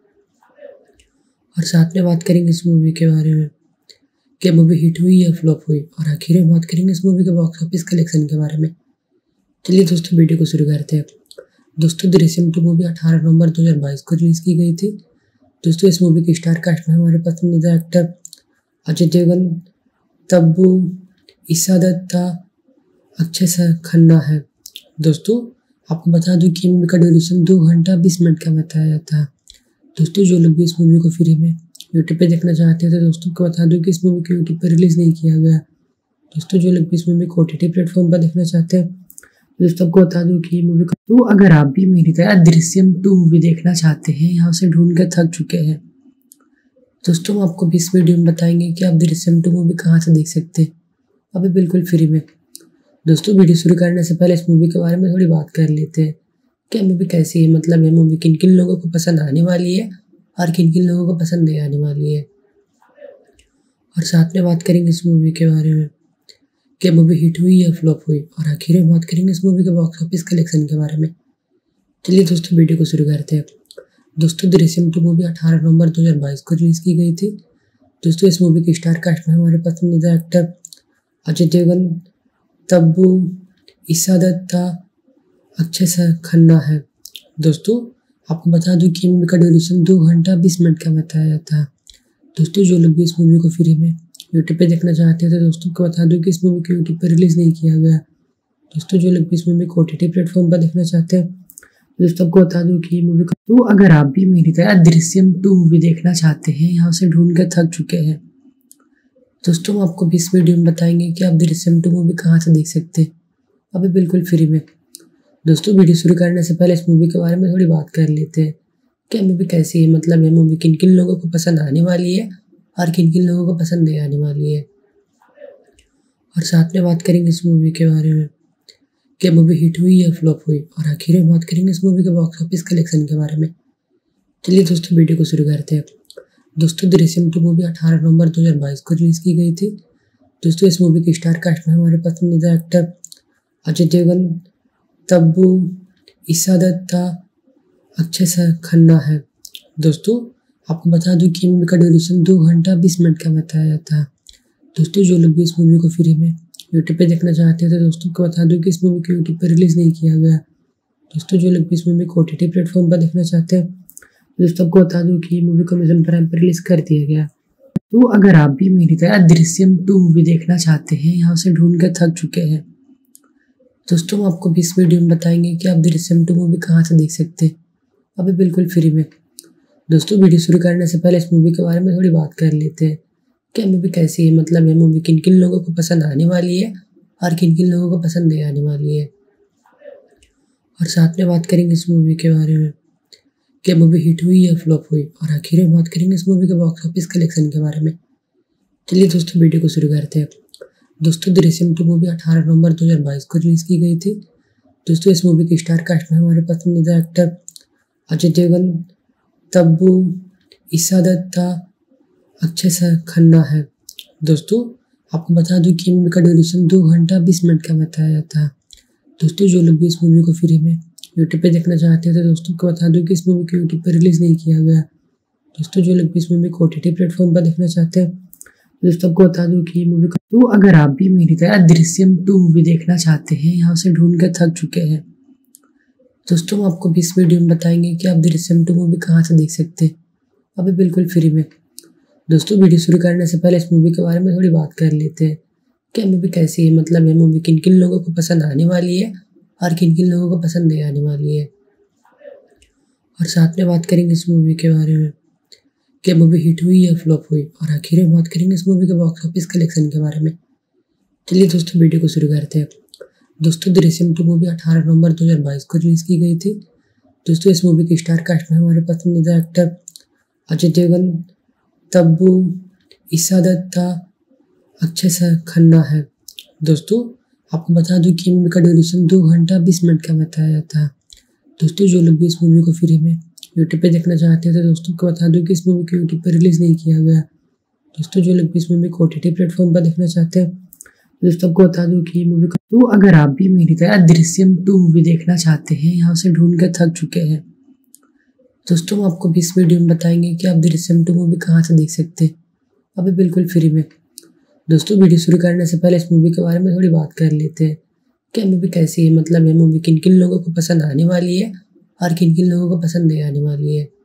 और साथ में बात करेंगे इस मूवी के बारे में कि मूवी हिट हुई या फ्लॉप हुई, और आखिर में बात करेंगे इस मूवी के बॉक्स ऑफिस कलेक्शन के बारे में। चलिए दोस्तों वीडियो को शुरू करते हैं। दोस्तों दृश्यम टू मूवी अठारह नवंबर दो हज़ार बाईस को रिलीज की गई थी। दोस्तों इस मूवी की स्टार कास्ट में हमारे पसंदीदा एक्टर अजय देवगन, तब्बू, ईशा दत्ता, अक्षय खन्ना है। दोस्तों आपको बता दूं कि मूवी का ड्यूरेशन दो घंटा बीस मिनट का बताया था। दोस्तों जो लोग भी इस मूवी को फ्री में यूट्यूब पे देखना चाहते हैं तो दोस्तों को बता दूं कि इस मूवी को यूट्यूब पे रिलीज नहीं किया गया। दोस्तों जो लोग भी इस मूवी को ओटीटी प्लेटफॉर्म पर देखना चाहते हैं दोस्तों को बता दूं कि मूवी का तो अगर आप भी मेरी तरह दृश्यम टू मूवी देखना चाहते हैं, यहाँ से ढूंढ कर थक चुके हैं, दोस्तों हम आपको भी इस वीडियो में बताएंगे कि आप दृश्यम टू मूवी कहाँ से देख सकते हैं, अभी बिल्कुल फ्री में। दोस्तों वीडियो शुरू करने से पहले इस मूवी के बारे में थोड़ी बात कर लेते हैं कि मूवी कैसी है, मतलब ये मूवी किन किन लोगों को पसंद आने वाली है और किन किन लोगों को पसंद नहीं आने वाली है, और साथ में बात करेंगे इस मूवी के बारे में कि मूवी हिट हुई या फ्लॉप हुई, और आखिर में बात करेंगे इस मूवी के बॉक्स ऑफिस कलेक्शन के बारे में। चलिए दोस्तों वीडियो को शुरू करते हैं। दोस्तों दृश्यम टू मूवी अठारह नवंबर दो हज़ार बाईस को रिलीज की गई थी। दोस्तों इस मूवी की स्टार कास्ट में हमारे पसंदीदा एक्टर अजय देवगन, तब्बू, ईशा दत्ता, अक्षय खन्ना है। दोस्तों आपको बता दूं कि मूवी का ड्यूरेशन दो घंटा बीस मिनट का बताया था। दोस्तों जो लोग भी इस मूवी को फ्री में यूट्यूब पे देखना चाहते हैं तो दोस्तों को बता दूं कि इस मूवी को यूट्यूब पे रिलीज नहीं किया गया। दोस्तों जो लोग भी इस मूवी को ओटीटी प्लेटफॉर्म पर देखना चाहते हैं दोस्तों को बता दूं कि मूवी का तो अगर आप भी मेरी तरह दृश्यम टू मूवी देखना चाहते हैं, यहाँ से ढूंढ कर थक चुके हैं, दोस्तों हम आपको भी इस वीडियो में बताएंगे कि आप दृश्यम टू मूवी कहाँ से देख सकते हैं, अभी बिल्कुल फ्री में। दोस्तों वीडियो शुरू करने से पहले इस मूवी के बारे में थोड़ी बात कर लेते हैं कि मूवी कैसी है, मतलब ये मूवी किन किन लोगों को पसंद आने वाली है और किन किन लोगों को पसंद नहीं आने वाली है, और साथ में बात करेंगे इस मूवी के बारे में कि मूवी हिट हुई या फ्लॉप हुई, और आखिर में बात करेंगे इस मूवी के बॉक्स ऑफिस कलेक्शन के बारे में। चलिए दोस्तों वीडियो को शुरू करते हैं। दोस्तों दृश्यम टू मूवी अठारह नवंबर दो हज़ार बाईस को रिलीज की गई थी। दोस्तों इस मूवी की स्टार कास्ट में हमारे पसंदीदा एक्टर अजय देवगन, तब्बू, ईशा दत्ता, अक्षय खन्ना है। दोस्तों आपको बता दूं कि मूवी का ड्यूरेशन दो घंटा बीस मिनट का बताया था। दोस्तों जो लोग भी इस मूवी को फ्री में यूट्यूब पे देखना चाहते हैं तो दोस्तों को बता दूं कि इस मूवी को यूट्यूब पे रिलीज नहीं किया गया। दोस्तों जो लोग भी इस मूवी को ओटीटी प्लेटफॉर्म पर देखना चाहते हैं दोस्तों को बता दूं कि मूवी को अमेज़न प्राइम पर रिलीज कर दिया गया। तो अगर आप भी मेरी तरह दृश्यम टू मूवी देखना चाहते हैं, यहाँ से ढूंढ कर थक चुके हैं, दोस्तों हम आपको भी इस वीडियो में बताएंगे कि आप दृश्यम टू मूवी कहाँ से देख सकते हैं, अभी बिल्कुल फ्री में। दोस्तों वीडियो शुरू करने से पहले इस मूवी के बारे में थोड़ी बात कर लेते हैं कि मूवी कैसी है, मतलब ये मूवी किन किन लोगों को पसंद आने वाली है और किन किन लोगों को पसंद नहीं आने वाली है, और साथ में बात करेंगे इस मूवी के बारे में कि मूवी हिट हुई या फ्लॉप हुई, और आखिर में बात करेंगे इस मूवी के बॉक्स ऑफिस कलेक्शन के बारे में। चलिए दोस्तों वीडियो को शुरू करते हैं। दोस्तों दृश्यम टू मूवी अठारह नवंबर दो हज़ार बाईस को रिलीज की गई थी। दोस्तों इस मूवी की स्टार कास्ट में हमारे पसंदीदा एक्टर अजय देवगन, तब्बू, ईशा दत्ता, अक्षय खन्ना है। दोस्तों आपको बता दूं कि मूवी का ड्यूरेशन दो घंटा बीस मिनट का बताया था। दोस्तों जो लोग भी इस मूवी को फ्री में यूट्यूब पे देखना चाहते हैं तो दोस्तों को बता दूं कि इस मूवी को यूट्यूब पे रिलीज नहीं किया गया। दोस्तों जो लोग भी इस मूवी को ओटीटी प्लेटफॉर्म पर देखना चाहते हैं दोस्तों को बता दूं कि मूवी का तो अगर आप भी मेरी तरह दृश्यम टू मूवी देखना चाहते हैं, यहाँ से ढूंढ कर थक चुके हैं, दोस्तों हम आपको भी इस वीडियो में बताएंगे कि आप दृश्यम टू मूवी कहाँ से देख सकते हैं, अभी बिल्कुल फ्री में। दोस्तों वीडियो शुरू करने से पहले इस मूवी के बारे में थोड़ी बात कर लेते हैं क्या मूवी कैसी है, मतलब ये मूवी किन किन लोगों को पसंद आने वाली है और किन किन लोगों को पसंद नहीं आने वाली है। और साथ में बात करेंगे इस मूवी के बारे में, क्या मूवी हिट हुई या फ्लॉप हुई, और आखिर में बात करेंगे इस मूवी के बॉक्स ऑफिस कलेक्शन के बारे में। चलिए दोस्तों वीडियो को शुरू करते हैं। दोस्तों दृश्यम टू मूवी अठारह नवंबर दो हज़ार बाईस को रिलीज की गई थी। दोस्तों इस मूवी की स्टार कास्ट में हमारे पसंदीदा एक्टर अजय देवगन, तब्बू, ईशा दत्ता, अक्षय खन्ना है। दोस्तों आपको बता दूं कि मूवी का ड्यूरेशन दो घंटा बीस मिनट का बताया था। दोस्तों जो लोग भी इस मूवी को फ्री में यूट्यूब पे देखना चाहते हैं तो दोस्तों को बता दूं कि इस मूवी को यूट्यूब पे रिलीज नहीं किया गया। दोस्तों जो लोग भी इस मूवी को ओटीटी प्लेटफॉर्म पर देखना चाहते हैं दोस्तों आपको बता दूं कि मूवी को, तो अगर आप भी मेरी तरह दृश्यम टू मूवी देखना चाहते हैं, यहाँ से ढूंढ कर थक चुके हैं, दोस्तों हम आपको भी इस वीडियो में बताएंगे कि आप दृश्यम टू मूवी कहाँ से देख सकते हैं, अभी बिल्कुल फ्री में। दोस्तों वीडियो शुरू करने से पहले इस मूवी के बारे में थोड़ी बात कर लेते हैं। क्या मूवी कैसी है, मतलब ये मूवी किन किन लोगों को पसंद आने वाली है और किन किन लोगों को पसंद नहीं आने वाली है।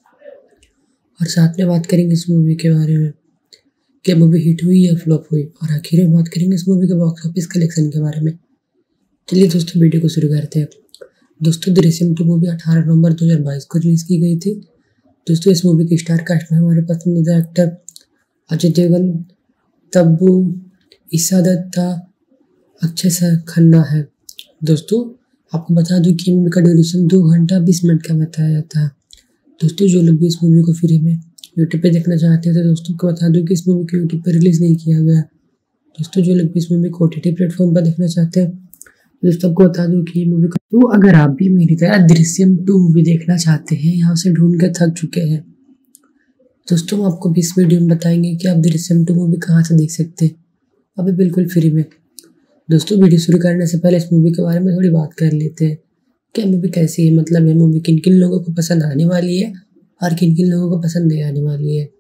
और साथ में बात करेंगे इस मूवी के बारे में, क्या मूवी हिट हुई या फ्लॉप हुई, और आखिर में बात करेंगे इस मूवी के बॉक्स ऑफिस कलेक्शन के बारे में। चलिए दोस्तों वीडियो को शुरू करते हैं। दोस्तों दृश्यम टू मूवी अठारह नवंबर दो हज़ार बाईस को रिलीज की गई थी। दोस्तों इस मूवी की स्टार कास्ट में हमारे पसंदीदा एक्टर अजय देवगन, तब्बू, ईशा दत्ता, अक्षय खन्ना है। दोस्तों आपको बता दूं कि मूवी का ड्यूरेशन दो घंटा बीस मिनट का बताया था। दोस्तों जो लोग भी इस मूवी को फ्री में यूट्यूब पे देखना चाहते हैं तो दोस्तों को बता दूं कि इस मूवी को यूट्यूब पे रिलीज नहीं किया गया। दोस्तों जो लोग भी इस मूवी को ओटीटी प्लेटफॉर्म पर देखना चाहते हैं दोस्तों आपको बता दूं कि मूवी को, तो अगर आप भी मेरी तरह दृश्यम टू मूवी देखना चाहते हैं, यहाँ से ढूंढ कर थक चुके हैं, दोस्तों हम आपको भी इस वीडियो में बताएंगे कि आप दृश्यम टू मूवी कहाँ से देख सकते हैं, अभी बिल्कुल फ्री में। दोस्तों वीडियो शुरू करने से पहले इस मूवी के बारे में थोड़ी बात कर लेते हैं। क्या मूवी कैसी है, मतलब ये मूवी किन किन लोगों को पसंद आने वाली है और किन किन लोगों को पसंद नहीं आने वाली है।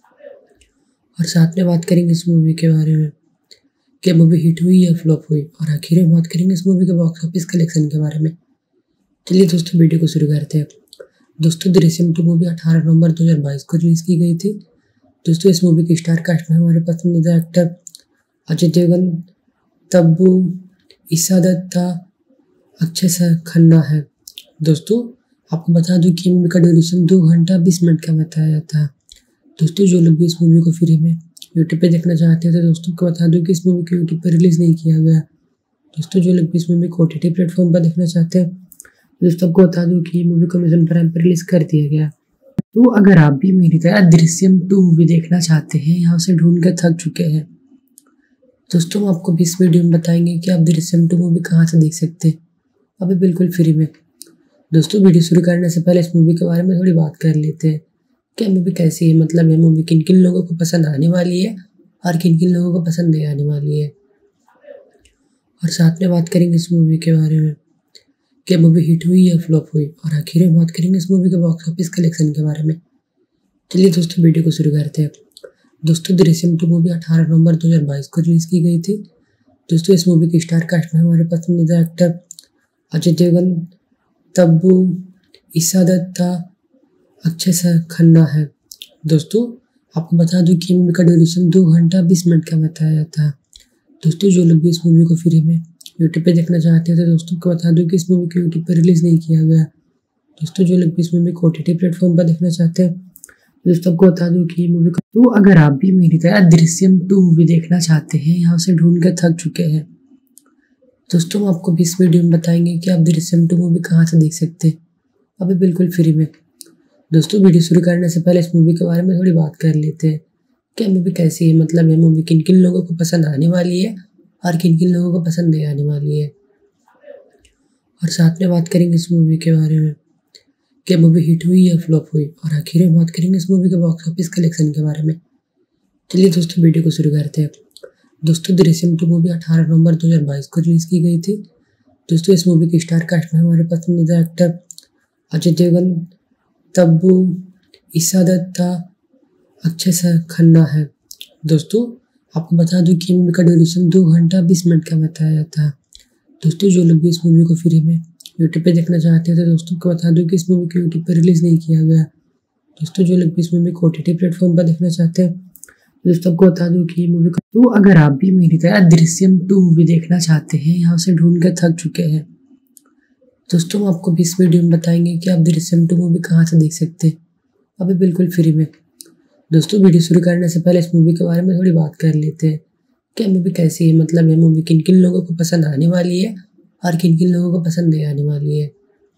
और साथ में बात करेंगे इस मूवी के बारे में, क्या मूवी हिट हुई या फ्लॉप हुई, और आखिर में बात करेंगे इस मूवी के बॉक्स ऑफिस कलेक्शन के बारे में। चलिए दोस्तों वीडियो को शुरू करते हैं। दोस्तों दृश्यम टू मूवी अठारह नवंबर दो हज़ार बाईस को रिलीज की गई थी। दोस्तों इस मूवी की स्टार कास्ट में हमारे पसंदीदा एक्टर अजय देवगन, तब्बू, ईशा दत्ता, अक्षय खन्ना है। दोस्तों आपको बता दूं कि मूवी का ड्यूरेशन दो घंटा बीस मिनट का बताया था। दोस्तों जो लोग भी इस मूवी को फ्री में यूट्यूब पे देखना चाहते हैं तो दोस्तों को बता दूं कि इस मूवी को यूट्यूब पे रिलीज नहीं किया गया। दोस्तों जो लोग भी इस मूवी को ओटीटी प्लेटफॉर्म पर देखना चाहते हैं दोस्तों आपको बता दूं कि मूवी को अमेज़न प्राइम पर रिलीज कर दिया गया। तो अगर आप भी मेरी तरह दृश्यम टू मूवी देखना चाहते हैं, यहाँ से ढूंढ कर थक चुके हैं, दोस्तों हम आपको भी इस वीडियो में बताएंगे कि आप दृश्यम टू मूवी कहाँ से देख सकते हैं, अभी बिल्कुल फ्री में। दोस्तों वीडियो शुरू करने से पहले इस मूवी के बारे में थोड़ी बात कर लेते हैं। क्या मूवी कैसी है, मतलब ये मूवी किन किन लोगों को पसंद आने वाली है और किन किन लोगों को पसंद नहीं आने वाली है। और साथ में बात करेंगे इस मूवी के बारे में, क्या मूवी हिट हुई या फ्लॉप हुई, और आखिर में बात करेंगे इस मूवी के बॉक्स ऑफिस कलेक्शन के बारे में। चलिए दोस्तों वीडियो को शुरू करते हैं। दोस्तों दृश्यम टू मूवी अठारह नवंबर दो हज़ार बाईस को रिलीज की गई थी। दोस्तों इस मूवी की स्टार कास्ट में हमारे पसंदीदा एक्टर अजय देवगन, तब्बू, ईशा दत्ता, अक्षय खन्ना है। दोस्तों आपको बता दूं कि मूवी का ड्यूरेशन दो घंटा बीस मिनट का बताया था। दोस्तों जो लोग भी इस मूवी को फ्री में यूट्यूब पे देखना चाहते हैं तो दोस्तों को बता दूं कि इस मूवी को यूट्यूब पर रिलीज नहीं किया गया। दोस्तों जो लोग भी इस मूवी को ओटीटी प्लेटफॉर्म पर देखना चाहते हैं दोस्तों को बता दूं कि मूवी को, तो अगर आप भी मेरी तरह दृश्यम टू मूवी देखना चाहते हैं, यहाँ से ढूंढ कर थक चुके हैं, दोस्तों हम आपको भी इस वीडियो में बताएंगे कि आप दृश्यम टू मूवी कहाँ से देख सकते हैं, अभी बिल्कुल फ्री में। दोस्तों वीडियो शुरू करने से पहले इस मूवी के बारे में थोड़ी बात कर लेते हैं। क्या मूवी कैसी है, मतलब ये मूवी किन किन लोगों को पसंद आने वाली है और किन किन लोगों को पसंद नहीं आने वाली है। और साथ में बात करेंगे इस मूवी के बारे में, क्या मूवी हिट हुई या फ्लॉप हुई, और आखिर में बात करेंगे इस मूवी के बॉक्स ऑफिस कलेक्शन के बारे में। चलिए दोस्तों वीडियो को शुरू करते हैं। दोस्तों दृश्यम टू मूवी अठारह नवंबर दो हज़ार बाईस को रिलीज की गई थी। दोस्तों इस मूवी की स्टार कास्ट में हमारे पसंदीदा एक्टर अजय देवगन, तब्बू, ईशा दत्ता, अक्षय खन्ना है। दोस्तों आपको बता दूं कि मूवी का ड्यूरेशन दो घंटा बीस मिनट का बताया था। दोस्तों जो लोग भी इस मूवी को फ्री में यूट्यूब पे देखना चाहते हैं तो दोस्तों को बता दूं कि इस मूवी को यूट्यूब पर रिलीज नहीं किया गया। दोस्तों जो लोग भी इस मूवी को ओटीटी प्लेटफॉर्म पर देखना चाहते हैं दोस्तों आपको बता दूं कि मूवी का तो अगर आप भी मेरी तरह दृश्यम टू मूवी देखना चाहते हैं या उसे ढूंढ कर थक चुके हैं, दोस्तों हम आपको इस वीडियो में बताएंगे कि आप दृश्यम टू मूवी कहाँ से देख सकते हैं, अभी बिल्कुल फ्री में। दोस्तों वीडियो शुरू करने से पहले इस मूवी के बारे में थोड़ी बात कर लेते हैं कि मूवी कैसी है, मतलब ये मूवी किन किन लोगों को पसंद आने वाली है और किन किन लोगों को पसंद नहीं आने वाली है,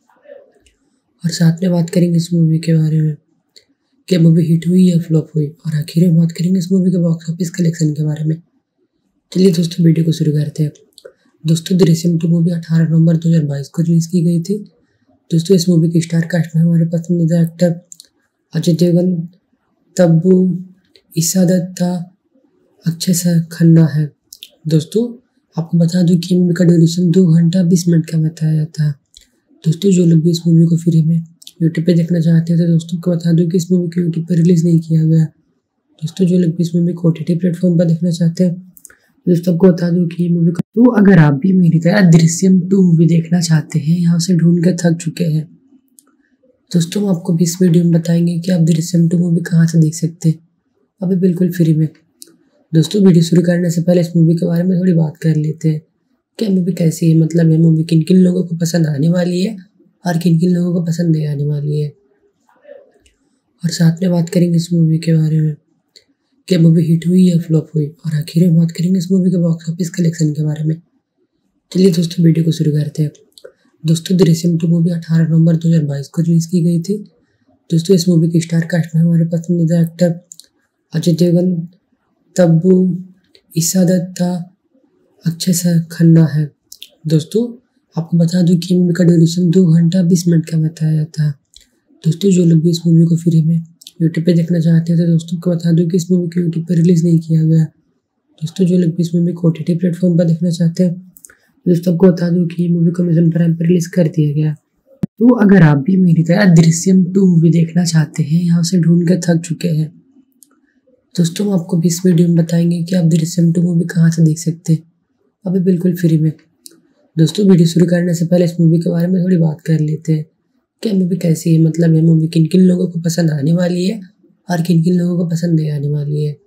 और साथ में बात करेंगे इस मूवी के बारे में कि मूवी हिट हुई या फ्लॉप हुई, और आखिर में बात करेंगे इस मूवी के बॉक्स ऑफिस कलेक्शन के बारे में। चलिए दोस्तों वीडियो को शुरू करते हैं। दोस्तों दृश्यम टू मूवी अठारह नवंबर दो हज़ार बाईस को रिलीज की गई थी। दोस्तों इस मूवी की स्टार कास्ट में हमारे पसंदीदा एक्टर अजय देवगन, तब्बू, ईशा दत्ता, अक्षय खन्ना है। दोस्तों आपको बता दूं कि मूवी का ड्यूरेशन दो घंटा बीस मिनट का बताया था। दोस्तों जो लोग भी इस मूवी को फ्री में यूट्यूब पे देखना चाहते हैं तो दोस्तों को बता दूं कि इस मूवी को यूट्यूब पर रिलीज नहीं किया गया। दोस्तों जो लोग भी इस मूवी को ओटीटी प्लेटफॉर्म पर देखना चाहते हैं दोस्तों आपको बता दूं कि मूवी का तो अगर आप भी मेरी तरह दृश्यम टू मूवी देखना चाहते हैं या उसे ढूंढ कर थक चुके हैं, दोस्तों हम आपको इस वीडियो में बताएंगे कि आप दृश्यम टू मूवी कहाँ से देख सकते हैं, अभी बिल्कुल फ्री में। दोस्तों वीडियो शुरू करने से पहले इस मूवी के बारे में थोड़ी बात कर लेते हैं कि मूवी कैसी है, मतलब ये मूवी किन किन लोगों को पसंद आने वाली है और किन किन लोगों को पसंद नहीं आने वाली है, और साथ में बात करेंगे इस मूवी के बारे में कि मूवी हिट हुई या फ्लॉप हुई, और आखिर में बात करेंगे इस मूवी के बॉक्स ऑफिस कलेक्शन के बारे में। चलिए दोस्तों वीडियो को शुरू करते हैं। दोस्तों दृश्यम टू मूवी अठारह नवंबर दो हज़ार बाईस को रिलीज की गई थी। दोस्तों इस मूवी की स्टार कास्ट में हमारे पसंदीदा एक्टर अजय देवगन, तब्बू, ईशा दत्ता, अक्षय खन्ना है। दोस्तों आपको बता दूं कि मूवी का ड्यूरेशन दो घंटा बीस मिनट का बताया था। दोस्तों जो लोग भी इस मूवी को फ्री में यूट्यूब पे देखना चाहते हैं तो दोस्तों को बता दूं कि इस मूवी को यूट्यूब पर रिलीज नहीं किया गया। दोस्तों जो लोग भी इस मूवी को ओटीटी प्लेटफॉर्म पर देखना चाहते हैं दोस्तों आपको बता दूं कि मूवी को अमेज़न प्राइम पर रिलीज कर दिया गया। तो अगर आप भी मेरी तरह दृश्यम टू मूवी देखना चाहते हैं या उसे ढूंढ कर थक चुके हैं, दोस्तों हम आपको इस वीडियो में बताएंगे कि आप दृश्यम टू मूवी कहाँ से देख सकते हैं, अभी बिल्कुल फ्री में। दोस्तों वीडियो शुरू करने से पहले इस मूवी के बारे में थोड़ी बात कर लेते हैं कि मूवी कैसी है, मतलब ये मूवी किन किन लोगों को पसंद आने वाली है और किन किन लोगों को पसंद नहीं आने वाली है,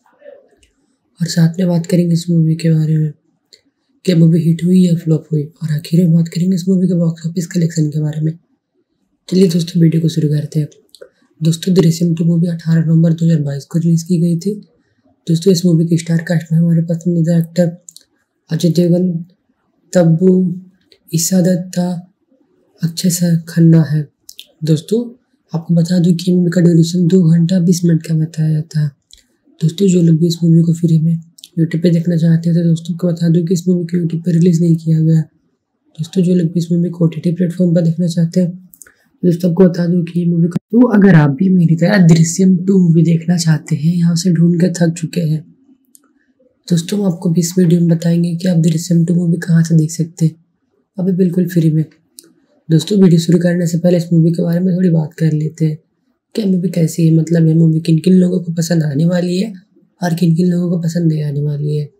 और साथ में बात करेंगे इस मूवी के बारे में कि मूवी हिट हुई या फ्लॉप हुई, और आखिर में बात करेंगे इस मूवी के बॉक्स ऑफिस कलेक्शन के बारे में। चलिए दोस्तों वीडियो को शुरू करते हैं। दोस्तों दृश्यम टू मूवी अठारह नवंबर दो हज़ार बाईस को रिलीज की गई थी। दोस्तों इस मूवी की स्टार कास्ट में हमारे पसंदीदा एक्टर अजय देवगन, तब्बू, ईशा दत्ता, अक्षय खन्ना है। दोस्तों आपको बता दूं कि मूवी का ड्यूरेशन दो घंटा बीस मिनट का बताया था। दोस्तों जो लोग भी इस मूवी को फ्री में यूट्यूब पे देखना चाहते हैं तो दोस्तों को बता दूं कि इस मूवी को यूट्यूब पर रिलीज नहीं किया गया। दोस्तों जो लोग भी इस मूवी को ओटीटी प्लेटफॉर्म पर देखना चाहते हैं दोस्तों आपको बता दूं कि मूवी का तो अगर आप भी मेरी तरह दृश्यम टू मूवी देखना चाहते हैं या उसे ढूंढ कर थक चुके हैं, दोस्तों हम आपको इस वीडियो में बताएंगे कि आप दृश्यम टू मूवी कहाँ से देख सकते हैं, अभी बिल्कुल फ्री में। दोस्तों वीडियो शुरू करने से पहले इस मूवी के बारे में थोड़ी बात कर लेते हैं कि मूवी कैसी है, मतलब ये मूवी किन किन लोगों को पसंद आने वाली है और किन किन लोगों को पसंद नहीं आने वाली है,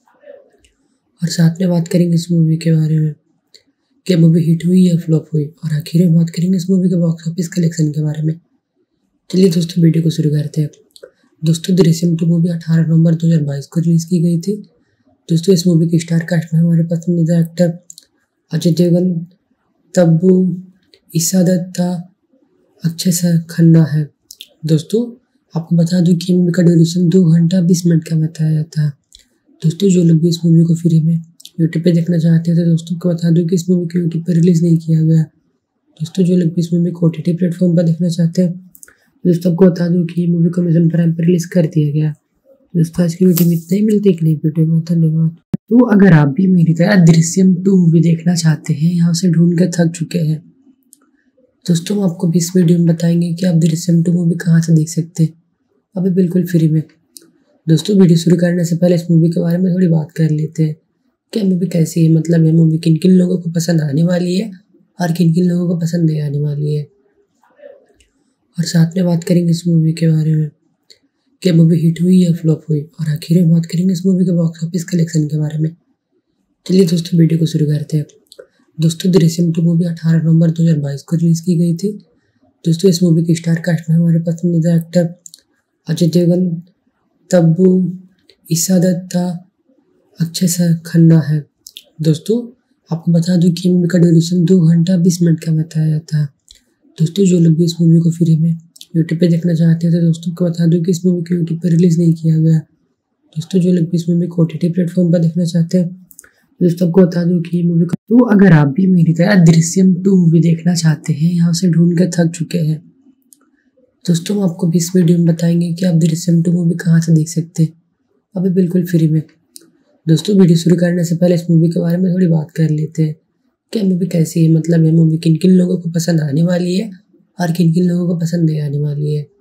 और साथ में बात करेंगे इस मूवी के बारे में कि मूवी हिट हुई या फ्लॉप हुई, और आखिर में बात करेंगे इस मूवी के बॉक्स ऑफिस कलेक्शन के बारे में। चलिए दोस्तों वीडियो को शुरू करते हैं। दोस्तों दृश्यम टू मूवी अठारह नवंबर दो हज़ार बाईस को रिलीज की गई थी। दोस्तों इस मूवी की स्टार कास्ट में हमारे पसंदीदा एक्टर अजय देवगन, तब्बू, ईशा दत्ता, अक्षय खन्ना है। दोस्तों आपको बता दूं कि मूवी का ड्यूरेशन दो घंटा बीस मिनट का बताया था। दोस्तों जो लोग भी इस मूवी को फ्री में यूट्यूब पे देखना चाहते हैं तो दोस्तों को बता दूं कि इस मूवी को यूट्यूब पर रिलीज नहीं किया गया। दोस्तों जो लोग भी इस मूवी को ओटीटी प्लेटफॉर्म पर देखना चाहते हैं दोस्तों आपको बता दूं कि मूवी को अमेज़न प्राइम पर रिलीज कर दिया गया। दोस्तों आज की वीडियो में इतना ही, मिलते एक नई वीडियो में, धन्यवाद। तो अगर आप भी मेरी तरह दृश्यम टू मूवी देखना चाहते हैं या उसे ढूंढ कर थक चुके हैं, दोस्तों हम आपको इस वीडियो में बताएंगे कि आप दृश्यम टू मूवी कहाँ से देख सकते हैं, अभी बिल्कुल फ्री में। दोस्तों वीडियो शुरू करने से पहले इस मूवी के बारे में थोड़ी बात कर लेते हैं कि मूवी कैसी है, मतलब ये मूवी किन किन लोगों को पसंद आने वाली है और किन किन लोगों को पसंद नहीं आने वाली है, और साथ में बात करेंगे इस मूवी के बारे में कि मूवी हिट हुई या फ्लॉप हुई, और आखिर में बात करेंगे इस मूवी के बॉक्स ऑफिस कलेक्शन के बारे में। चलिए दोस्तों वीडियो को शुरू करते हैं। दोस्तों दृश्यम टू मूवी अठारह नवंबर दो हज़ार बाईस को रिलीज की गई थी। दोस्तों इस मूवी की स्टार कास्ट में हमारे पसंदीदा एक्टर अजय देवगन, तब्बू, ईसा दत्ता, अक्षय खन्ना है। दोस्तों आपको बता दूं कि मूवी का ड्यूरेशन दो घंटा बीस मिनट का बताया था। दोस्तों जो लोग भी इस मूवी को फ्री में यूट्यूब पे देखना चाहते हैं तो दोस्तों को बता दूं कि इस मूवी को यूट्यूब पे रिलीज़ नहीं किया गया। दोस्तों जो लोग भी इस मूवी को ओटीटी प्लेटफॉर्म पर देखना चाहते हैं दोस्तों आपको बता दूं कि मूवी का तो अगर आप भी मेरी तरह दृश्यम टू मूवी देखना चाहते हैं, यहाँ से ढूंढ कर थक चुके हैं, दोस्तों हम आपको भी इस वीडियो में बताएंगे कि आप दृश्यम टू मूवी कहाँ से देख सकते हैं, अभी बिल्कुल फ्री में। दोस्तों वीडियो शुरू करने से पहले इस मूवी के बारे में थोड़ी बात कर लेते हैं। क्या मूवी कैसी है, मतलब ये मूवी किन किन लोगों को पसंद आने वाली है और किन किन लोगों को पसंद नहीं आने वाली है,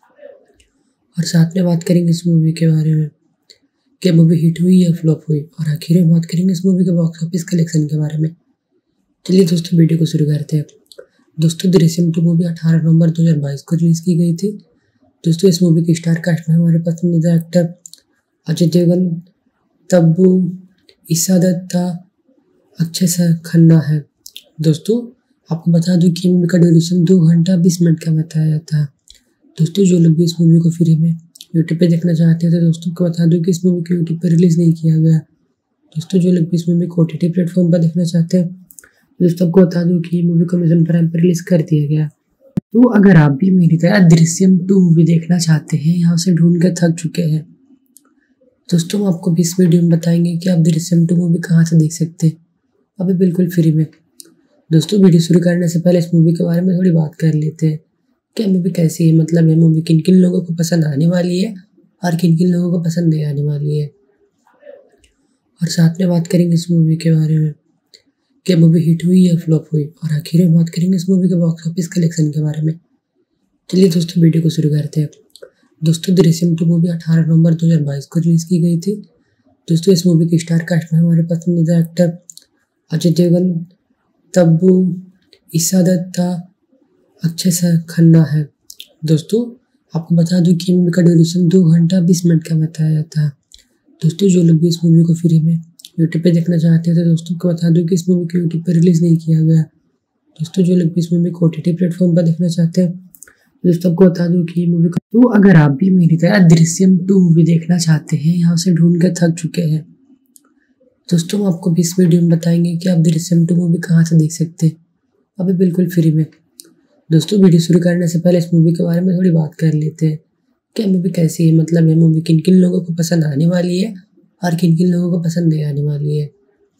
और साथ में बात करेंगे इस मूवी के बारे में क्या मूवी हिट हुई या फ्लॉप हुई, और आखिर में बात करेंगे इस मूवी के बॉक्स ऑफिस कलेक्शन के बारे में। चलिए दोस्तों वीडियो को शुरू करते हैं। दोस्तों दृश्यम टू मूवी अठारह नवंबर दो हज़ार बाईस को रिलीज़ की गई थी। दोस्तों इस मूवी की स्टार कास्ट में हमारे पसंदीदा एक्टर अजय देवगन, तब्बू, ईसा दत्ता, अक्षय खन्ना है। दोस्तों आपको बता दूं कि मूवी का ड्यूरेशन दो घंटा बीस मिनट का बताया था। दोस्तों जो लोग भी इस मूवी को फ्री में यूट्यूब पे देखना चाहते हैं तो दोस्तों को बता दूं कि इस मूवी को यूट्यूब पे रिलीज़ नहीं किया गया। दोस्तों जो लोग भी इस मूवी को ओटीटी प्लेटफॉर्म पर देखना चाहते हैं दोस्तों आपको बता दूं कि मूवी को अमेज़न प्राइम पर रिलीज़ कर दिया गया। तो अगर आप भी मेरी तरह दृश्यम टू मूवी देखना चाहते हैं, यहाँ से ढूंढ कर थक चुके हैं, दोस्तों हम आपको भी इस वीडियो में बताएंगे कि आप दृश्यम टू मूवी कहाँ से देख सकते हैं, अभी बिल्कुल फ्री में। दोस्तों वीडियो शुरू करने से पहले इस मूवी के बारे में थोड़ी बात कर लेते हैं। क्या मूवी कैसी है, मतलब ये मूवी किन किन लोगों को पसंद आने वाली है और किन किन लोगों को पसंद नहीं आने वाली है, और साथ में बात करेंगे इस मूवी के बारे में क्या मूवी हिट हुई या फ्लॉप हुई, और आखिर में बात करेंगे इस मूवी के बॉक्स ऑफिस कलेक्शन के बारे में। चलिए दोस्तों वीडियो को शुरू करते हैं। दोस्तों दृश्यम टू मूवी अठारह नवंबर दो हज़ार बाईस को रिलीज़ की गई थी। दोस्तों इस मूवी की स्टार कास्ट में हमारे पसंदीदा एक्टर अजय देवगन, तब्बू, ईसा दत्ता, अक्षय खन्ना है। दोस्तों आपको बता दूं कि मूवी का ड्यूरेशन दो घंटा बीस मिनट का बताया था। दोस्तों जो लोग भी इस मूवी को फ्री में यूट्यूब पे देखना चाहते हैं तो दोस्तों को बता दूं कि इस मूवी को यूट्यूब पे रिलीज़ नहीं किया गया। दोस्तों जो लोग भी इस मूवी को ओटीटी प्लेटफॉर्म पर देखना चाहते हैं दोस्तों आपको बता दूं कि मूवी का तो अगर आप भी मेरी तरह दृश्यम टू मूवी देखना चाहते हैं, यहाँ से ढूंढ कर थक चुके हैं, दोस्तों हम आपको भी इस वीडियो में बताएंगे कि आप दृश्यम टू मूवी कहाँ से देख सकते हैं, अभी बिल्कुल फ्री में। दोस्तों वीडियो शुरू करने से पहले इस मूवी के बारे में थोड़ी बात कर लेते हैं। क्या मूवी कैसी है, मतलब ये मूवी किन किन लोगों को पसंद आने वाली है और किन किन लोगों को पसंद नहीं आने वाली है,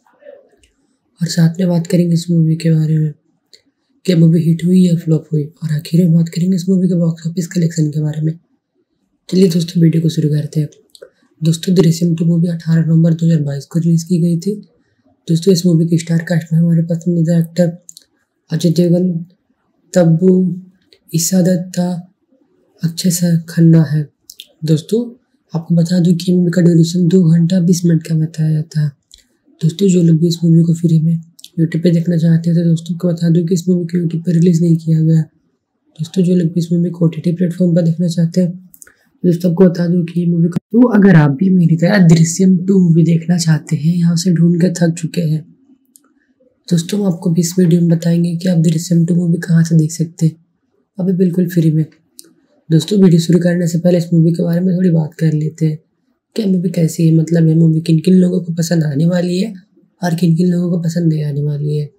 और साथ में बात करेंगे इस मूवी के बारे में क्या मूवी हिट हुई या फ्लॉप हुई, और आखिर में बात करेंगे इस मूवी के बॉक्स ऑफिस कलेक्शन के बारे में। चलिए दोस्तों वीडियो को शुरू करते हैं। दोस्तों दृश्यम टू मूवी अठारह नवंबर दो हज़ार बाईस को रिलीज़ की गई थी। दोस्तों इस मूवी की स्टार कास्ट में हमारे पसंदीदा एक्टर अजय देवगन, तब्बू, ईसा दत्ता, अक्षय खन्ना है। दोस्तों आपको बता दूं कि मूवी का ड्यूरेशन दो घंटा बीस मिनट का बताया था। दोस्तों जो लोग भी इस मूवी को फ्री में यूट्यूब पे देखना चाहते हैं तो दोस्तों को बता दूं कि इस मूवी को यूट्यूब पे रिलीज़ नहीं किया गया। दोस्तों जो लोग भी इस मूवी को ओटीटी प्लेटफॉर्म पर देखना चाहते हैं दोस्तों आपको बता दूं कि मूवी का तो अगर आप भी मेरी तरह दृश्यम टू मूवी देखना चाहते हैं, यहाँ से ढूंढ कर थक चुके हैं, दोस्तों हम आपको भी इस वीडियो में बताएंगे कि आप दृश्यम टू मूवी कहाँ से देख सकते हैं, अभी बिल्कुल फ्री में। दोस्तों वीडियो शुरू करने से पहले इस मूवी के बारे में थोड़ी बात कर लेते हैं। क्या मूवी कैसी है, मतलब ये मूवी किन किन लोगों को पसंद आने वाली है और किन किन लोगों को पसंद नहीं आने वाली है,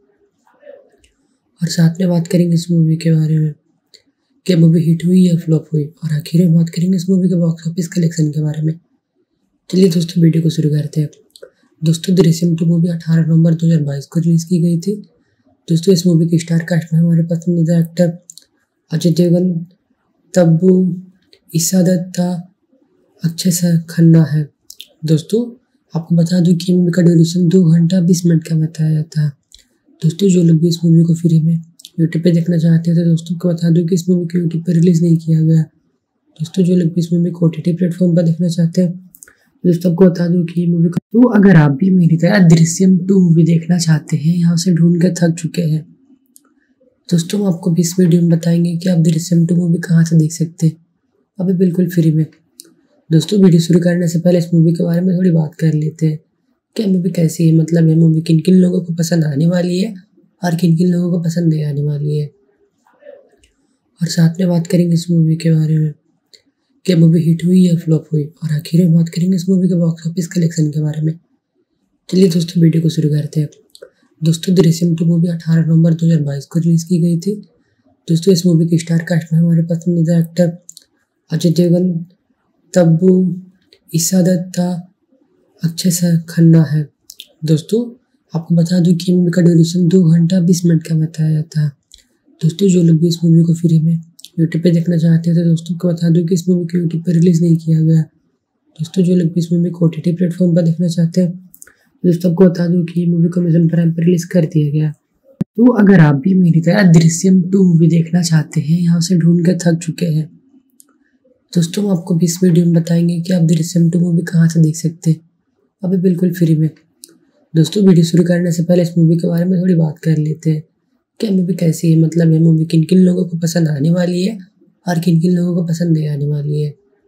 और साथ में बात करेंगे इस मूवी के बारे में क्या मूवी हिट हुई या फ्लॉप हुई, और आखिर में बात करेंगे इस मूवी के बॉक्स ऑफिस कलेक्शन के बारे में। चलिए दोस्तों वीडियो को शुरू करते हैं। दोस्तों दृश्यम टू मूवी अठारह नवंबर दो हज़ार बाईस को रिलीज़ की गई थी। दोस्तों इस मूवी की स्टार कास्ट में हमारे पसंदीदा एक्टर अजय देवगन, तब्बू, ईसा दत्ता, अक्षय खन्ना है। दोस्तों आपको बता दूं कि मूवी का ड्यूरेशन दो घंटा बीस मिनट का बताया था। दोस्तों जो लोग भी इस मूवी को फ्री में यूट्यूब पे देखना चाहते हैं तो दोस्तों को बता दूं कि इस मूवी को यूट्यूब पे रिलीज़ नहीं किया गया। दोस्तों जो लोग भी इस मूवी को ओटीटी प्लेटफॉर्म पर देखना चाहते हैं दोस्तों आपको बता दूं कि मूवी का तो अगर आप भी मेरी तरह दृश्यम टू मूवी देखना चाहते हैं, यहाँ से ढूंढ कर थक चुके हैं, दोस्तों हम आपको भी इस वीडियो में बताएंगे कि आप दृश्यम टू मूवी कहाँ से देख सकते हैं, अभी बिल्कुल फ्री में। दोस्तों वीडियो शुरू करने से पहले इस मूवी के बारे में थोड़ी बात कर लेते हैं। क्या मूवी कैसी है, मतलब ये मूवी किन किन लोगों को पसंद आने वाली है और किन किन लोगों को पसंद नहीं आने वाली है, और साथ में बात करेंगे इस मूवी के बारे में क्या मूवी हिट हुई या फ्लॉप हुई, और आखिर में बात करेंगे इस मूवी के बॉक्स ऑफिस कलेक्शन के बारे में। चलिए दोस्तों वीडियो को शुरू करते हैं। दोस्तों दृश्यम टू मूवी अठारह नवंबर दो हज़ार बाईस को रिलीज की गई थी। दोस्तों इस मूवी के स्टार कास्ट में हमारे पसंदीदा एक्टर अजय देवगन, तब्बू, ईशा दत्ता, अक्षय खन्ना है। दोस्तों आपको बता दूं कि मूवी का ड्यूरेशन दो घंटा बीस मिनट का बताया था। दोस्तों जो लोग भी इस मूवी को फ्री में यूट्यूब पे देखना चाहते हैं तो दोस्तों को बता दूं कि इस मूवी को यूट्यूब पर रिलीज़ नहीं किया गया। दोस्तों जो लोग भी इस मूवी को ओटीटी प्लेटफॉर्म पर देखना चाहते हैं दोस्तों को बता दूं कि मूवी को अमेज़न प्राइम पर रिलीज़ कर दिया गया। तो अगर आप भी मेरी तरह दृश्यम टू मूवी देखना चाहते हैं, यहाँ से ढूंढ कर थक चुके हैं, दोस्तों हम आपको भी इस वीडियो में बताएंगे कि आप दृश्यम टू मूवी कहाँ से देख सकते हैं, अभी बिल्कुल फ्री में। दोस्तों वीडियो शुरू करने से पहले इस मूवी के बारे में थोड़ी बात कर लेते हैं। क्या मूवी कैसी है, मतलब ये मूवी किन किन लोगों को पसंद आने वाली है और किन किन लोगों को पसंद नहीं आने वाली है,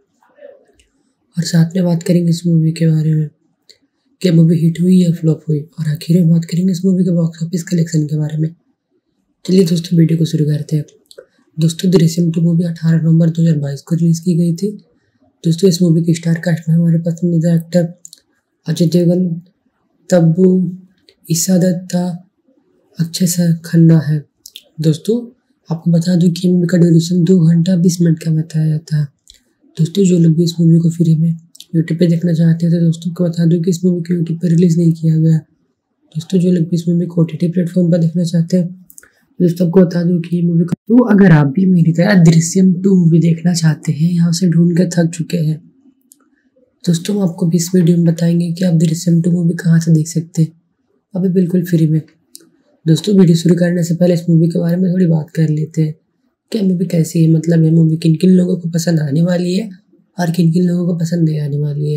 और साथ में बात करेंगे इस मूवी के बारे में। क्या मूवी हिट हुई या फ्लॉप हुई, और आखिर में बात करेंगे इस मूवी के बॉक्स ऑफिस कलेक्शन के बारे में। चलिए दोस्तों वीडियो को शुरू करते हैं। दोस्तों दृश्यम टू मूवी अठारह नवंबर दो हज़ार बाईस को रिलीज की गई थी। दोस्तों इस मूवी के स्टार कास्ट में हमारे पसंदीदा एक्टर अजय देवगन, तब्बू, ईशा दत्ता, अक्षय खन्ना है। दोस्तों आपको बता दूं कि मूवी का ड्यूरेशन दो घंटा बीस मिनट का बताया था। दोस्तों जो लोग भी इस मूवी को फ्री में यूट्यूब पे देखना चाहते हैं तो दोस्तों को बता दूं कि इस मूवी को यूट्यूब पर रिलीज़ नहीं किया गया। दोस्तों जो लोग भी इस मूवी को ओटीटी प्लेटफॉर्म पर देखना चाहते हैं दोस्तों को बता दूं कि मूवी को तो अगर आप भी मेरी तरह दृश्यम टू मूवी देखना चाहते हैं, यहाँ से ढूंढ कर थक चुके हैं, दोस्तों हम आपको भी इस वीडियो में बताएंगे कि आप दृश्यम टू मूवी कहाँ से देख सकते हैं, अभी बिल्कुल फ्री में। दोस्तों वीडियो शुरू करने से पहले इस मूवी के बारे में थोड़ी बात कर लेते हैं। क्या मूवी कैसी है, मतलब ये मूवी किन किन लोगों को पसंद आने वाली है और किन किन लोगों को पसंद नहीं आने वाली है,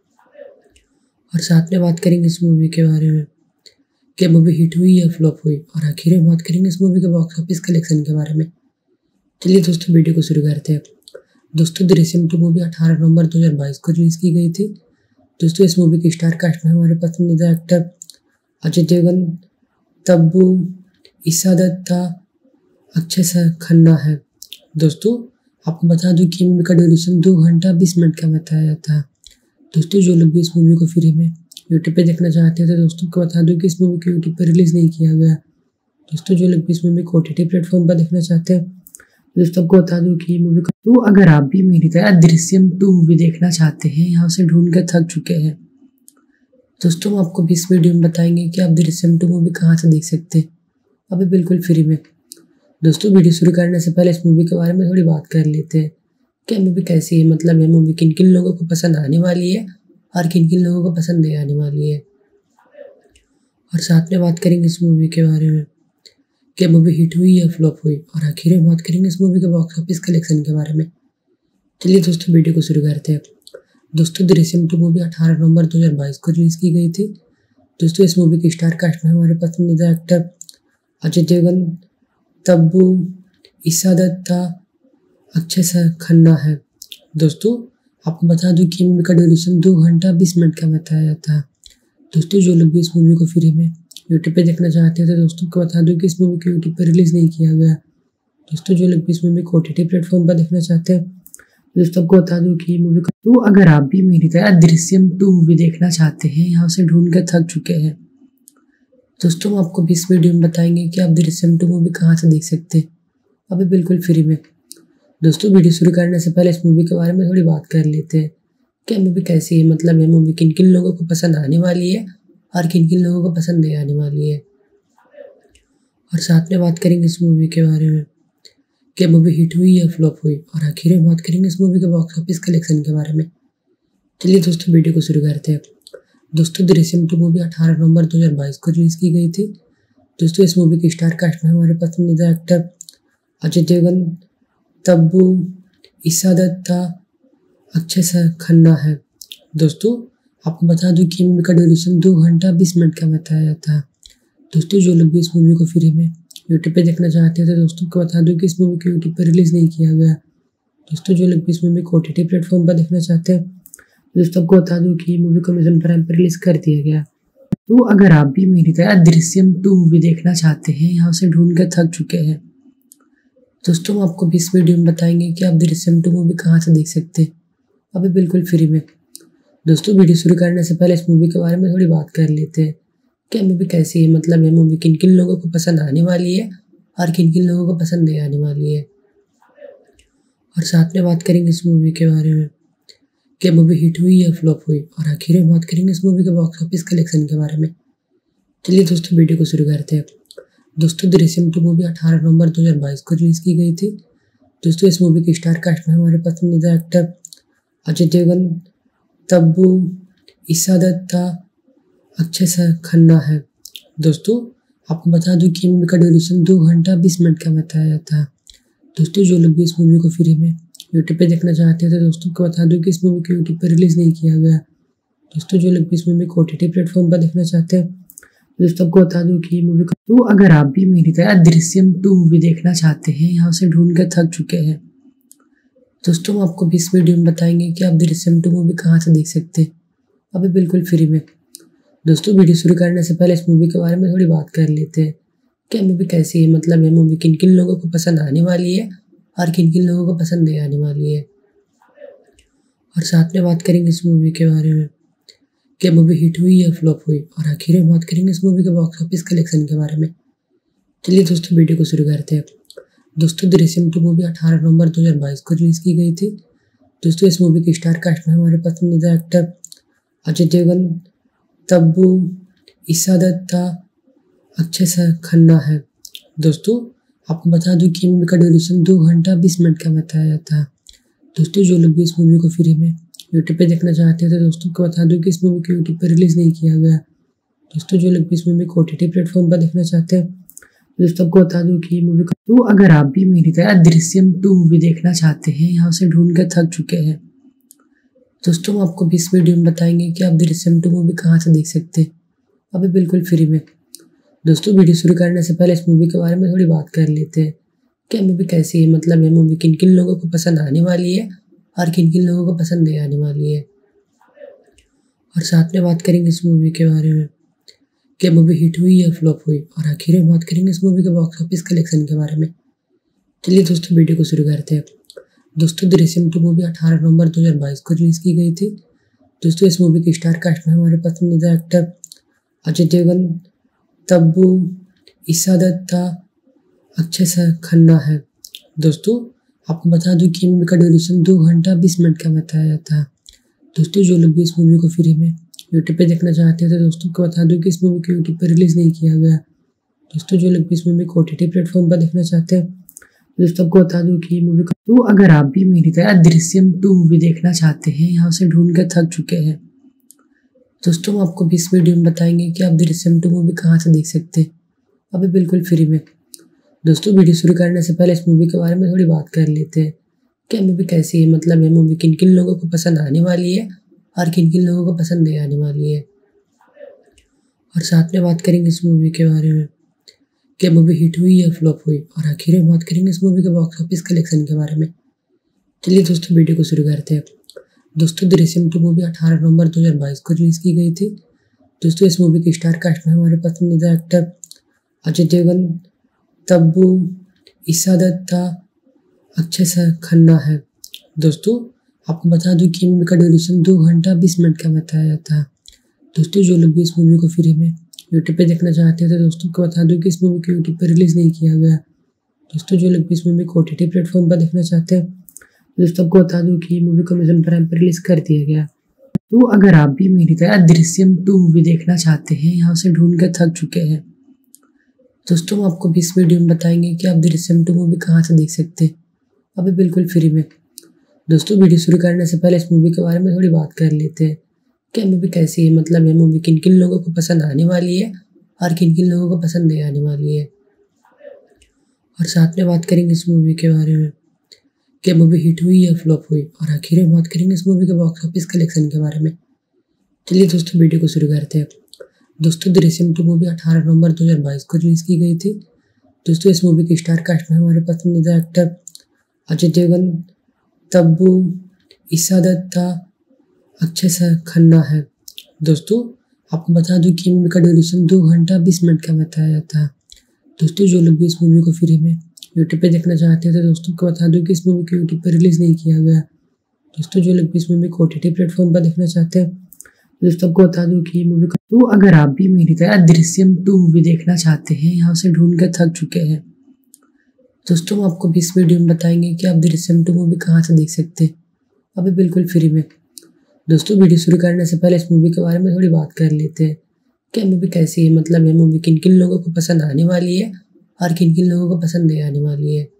और साथ में बात करेंगे इस मूवी के बारे में। क्या मूवी हिट हुई या फ्लॉप हुई, और आखिर में बात करेंगे इस मूवी के बॉक्स ऑफिस कलेक्शन के बारे में। चलिए दोस्तों वीडियो को शुरू करते हैं। दोस्तों दृश्यम टू मूवी अठारह नवंबर दो हज़ार बाईस को रिलीज की गई थी। दोस्तों इस मूवी के स्टार कास्ट में हमारे पसंदीदा एक्टर अजय देवगन, तब्बू, ईशा दत्ता, अक्षय खन्ना है। दोस्तों आपको बता दूं कि मूवी का ड्यूरेशन दो घंटा बीस मिनट का बताया था। दोस्तों जो लोग भी इस मूवी को फ्री में यूट्यूब पे देखना चाहते हैं तो दोस्तों को बता दूं कि इस मूवी को यूट्यूब पर रिलीज़ नहीं किया गया। दोस्तों जो लोग भी इस मूवी को ओटीटी प्लेटफॉर्म पर देखना चाहते हैं दोस्तों को बता दूं कि मूवी को तो अगर आप भी मेरी तरह दृश्यम टू मूवी देखना चाहते हैं, यहाँ से ढूंढ कर थक चुके हैं, दोस्तों हम आपको भी इस वीडियो में बताएंगे कि आप दृश्यम टू मूवी कहाँ से देख सकते हैं, अभी बिल्कुल फ्री में। दोस्तों वीडियो शुरू करने से पहले इस मूवी के बारे में थोड़ी बात कर लेते हैं। क्या मूवी कैसी है, मतलब ये मूवी किन किन लोगों को पसंद आने वाली है और किन किन लोगों को पसंद नहीं आने वाली है, और साथ में बात करेंगे इस मूवी के बारे में। क्या मूवी हिट हुई या फ्लॉप हुई, और आखिर में बात करेंगे इस मूवी के बॉक्स ऑफिस कलेक्शन के बारे में। चलिए दोस्तों वीडियो को शुरू करते हैं। दोस्तों दृश्यम टू मूवी अठारह नवंबर दो हज़ार बाईस को रिलीज की गई थी। दोस्तों इस मूवी के स्टार कास्ट में हमारे पसंदीदा एक्टर अजय देवगन, तब्बू, ईशा दत्ता, अक्षय खन्ना है। दोस्तों आपको बता दूं कि मूवी का ड्यूरेशन दो घंटा बीस मिनट का बताया था। दोस्तों जो लोग भी इस मूवी को फ्री में यूट्यूब पे देखना चाहते हैं तो दोस्तों को बता दूं कि इस मूवी को यूट्यूब पर रिलीज़ नहीं किया गया। दोस्तों जो लोग भी इस मूवी को ओटीटी प्लेटफॉर्म पर देखना चाहते हैं दोस्तों को बता दूं कि मूवी को तो अगर आप भी मेरी तरह दृश्यम टू मूवी देखना चाहते हैं, यहाँ से ढूंढ कर थक चुके हैं, दोस्तों हम आपको भी इस वीडियो में बताएंगे कि आप दृश्यम टू मूवी कहाँ से देख सकते हैं, अभी बिल्कुल फ्री में। दोस्तों वीडियो शुरू करने से पहले इस मूवी के बारे में थोड़ी बात कर लेते हैं। क्या मूवी कैसी है, मतलब ये मूवी किन किन लोगों को पसंद आने वाली है और किन किन लोगों को पसंद नहीं आने वाली है, और साथ में बात करेंगे इस मूवी के बारे में। क्या मूवी हिट हुई या फ्लॉप हुई, और आखिर में बात करेंगे इस मूवी के बॉक्स ऑफिस कलेक्शन के बारे में। चलिए दोस्तों वीडियो को शुरू करते हैं। दोस्तों दृश्यम टू मूवी अठारह नवंबर दो हज़ार बाईस को रिलीज की गई थी। दोस्तों इस मूवी के स्टार कास्ट में हमारे पसंदीदा एक्टर अजय देवगन, तब्बू, ईशा दत्ता, अक्षय खन्ना है। दोस्तों आपको बता दूं कि मूवी का ड्यूरेशन दो घंटा बीस मिनट का बताया था। दोस्तों जो लोग भी इस मूवी को फ्री में यूट्यूब पे देखना चाहते हैं तो दोस्तों को बता दूं कि इस मूवी को यूट्यूब पर रिलीज़ नहीं किया गया। दोस्तों जो लोग भी इस मूवी को ओटीटी प्लेटफॉर्म पर देखना चाहते हैं दोस्तों को बता दूं कि मूवी को अमेज़न प्राइम पर रिलीज़ कर दिया गया। तो अगर आप भी मेरी तरह दृश्यम टू मूवी देखना चाहते हैं, यहाँ से ढूंढ कर थक चुके हैं, दोस्तों हम आपको भी इस वीडियो में बताएंगे कि आप दृश्यम टू मूवी कहाँ से देख सकते हैं, अभी बिल्कुल फ्री में। दोस्तों वीडियो शुरू करने से पहले इस मूवी के बारे में थोड़ी बात कर लेते हैं कि ये मूवी कैसी है, मतलब ये मूवी किन किन लोगों को पसंद आने वाली है और किन किन लोगों को पसंद नहीं आने वाली है। और साथ में बात करेंगे इस मूवी के बारे में कि मूवी हिट हुई या फ्लॉप हुई, और आखिर में बात करेंगे इस मूवी के बॉक्स ऑफिस कलेक्शन के बारे में। चलिए दोस्तों वीडियो को शुरू करते हैं। दोस्तों दृश्यम टू मूवी अठारह नवंबर दो हज़ार बाईस को रिलीज की गई थी। दोस्तों इस मूवी की स्टार कास्ट में हमारे पसंदीदा एक्टर अजय देवगन, तब्बू, ईशा दत्ता, अक्षय खन्ना है। दोस्तों आपको बता दूं कि मूवी का ड्यूरेशन दो घंटा बीस मिनट का बताया था। दोस्तों जो लोग भी इस मूवी को फ्री में यूट्यूब पे देखना चाहते हैं तो दोस्तों को बता दूं कि इस मूवी को यूट्यूब पर रिलीज नहीं किया गया। दोस्तों जो लोग भी इस मूवी को ओटीटी प्लेटफॉर्म पर देखना चाहते हैं दोस्तों को बता दूं कि मूवी का तो अगर आप भी मेरी तरह दृश्यम टू मूवी देखना चाहते हैं, यहाँ से ढूंढ कर थक चुके हैं, दोस्तों हम आपको भी इस वीडियो में बताएंगे कि आप दृश्यम टू मूवी कहाँ से देख सकते हैं, अभी बिल्कुल फ्री में। दोस्तों वीडियो शुरू करने से पहले इस मूवी के बारे में थोड़ी बात कर लेते हैं कि ये मूवी कैसी है, मतलब ये मूवी किन किन लोगों को पसंद आने वाली है और किन किन लोगों को पसंद नहीं आने वाली है। और साथ में बात करेंगे इस मूवी के बारे में कि मूवी हिट हुई या फ्लॉप हुई, और आखिर में बात करेंगे इस मूवी के बॉक्स ऑफिस कलेक्शन के बारे में। चलिए दोस्तों वीडियो को शुरू करते हैं। दोस्तों दृश्यम टू मूवी अठारह नवंबर दो हज़ार बाईस को रिलीज की गई थी। दोस्तों इस मूवी की स्टार कास्ट में हमारे पसंदीदा एक्टर अजय देवगन, तब्बू, ईशा दत्ता, अक्षय खन्ना है। दोस्तों आपको बता दूं कि मूवी का ड्यूरेशन दो घंटा बीस मिनट का बताया था। दोस्तों जो लोग भी इस मूवी को फ्री में यूट्यूब पे देखना चाहते हैं तो दोस्तों को बता दूं कि इस मूवी को यूट्यूब पर रिलीज नहीं किया गया। दोस्तों जो लोग भी इस मूवी को ओटीटी प्लेटफॉर्म पर देखना चाहते हैं दोस्तों को बता दूं कि मूवी का तो अगर आप भी मेरी तरह दृश्यम टू मूवी देखना चाहते हैं, यहाँ से ढूंढ कर थक चुके हैं, दोस्तों हम आपको भी इस वीडियो में बताएंगे कि आप दृश्यम टू मूवी कहाँ से देख सकते हैं, अभी बिल्कुल फ्री में। दोस्तों वीडियो शुरू करने से पहले इस मूवी के बारे में थोड़ी बात कर लेते हैं कि ये मूवी कैसी है, मतलब ये मूवी किन किन लोगों को पसंद आने वाली है और किन किन लोगों को पसंद नहीं आने वाली है। और साथ में बात करेंगे इस मूवी के बारे में कि मूवी हिट हुई या फ्लॉप हुई, और आखिर में बात करेंगे इस मूवी के बॉक्स ऑफिस कलेक्शन के बारे में। चलिए दोस्तों वीडियो को शुरू करते हैं। दोस्तों दृश्यम टू मूवी अठारह नवंबर दो हज़ार बाईस को रिलीज की गई थी। दोस्तों इस मूवी की स्टार कास्ट में हमारे पसंदीदा एक्टर अजय देवगन, तब्बू, ईशा दत्ता, अक्षय खन्ना है। दोस्तों आपको बता दूं कि मूवी का ड्यूरेशन दो घंटा बीस मिनट का बताया था। दोस्तों जो लोग भी इस मूवी को फ्री में यूट्यूब पे देखना चाहते हैं तो दोस्तों को बता दूं कि इस मूवी को यूट्यूब पर रिलीज नहीं किया गया। दोस्तों जो लोग भी इस मूवी को ओटीटी प्लेटफॉर्म पर देखना चाहते हैं दोस्तों को बता दूं कि मूवी का तो अगर आप भी मेरी तरह दृश्यम टू मूवी देखना चाहते हैं, यहाँ से ढूंढ कर थक चुके हैं, दोस्तों हम आपको भी इस वीडियो में बताएंगे कि आप दृश्यम टू मूवी कहाँ से देख सकते हैं, अभी बिल्कुल फ्री में। दोस्तों वीडियो शुरू करने से पहले इस मूवी के बारे में थोड़ी बात कर लेते हैं कि ये मूवी कैसी है, मतलब ये मूवी किन किन लोगों को पसंद आने वाली है और किन किन लोगों को पसंद नहीं आने वाली है। और साथ में बात करेंगे इस मूवी के बारे में कि मूवी हिट हुई या फ्लॉप हुई, और आखिर में बात करेंगे इस मूवी के बॉक्स ऑफिस कलेक्शन के बारे में। चलिए दोस्तों वीडियो को शुरू करते हैं। दोस्तों दृश्यम टू मूवी अठारह नवंबर दो हज़ार बाईस को रिलीज की गई थी। दोस्तों इस मूवी की स्टार कास्ट में हमारे पसंदीदा एक्टर अजय देवगन, तब्बू, ईशा दत्ता, अक्षय खन्ना है। दोस्तों आपको बता दूं कि मूवी का ड्यूरेशन दो घंटा बीस मिनट का बताया था। दोस्तों जो लोग भी इस मूवी को फ्री में यूट्यूब पे देखना चाहते हैं तो दोस्तों को बता दूं कि इस मूवी को यूट्यूब पर रिलीज नहीं किया गया। दोस्तों जो लोग भी इस मूवी को ओटीटी प्लेटफॉर्म पर देखना चाहते हैं दोस्तों को बता दूं कि मूवी को अमेज़न प्राइम पर रिलीज कर दिया गया। तो अगर आप भी मेरी तरह दृश्यम टू मूवी देखना चाहते हैं, यहाँ से ढूंढ कर थक चुके हैं, दोस्तों हम आपको भी इस वीडियो में बताएंगे कि आप दृश्यम टू मूवी कहाँ से देख सकते हैं, अभी बिल्कुल फ्री में। दोस्तों वीडियो शुरू करने से पहले इस मूवी के बारे में थोड़ी बात कर लेते हैं कि मूवी कैसी है, मतलब ये मूवी किन किन लोगों को पसंद आने वाली है और किन किन लोगों को पसंद नहीं आने वाली है। और साथ में बात करेंगे इस मूवी के बारे में कि मूवी हिट हुई या फ्लॉप हुई, और आखिर में बात करेंगे इस मूवी के बॉक्स ऑफिस कलेक्शन के बारे में। चलिए दोस्तों वीडियो को शुरू करते हैं। दोस्तों दृश्यम टू मूवी अठारह नवंबर दो हज़ार बाईस को रिलीज की गई थी। दोस्तों इस मूवी की स्टार कास्ट में हमारे पसंदीदा एक्टर अजय देवगन, तब्बू, ईशा दत्ता, अक्षय खन्ना है। दोस्तों आपको बता दूं कि मूवी का ड्यूरेशन दो घंटा बीस मिनट का बताया था। दोस्तों जो लोग भी इस मूवी को फ्री में यूट्यूब पे देखना चाहते हैं तो दोस्तों को बता दूं कि इस मूवी को यूट्यूब पे रिलीज़ नहीं किया गया। दोस्तों जो लोग भी इस मूवी को ओटीटी प्लेटफॉर्म पर देखना चाहते हैं दोस्तों आपको बता दूं कि ये मूवी का तो अगर आप भी मेरी तरह दृश्यम टू मूवी देखना चाहते हैं या उसे ढूंढ कर थक चुके हैं दोस्तों हम आपको भी इस वीडियो में बताएंगे कि आप दृश्यम टू मूवी कहाँ से देख सकते हैं, अभी बिल्कुल फ्री में। दोस्तों वीडियो शुरू करने से पहले इस मूवी के बारे में थोड़ी बात कर लेते हैं कि मूवी कैसी है, मतलब ये मूवी किन किन लोगों को पसंद आने वाली है और किन किन लोगों को पसंद नहीं आने वाली है,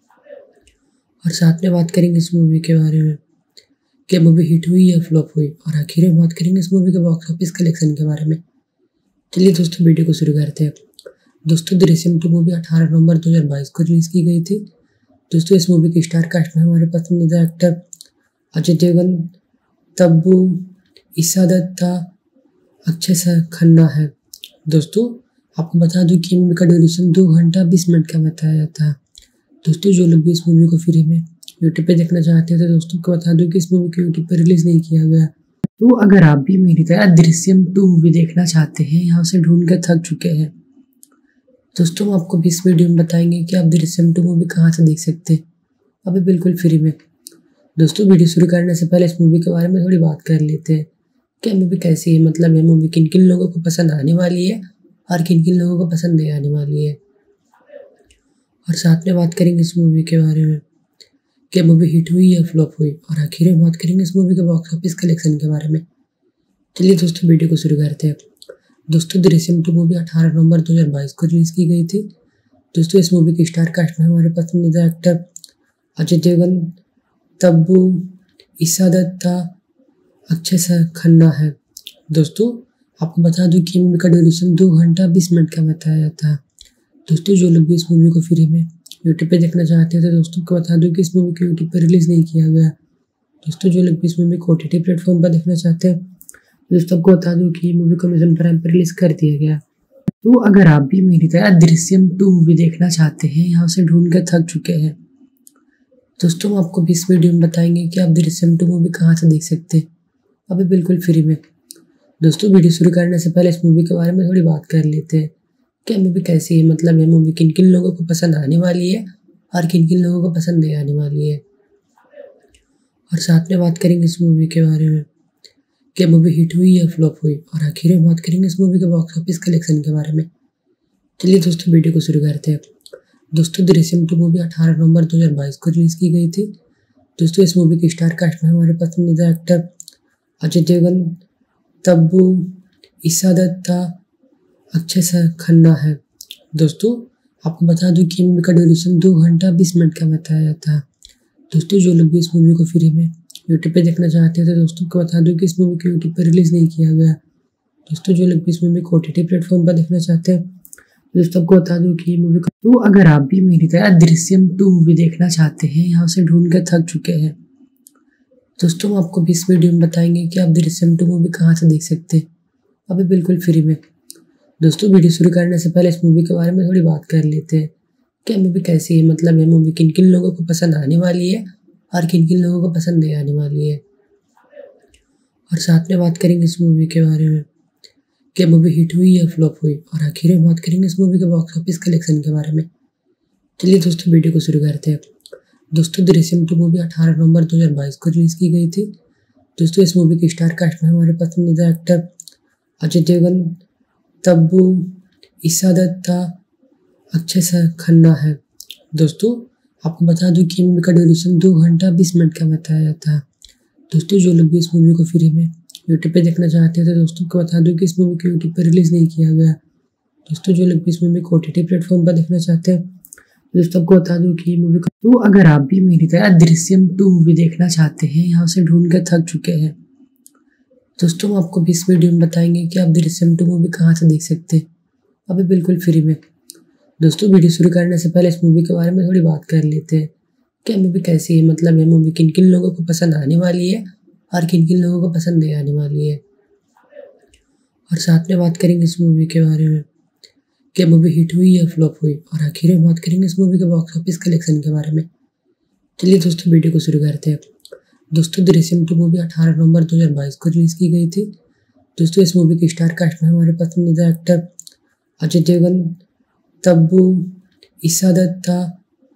और साथ में बात करेंगे इस मूवी के बारे में कि मूवी हिट हुई या फ्लॉप हुई, और आखिर में बात करेंगे इस मूवी के बॉक्स ऑफिस कलेक्शन के बारे में। चलिए दोस्तों वीडियो को शुरू करते हैं। दोस्तों दृश्यम टू मूवी अठारह नवंबर दो हज़ार बाईस को रिलीज़ की गई थी। दोस्तों इस मूवी के स्टार कास्ट में हमारे पसंदीदा एक्टर अजय देवगन, तब्बू, ईशा दत्ता, अक्षय खन्ना है। दोस्तों आपको बता दूं कि मूवी का ड्यूरेशन दो घंटा बीस मिनट का बताया था। दोस्तों जो लोग भी इस मूवी को फ्री में यूट्यूब पे देखना चाहते हैं तो दोस्तों को बता दूं कि इस मूवी को यूट्यूब पे रिलीज़ नहीं किया गया। तो अगर आप भी मेरी तरह दृश्यम टू मूवी देखना चाहते हैं या उसे ढूंढ कर थक चुके हैं दोस्तों हम आपको भी इस वीडियो में बताएंगे कि आप दृश्यम टू मूवी कहाँ से देख सकते हैं, अभी बिल्कुल फ्री में। दोस्तों वीडियो शुरू करने से पहले इस मूवी के बारे में थोड़ी बात कर लेते हैं कि मूवी कैसी है, मतलब ये मूवी किन किन लोगों को पसंद आने वाली है और किन किन लोगों को पसंद नहीं आने वाली है, और साथ में बात करेंगे इस मूवी के बारे में कि मूवी हिट हुई या फ्लॉप हुई, और आखिर में बात करेंगे इस मूवी के बॉक्स ऑफिस कलेक्शन के बारे में। चलिए दोस्तों वीडियो को शुरू करते हैं। दोस्तों दृश्यम टू मूवी अठारह नवंबर दो हज़ार बाईस को रिलीज़ की गई थी। दोस्तों इस मूवी के स्टार कास्ट में हमारे पसंदीदा एक्टर अजय देवगन, तब्बू, ईशा दत्ता, अक्षय खन्ना है। दोस्तों आपको बता दूं कि मूवी का ड्यूरेशन दो घंटा बीस मिनट का बताया था। दोस्तों जो लोग भी इस मूवी को फ्री में यूट्यूब पे देखना चाहते हैं तो दोस्तों को बता दूं कि इस मूवी को यूट्यूब पर रिलीज़ नहीं किया गया। दोस्तों जो लोग भी इस मूवी को ओटीटी प्लेटफॉर्म पर देखना चाहते हैं दोस्तों आपको बता दूं कि मूवी को अमेज़न प्राइम पर रिलीज़ कर दिया गया। तो अगर आप भी मेरी तरह दृश्यम टू मूवी देखना चाहते हैं या उसे ढूंढ कर थक चुके हैं दोस्तों हम आपको भी इस वीडियो में बताएंगे कि आप दृश्यम टू मूवी कहाँ से देख सकते हैं, अभी बिल्कुल फ्री में। दोस्तों वीडियो शुरू करने से पहले इस मूवी के बारे में थोड़ी बात कर लेते हैं कि मूवी कैसी है, मतलब ये मूवी किन किन लोगों को पसंद आने वाली है और किन किन लोगों को पसंद नहीं आने वाली है, और साथ में बात करेंगे इस मूवी के बारे में कि मूवी हिट हुई या फ्लॉप हुई, और आखिर में बात करेंगे इस मूवी के बॉक्स ऑफिस कलेक्शन के बारे में। चलिए दोस्तों वीडियो को शुरू करते हैं। दोस्तों दृश्यम टू मूवी अठारह नवंबर दो हज़ार बाईस को रिलीज़ की गई थी। दोस्तों इस मूवी के स्टार कास्ट में हमारे पसंदीदा एक्टर अजय देवगन, तब्बू, ईशा दत्ता, अक्षय खन्ना है। दोस्तों आपको बता दूं कि मूवी का ड्यूरेशन दो घंटा बीस मिनट का बताया था। दोस्तों जो लोग भी इस मूवी को फ्री में यूट्यूब पे देखना चाहते हैं तो दोस्तों को बता दूं कि इस मूवी को यूट्यूब पर रिलीज़ नहीं किया गया। दोस्तों जो लोग भी इस मूवी को ओटीटी प्लेटफॉर्म पर देखना चाहते हैं दोस्तों आपको बता दूं कि ये मूवी का तो अगर आप भी मेरी तरह दृश्यम टू मूवी देखना चाहते हैं या उसे ढूंढ कर थक चुके हैं दोस्तों हम आपको भी इस वीडियो में बताएंगे कि आप दृश्यम टू मूवी कहाँ से देख सकते हैं, अभी बिल्कुल फ्री में। दोस्तों वीडियो शुरू करने से पहले इस मूवी के बारे में थोड़ी बात कर लेते हैं कि मूवी कैसी है, मतलब ये मूवी किन किन लोगों को पसंद आने वाली है और किन किन लोगों को पसंद नहीं आने वाली है, और साथ में बात करेंगे इस मूवी के बारे में कि मूवी हिट हुई या फ्लॉप हुई, और आखिर में बात करेंगे इस मूवी के बॉक्स ऑफिस कलेक्शन के बारे में। चलिए दोस्तों वीडियो को शुरू करते हैं। दोस्तों दृश्यम टू मूवी अठारह नवंबर दो हज़ार बाईस को रिलीज़ की गई थी। दोस्तों इस मूवी के स्टार कास्ट में हमारे पसंदीदा एक्टर अजय देवगन, तब्बू, ईशा दत्ता, अक्षय खन्ना है। दोस्तों आपको बता दूं कि मूवी का ड्यूरेशन दो घंटा बीस मिनट का बताया था। दोस्तों जो लोग भी इस मूवी को फ्री में यूट्यूब पे देखना चाहते हैं तो दोस्तों को बता दूं कि इस मूवी को यूट्यूब पर रिलीज़ नहीं किया गया। दोस्तों जो लोग भी इस मूवी को ओटीटी प्लेटफॉर्म पर देखना चाहते हैं दोस्तों आपको बता दूं कि ये मूवी का तो अगर आप भी मेरी तरह दृश्यम टू मूवी देखना चाहते हैं या उसे ढूंढ कर थक चुके हैं दोस्तों हम आपको भी इस वीडियो में बताएंगे कि आप दृश्यम टू मूवी कहाँ से देख सकते हैं, अभी बिल्कुल फ्री में। दोस्तों वीडियो शुरू करने से पहले इस मूवी के बारे में थोड़ी बात कर लेते हैं कि मूवी कैसी है, मतलब ये मूवी किन किन लोगों को पसंद आने वाली है और किन किन लोगों को पसंद नहीं आने वाली है, और साथ में बात करेंगे इस मूवी के बारे में कि मूवी हिट हुई या फ्लॉप हुई, और आखिर में बात करेंगे इस मूवी के बॉक्स ऑफिस कलेक्शन के बारे में। चलिए दोस्तों वीडियो को शुरू करते हैं। दोस्तों दृश्यम टू मूवी अठारह नवंबर दो हज़ार बाईस को रिलीज़ की गई थी। दोस्तों इस मूवी के स्टार कास्ट में हमारे पसंदीदा एक्टर अजय देवगन, तब्बू, ईशा दत्ता,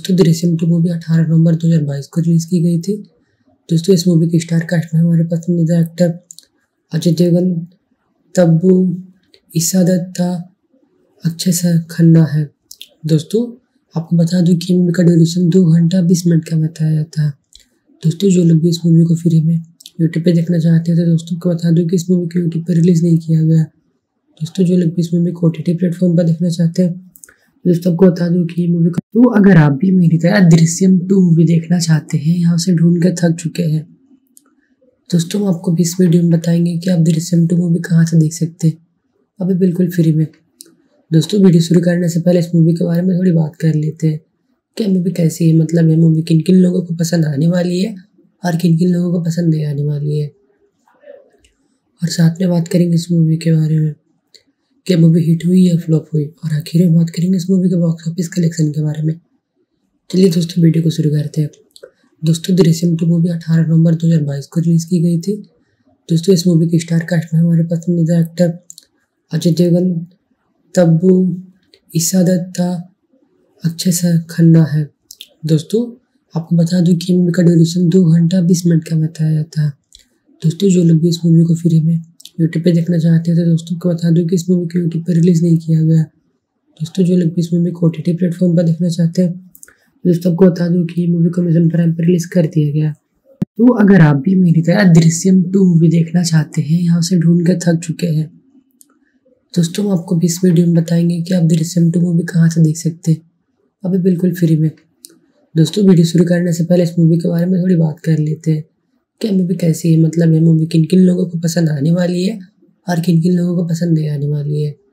दोस्तों दृश्यम टू मूवी अठारह नवंबर दो हज़ार बाईस को रिलीज की गई थी। दोस्तों इस मूवी के स्टार कास्ट में हमारे पसंदीदा एक्टर अजय देवगन, तब्बू, ईशा दत्ता, अक्षय खन्ना है। दोस्तों आपको बता दूं कि मूवी का ड्यूरेशन दो घंटा बीस मिनट का बताया जाता है। दोस्तों जो लोग भी इस मूवी को फ्री में यूट्यूब पे देखना चाहते हैं तो दोस्तों को बता दूं कि इस मूवी को यूट्यूब पर रिलीज नहीं किया गया। दोस्तों जो लोग भी इस मूवी को ओटीटी प्लेटफॉर्म पर देखना चाहते हैं दोस्तों को बता दूं कि मूवी का तो अगर आप भी मेरी तरह दृश्यम टू मूवी देखना चाहते हैं या उसे ढूंढ कर थक चुके हैं दोस्तों हम आपको भी इस वीडियो में बताएंगे कि आप दृश्यम टू मूवी कहाँ से देख सकते हैं, अभी बिल्कुल फ्री में। दोस्तों वीडियो शुरू करने से पहले इस मूवी के बारे में थोड़ी बात कर लेते हैं। क्या मूवी कैसी है, मतलब ये मूवी किन किन लोगों को पसंद आने वाली है और किन किन लोगों को पसंद नहीं आने वाली है, और साथ में बात करेंगे इस मूवी के बारे में क्या मूवी हिट हुई या फ्लॉप हुई, और आखिर में बात करेंगे इस मूवी के बॉक्स ऑफिस कलेक्शन के बारे में। चलिए दोस्तों वीडियो को शुरू करते हैं। दोस्तों दृश्यम टू मूवी अठारह नवंबर दो हज़ार बाईस को रिलीज की गई थी। दोस्तों इस मूवी के स्टार कास्ट में हमारे पसंदीदा एक्टर अजय देवगन, तब्बू, ईशा दत्ता, अक्षय खन्ना है। दोस्तों आपको बता दूं कि मूवी का ड्यूरेशन दो घंटा बीस मिनट का बताया जाता है। दोस्तों जो लोग भी इस मूवी को फ्री में यूट्यूब पे देखना चाहते हैं तो दोस्तों को बता दूं कि इस मूवी को यूट्यूब पर रिलीज नहीं किया गया। दोस्तों जो लोग भी इस मूवी को ओटीटी प्लेटफॉर्म पर देखना चाहते हैं दोस्तों को बता दूं कि मूवी को अमेज़न प्राइम पर रिलीज कर दिया गया। तो अगर आप भी मेरी तरह दृश्यम टू मूवी देखना चाहते हैं, यहाँ से ढूंढ कर थक चुके हैं, दोस्तों हम आपको इस वीडियो में बताएंगे कि आप दृश्यम टू मूवी कहाँ से देख सकते हैं, अभी बिल्कुल फ्री में। दोस्तों वीडियो शुरू करने से पहले इस मूवी के बारे में थोड़ी बात कर लेते हैं। क्या मूवी कैसी है, मतलब ये मूवी किन किन लोगों को पसंद आने वाली है और किन किन लोगों को पसंद नहीं आने वाली है,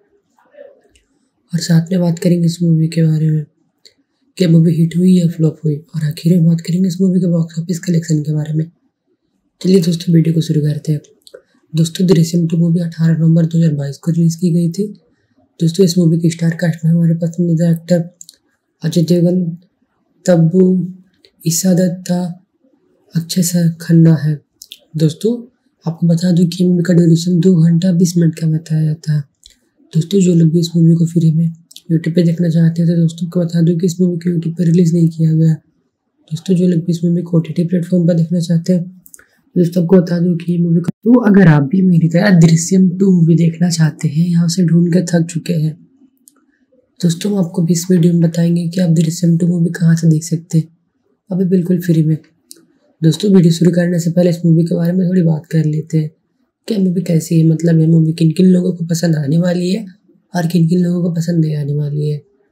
और साथ में बात करेंगे इस मूवी के बारे में क्या मूवी हिट हुई या फ्लॉप हुई, और आखिर में बात करेंगे इस मूवी के बॉक्स ऑफिस कलेक्शन के बारे में। चलिए दोस्तों वीडियो को शुरू करते हैं। दोस्तों दृश्यम टू मूवी अठारह नवंबर दो हज़ार बाईस को रिलीज की गई थी। दोस्तों इस मूवी के स्टार कास्ट में हमारे पसंदीदा एक्टर अजय देवगन, तब्बू, ईशा दत्ता, अक्षय खन्ना है। दोस्तों आपको बता दूं कि मूवी का ड्यूरेशन दो घंटा बीस मिनट का बताया जाता है। दोस्तों जो लोग भी इस मूवी को फ्री में यूट्यूब पे देखना चाहते हैं तो दोस्तों को बता दूं कि इस मूवी को यूट्यूब पर रिलीज नहीं किया गया। दोस्तों जो लोग भी इस मूवी को ओटीटी प्लेटफॉर्म पर देखना चाहते हैं दोस्तों को बता दूं कि मूवी को तो अगर आप भी मेरी तरह दृश्यम टू मूवी देखना चाहते हैं, यहाँ से ढूंढ कर थक चुके हैं, दोस्तों हम आपको इस वीडियो में बताएंगे कि आप दृश्यम टू मूवी कहाँ से देख सकते हैं, अभी बिल्कुल फ्री में। दोस्तों वीडियो शुरू करने से पहले इस मूवी के बारे में थोड़ी बात कर लेते हैं। क्या मूवी कैसी है, मतलब ये मूवी किन किन लोगों को पसंद आने वाली है और किन किन लोगों को पसंद नहीं आने वाली है,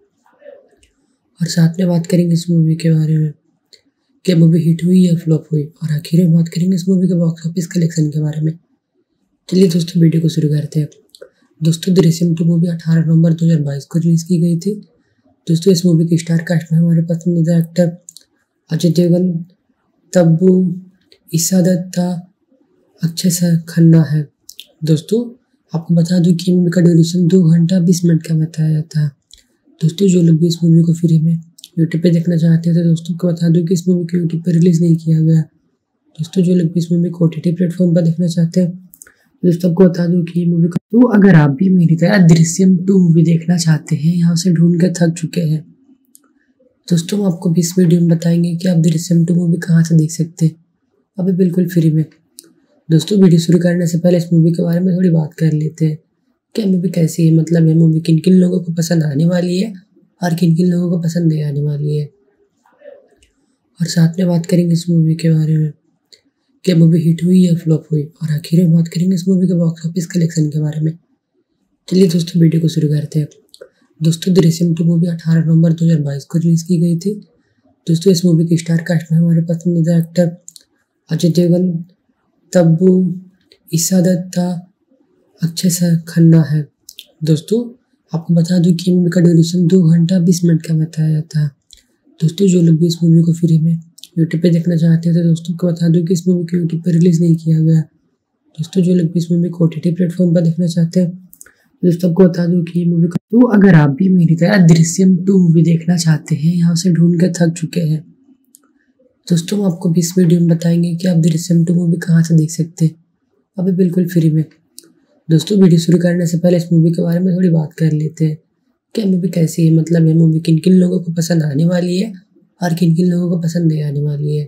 और साथ में बात करेंगे इस मूवी के बारे में क्या मूवी हिट हुई या फ्लॉप हुई, और आखिर में बात करेंगे इस मूवी के बॉक्स ऑफिस कलेक्शन के बारे में। चलिए दोस्तों वीडियो को शुरू करते हैं। दोस्तों दृश्यम टू मूवी अठारह नवंबर दो हज़ार बाईस को रिलीज की गई थी। दोस्तों इस मूवी के स्टार कास्ट में हमारे पसंदीदा एक्टर अजय देवगन, तब्बू, ईशा दत्ता, अक्षय खन्ना है। दोस्तों आपको बता दूं कि मूवी का ड्यूरेशन दो घंटा बीस मिनट का बताया जाता है। दोस्तों जो लोग भी इस मूवी को फ्री में यूट्यूब पे देखना चाहते हैं तो दोस्तों को बता दूं कि इस मूवी को यूट्यूब पर रिलीज नहीं किया गया। दोस्तों जो लोग भी इस मूवी को ओटीटी प्लेटफॉर्म पर देखना चाहते हैं दोस्तों को बता दूं कि मूवी को तो अगर आप भी मेरी तरह दृश्यम टू मूवी देखना चाहते हैं, यहाँ से ढूंढ कर थक चुके हैं, दोस्तों हम आपको इस वीडियो में बताएंगे कि आप दृश्यम टू मूवी कहाँ से देख सकते हैं, अभी बिल्कुल फ्री में। दोस्तों वीडियो शुरू करने से पहले इस मूवी के बारे में थोड़ी बात कर लेते हैं। क्या मूवी कैसी है, मतलब ये मूवी किन किन लोगों को पसंद आने वाली है और किन किन लोगों को पसंद नहीं आने वाली है, और साथ में बात करेंगे इस मूवी के बारे में क्या मूवी हिट हुई या फ्लॉप हुई, और आखिर में बात करेंगे इस मूवी के बॉक्स ऑफिस कलेक्शन के बारे में। चलिए दोस्तों वीडियो को शुरू करते हैं। दोस्तों दृश्यम टू मूवी अठारह नवंबर दो हज़ार बाईस को रिलीज की गई थी। दोस्तों इस मूवी के स्टार कास्ट में हमारे पसंदीदा एक्टर अजय देवगन, तब्बू, ईशा दत्ता, अक्षय खन्ना है। दोस्तों आपको बता दूं कि मूवी का ड्यूरेशन दो घंटा बीस मिनट का बताया जाता है। दोस्तों जो लोग भी इस मूवी को फ्री में यूट्यूब पे देखना चाहते हैं तो दोस्तों को बता दूं कि इस मूवी को यूट्यूब पर रिलीज नहीं किया गया। दोस्तों जो लोग भी इस मूवी को ओटीटी प्लेटफॉर्म पर देखना चाहते हैं दोस्तों को बता दूं कि मूवी को तो अगर आप भी मेरी तरह दृश्यम टू मूवी देखना चाहते हैं, यहाँ से ढूंढ कर थक चुके हैं, दोस्तों हम आपको इस वीडियो में बताएंगे कि आप दृश्यम टू मूवी कहाँ से देख सकते हैं, अभी बिल्कुल फ्री में। दोस्तों वीडियो शुरू करने से पहले इस मूवी के बारे में थोड़ी बात कर लेते हैं। क्या मूवी कैसी है, मतलब ये मूवी किन किन लोगों को पसंद आने वाली है और किन किन लोगों को पसंद नहीं आने वाली है,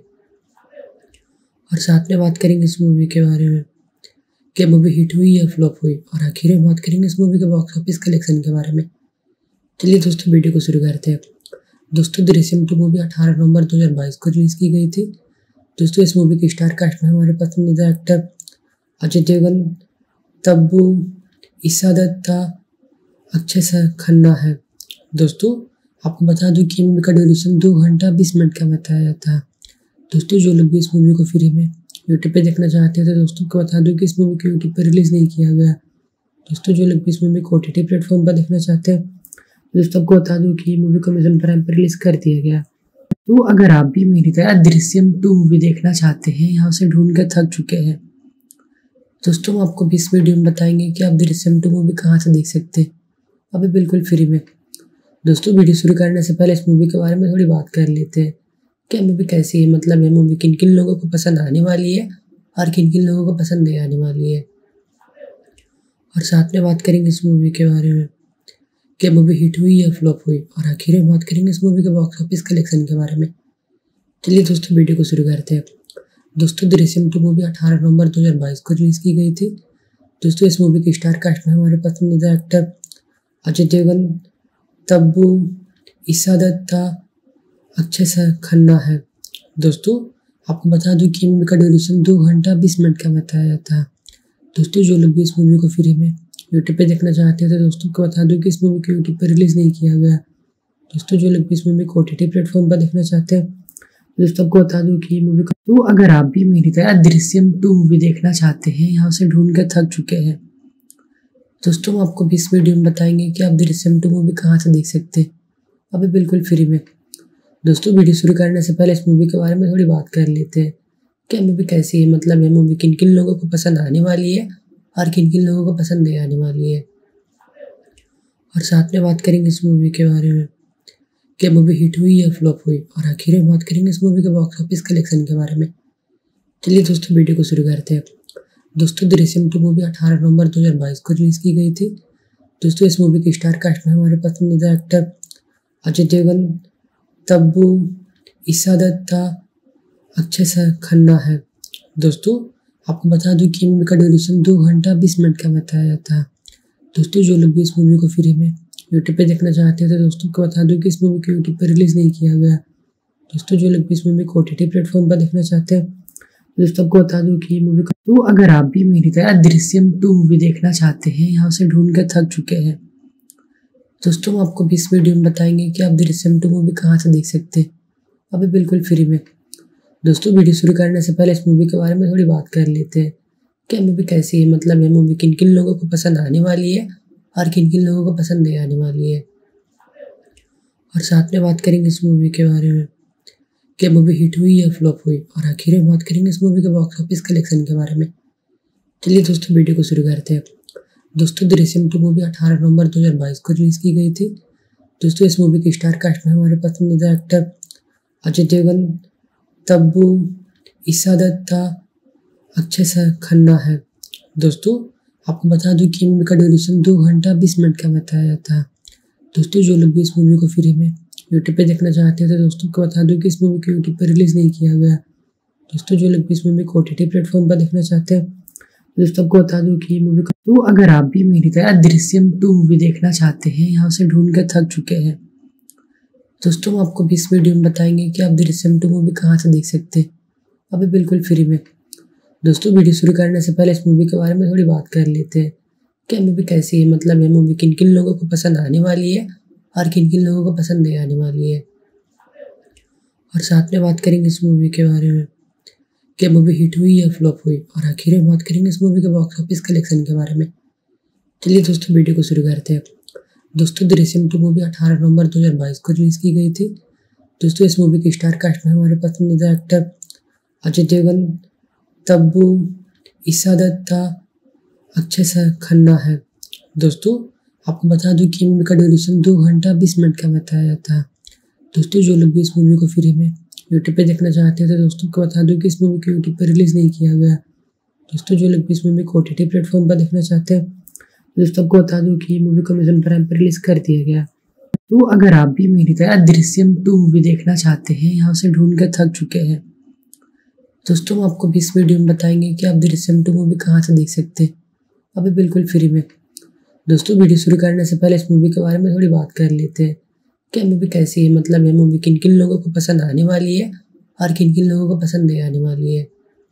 और साथ में बात करेंगे इस मूवी के बारे में क्या मूवी हिट हुई या फ्लॉप हुई, और आखिर में बात करेंगे इस मूवी के बॉक्स ऑफिस कलेक्शन के बारे में। चलिए दोस्तों वीडियो को शुरू करते हैं। दोस्तों दृश्यम टू मूवी अठारह नवंबर दो हज़ार बाईस को रिलीज की गई थी। दोस्तों इस मूवी के स्टार कास्ट में हमारे पसंदीदा एक्टर अजय देवगन, तब्बू, ईशा दत्ता, अक्षय खन्ना है। दोस्तों आपको बता दूं कि मूवी का ड्यूरेशन दो घंटा बीस मिनट का बताया जाता है। दोस्तों जो लोग भी इस मूवी को फ्री में यूट्यूब पे देखना चाहते हैं तो दोस्तों को बता दूं कि इस मूवी को यूट्यूब पर रिलीज नहीं किया गया। दोस्तों जो लोग भी इस मूवी को ओटीटी प्लेटफॉर्म पर देखना चाहते हैं दोस्तों को बता दूं कि मूवी को अमेज़न प्राइम पर रिलीज कर दिया गया। तो अगर आप भी मेरी तरह दृश्यम टू मूवी देखना चाहते हैं, यहाँ से ढूंढ कर थक चुके हैं, दोस्तों हम आपको इस वीडियो में बताएंगे कि आप दृश्यम टू मूवी कहाँ से देख सकते हैं, अभी बिल्कुल फ्री में। दोस्तों वीडियो शुरू करने से पहले इस मूवी के बारे में थोड़ी बात कर लेते हैं। क्या मूवी कैसी है, मतलब ये मूवी किन किन लोगों को पसंद आने वाली है और किन किन लोगों को पसंद नहीं आने वाली है। और साथ में बात करेंगे इस मूवी के बारे में क्या मूवी हिट हुई या फ्लॉप हुई, और आखिर में बात करेंगे इस मूवी के बॉक्स ऑफिस कलेक्शन के बारे में। चलिए दोस्तों वीडियो को शुरू करते हैं। दोस्तों दृश्यम टू मूवी अठारह नवंबर दो हज़ार बाईस को रिलीज की गई थी। दोस्तों इस मूवी की स्टार कास्ट में हमारे पसंदीदा एक्टर अजय देवगन, तब्बू, ईशा दत्ता, अक्षय खन्ना है। दोस्तों आपको बता दूं कि मूवी का ड्यूरेशन दो घंटा बीस मिनट का बताया था। दोस्तों जो लोग भी इस मूवी को फ्री में यूट्यूब पे देखना चाहते हैं तो दोस्तों को बता दूं कि इस मूवी को यूट्यूब पे रिलीज नहीं किया गया। दोस्तों जो लोग भी इस मूवी को ओटीटी प्लेटफॉर्म पर देखना चाहते हैं दोस्तों आपको बता दूं कि मूवी का तो अगर आप भी मेरी तरह दृश्यम टू मूवी देखना चाहते हैं, यहाँ से ढूंढ कर थक चुके हैं, दोस्तों हम आपको इस वीडियो में बताएंगे कि आप दृश्यम टू मूवी कहाँ से देख सकते हैं, अभी बिल्कुल फ्री में। दोस्तों वीडियो शुरू करने से पहले इस मूवी के बारे में थोड़ी बात कर लेते हैं। क्या मूवी कैसी है, मतलब ये मूवी किन किन लोगों को पसंद आने वाली है और किन किन लोगों को पसंद नहीं आने वाली है। और साथ में बात करेंगे इस मूवी के बारे में क्या मूवी हिट हुई या फ्लॉप हुई, और आखिर में बात करेंगे इस मूवी के बॉक्स ऑफिस कलेक्शन के बारे में। चलिए दोस्तों वीडियो को शुरू करते हैं। दोस्तों दृश्यम टू मूवी अठारह नवंबर दो हज़ार बाईस को रिलीज की गई थी। दोस्तों इस मूवी की स्टार कास्ट में हमारे पसंदीदा एक्टर अजय देवगन, तब्बू, ईशा दत्ता, अक्षय खन्ना है। दोस्तों आपको बता दूं कि मूवी का ड्यूरेशन दो घंटा बीस मिनट का बताया था। दोस्तों जो लोग भी इस मूवी को फ्री में यूट्यूब पे देखना चाहते हैं तो दोस्तों को बता दूं कि इस मूवी को यूट्यूब पे रिलीज नहीं किया गया। दोस्तों जो लोग भी इस मूवी को ओटीटी प्लेटफॉर्म पर देखना चाहते हैं दोस्तों आपको बता दूं कि मूवी का तो अगर आप भी मेरी तरह दृश्यम टू मूवी देखना चाहते हैं, यहाँ से ढूंढ कर थक चुके हैं, दोस्तों हम आपको इस वीडियो में बताएंगे कि आप दृश्यम टू मूवी कहाँ से देख सकते हैं, अभी बिल्कुल फ्री में। दोस्तों वीडियो शुरू करने से पहले इस मूवी के बारे में थोड़ी बात कर लेते हैं। क्या मूवी कैसी है, मतलब ये मूवी किन किन लोगों को पसंद आने वाली है और किन किन लोगों को पसंद नहीं आने वाली है। और साथ में बात करेंगे इस मूवी के बारे में क्या मूवी हिट हुई या फ्लॉप हुई, और आखिर में बात करेंगे इस मूवी के बॉक्स ऑफिस कलेक्शन के बारे में। चलिए दोस्तों वीडियो को शुरू करते हैं। दोस्तों दृश्यम टू मूवी अठारह नवंबर दो हज़ार बाईस को रिलीज की गई थी। दोस्तों इस मूवी की स्टार कास्ट में हमारे पसंदीदा एक्टर अजय देवगन, तब्बू, ईशा दत्ता, अक्षय खन्ना है। दोस्तों आपको बता दूं कि मूवी का ड्यूरेशन दो घंटा बीस मिनट का बताया था। दोस्तों जो लोग भी इस मूवी को फ्री में यूट्यूब पे देखना चाहते हैं तो दोस्तों को बता दूं कि इस मूवी को यूट्यूब पे रिलीज नहीं किया गया। दोस्तों जो लोग भी इस मूवी को ओटीटी प्लेटफॉर्म पर देखना चाहते हैं दोस्तों आपको बता दूं कि मूवी का तो अगर आप भी मेरी तरह दृश्यम टू मूवी देखना चाहते हैं, यहाँ से ढूंढ कर थक चुके हैं, दोस्तों हम आपको इस वीडियो में बताएंगे कि आप दृश्यम टू मूवी कहाँ से देख सकते हैं, अभी बिल्कुल फ्री में। दोस्तों वीडियो शुरू करने से पहले इस मूवी के बारे में थोड़ी बात कर लेते हैं। क्या मूवी कैसी है, मतलब ये मूवी किन किन लोगों को पसंद आने वाली है और किन किन लोगों को पसंद नहीं आने वाली है। और साथ में बात करेंगे इस मूवी के बारे में क्या मूवी हिट हुई या फ्लॉप हुई, और आखिर में बात करेंगे इस मूवी के बॉक्स ऑफिस कलेक्शन के बारे में। चलिए दोस्तों वीडियो को शुरू करते हैं। दोस्तों दृश्यम टू मूवी अठारह नवंबर दो हज़ार बाईस को रिलीज की गई थी। दोस्तों इस मूवी की स्टार कास्ट में हमारे पसंदीदा एक्टर अजय देवगन, तब्बू, ईशा दत्ता, अक्षय खन्ना है। दोस्तों आपको बता दूं कि मूवी का ड्यूरेशन दो घंटा बीस मिनट का बताया था। दोस्तों जो लोग भी इस मूवी को फ्री में यूट्यूब पे देखना चाहते हैं तो दोस्तों को बता दूं कि इस मूवी को यूट्यूब पे रिलीज नहीं किया गया। दोस्तों जो लोग भी इस मूवी को ओटीटी प्लेटफॉर्म पर देखना चाहते हैं दोस्तों आपको बता दूं कि मूवी को अमेज़न प्राइम पर रिलीज कर दिया गया। तो अगर आप भी मेरी तरह दृश्यम टू मूवी देखना चाहते हैं, यहाँ से ढूंढ कर थक चुके हैं, दोस्तों हम आपको इस वीडियो में बताएंगे कि आप दृश्यम टू मूवी कहाँ से देख सकते हैं, अभी बिल्कुल फ्री में। दोस्तों वीडियो शुरू करने से पहले इस मूवी के बारे में थोड़ी बात कर लेते हैं। क्या मूवी कैसी है, मतलब ये मूवी किन किन लोगों को पसंद आने वाली है और किन किन लोगों को पसंद नहीं आने वाली है।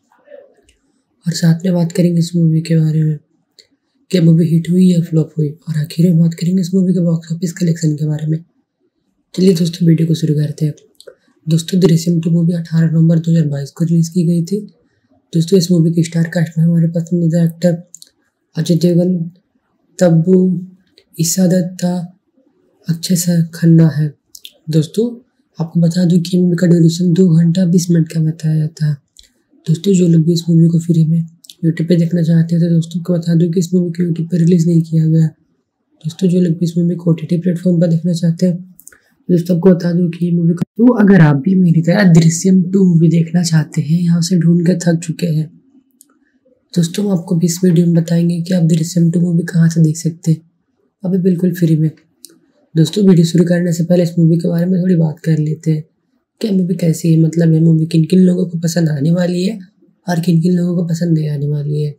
और साथ में बात करेंगे इस मूवी के बारे में क्या मूवी हिट हुई या फ्लॉप हुई, और आखिर में बात करेंगे इस मूवी के बॉक्स ऑफिस कलेक्शन के बारे में। चलिए दोस्तों वीडियो को शुरू करते हैं। दोस्तों दृश्यम टू मूवी अठारह नवंबर दो हज़ार बाईस को रिलीज की गई थी। दोस्तों इस मूवी की स्टार कास्ट में हमारे पसंदीदा एक्टर अजय देवगन, तब्बू, ईशा दत्ता, अक्षय खन्ना है। दोस्तों आपको बता दूं कि मूवी का ड्यूरेशन दो घंटा बीस मिनट का बताया था। दोस्तों जो लोग भी इस मूवी को फ्री में यूट्यूब पे देखना चाहते हैं तो दोस्तों को बता दूं कि इस मूवी को यूट्यूब पर रिलीज नहीं किया गया। दोस्तों जो लोग भी इस मूवी को ओटीटी प्लेटफॉर्म पर देखना चाहते हैं दोस्तों आपको बता दूं कि ये मूवी तो अगर आप भी मेरी तरह दृश्यम टू मूवी देखना चाहते हैं, यहाँ से ढूंढ कर थक चुके हैं, दोस्तों हम आपको इस वीडियो में बताएंगे कि आप दृश्यम टू मूवी कहाँ से देख सकते हैं, अभी बिल्कुल फ्री में। दोस्तों वीडियो शुरू करने से पहले इस मूवी के बारे में थोड़ी बात कर लेते हैं कि मूवी कैसी है, मतलब ये मूवी किन किन लोगों को पसंद आने वाली है और किन किन लोगों को पसंद नहीं आने वाली है,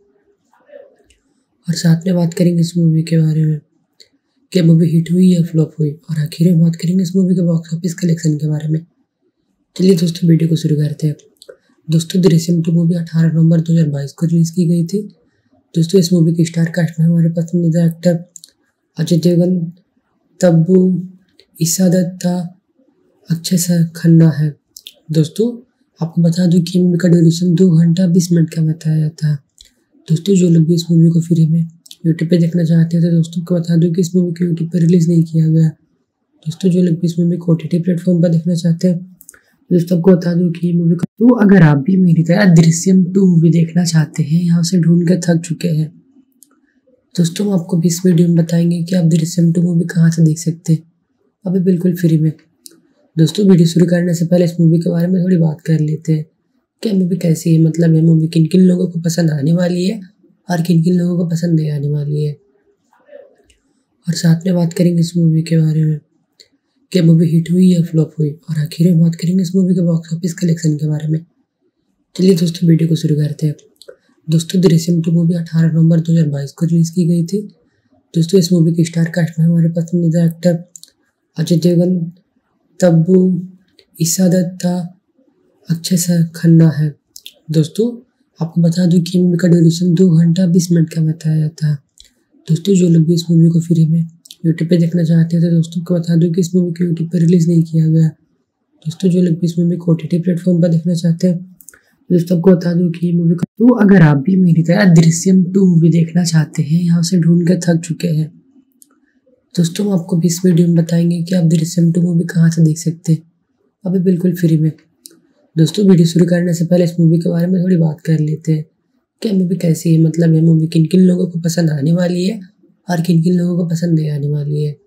और साथ में बात करेंगे इस मूवी के बारे में कि मूवी हिट हुई या फ्लॉप हुई, और आखिर में बात करेंगे इस मूवी के बॉक्स ऑफिस कलेक्शन के बारे में। चलिए दोस्तों वीडियो को शुरू करते हैं। दोस्तों दृश्यम टू मूवी अठारह नवंबर दो हज़ार बाईस को रिलीज की गई थी। दोस्तों इस मूवी की स्टार कास्ट में हमारे पसंदीदा एक्टर अजय देवगन, तब्बू, ईशा दत्ता, अक्षय खन्ना है। दोस्तों आपको बता दूं कि मूवी का ड्यूरेशन दो घंटा बीस मिनट का बताया था। दोस्तों जो लोग भी इस मूवी को फ्री में यूट्यूब पे देखना चाहते हैं तो दोस्तों को बता दूं कि इस मूवी को यूट्यूब पर रिलीज नहीं किया गया। दोस्तों जो लोग भी इस मूवी को ओटीटी प्लेटफॉर्म पर देखना चाहते हैं दोस्तों आपको बता दूं कि मूवी का तो अगर आप भी मेरी तरह दृश्यम टू मूवी देखना चाहते हैं, यहाँ से ढूंढ कर थक चुके हैं, दोस्तों हम आपको इस वीडियो में बताएंगे कि आप दृश्यम टू मूवी कहाँ से देख सकते हैं, अभी बिल्कुल फ्री में। दोस्तों वीडियो शुरू करने से पहले इस मूवी के बारे में थोड़ी बात कर लेते हैं कि मूवी कैसी है, मतलब ये मूवी किन किन लोगों को पसंद आने वाली है और किन किन लोगों को पसंद नहीं आने वाली है, और साथ में बात करेंगे इस मूवी के बारे में कि मूवी हिट हुई या फ्लॉप हुई, और आखिर में बात करेंगे इस मूवी के बॉक्स ऑफिस कलेक्शन के बारे में। चलिए दोस्तों वीडियो को शुरू करते हैं। दोस्तों दृश्यम टू मूवी अठारह नवंबर दो हज़ार बाईस को रिलीज की गई थी। दोस्तों इस मूवी की स्टार कास्ट में हमारे पसंदीदा एक्टर अजय देवगन, तब्बू, ईशा दत्ता, अक्षय खन्ना है। दोस्तों आपको बता दूं कि मूवी का ड्यूरेशन दो घंटा बीस मिनट का बताया था। दोस्तों जो लोग भी इस मूवी को फ्री में यूट्यूब पे देखना चाहते हैं तो दोस्तों को बता दूं कि इस मूवी को यूट्यूब पर रिलीज नहीं किया गया। दोस्तों जो लोग भी इस मूवी को ओटीटी प्लेटफॉर्म पर देखना चाहते हैं दोस्तों आपको बता दूं कि मूवी का तो अगर आप भी मेरी तरह दृश्यम टू मूवी देखना चाहते हैं, यहाँ से ढूंढ कर थक चुके हैं, दोस्तों हम आपको इस वीडियो में बताएंगे कि आप दृश्यम टू मूवी कहाँ से देख सकते हैं, अभी बिल्कुल फ्री में। दोस्तों वीडियो शुरू करने से पहले इस मूवी के बारे में थोड़ी बात कर लेते हैं कि मूवी कैसी है, मतलब ये मूवी किन किन लोगों को पसंद आने वाली है और किन किन लोगों को पसंद नहीं आने वाली है,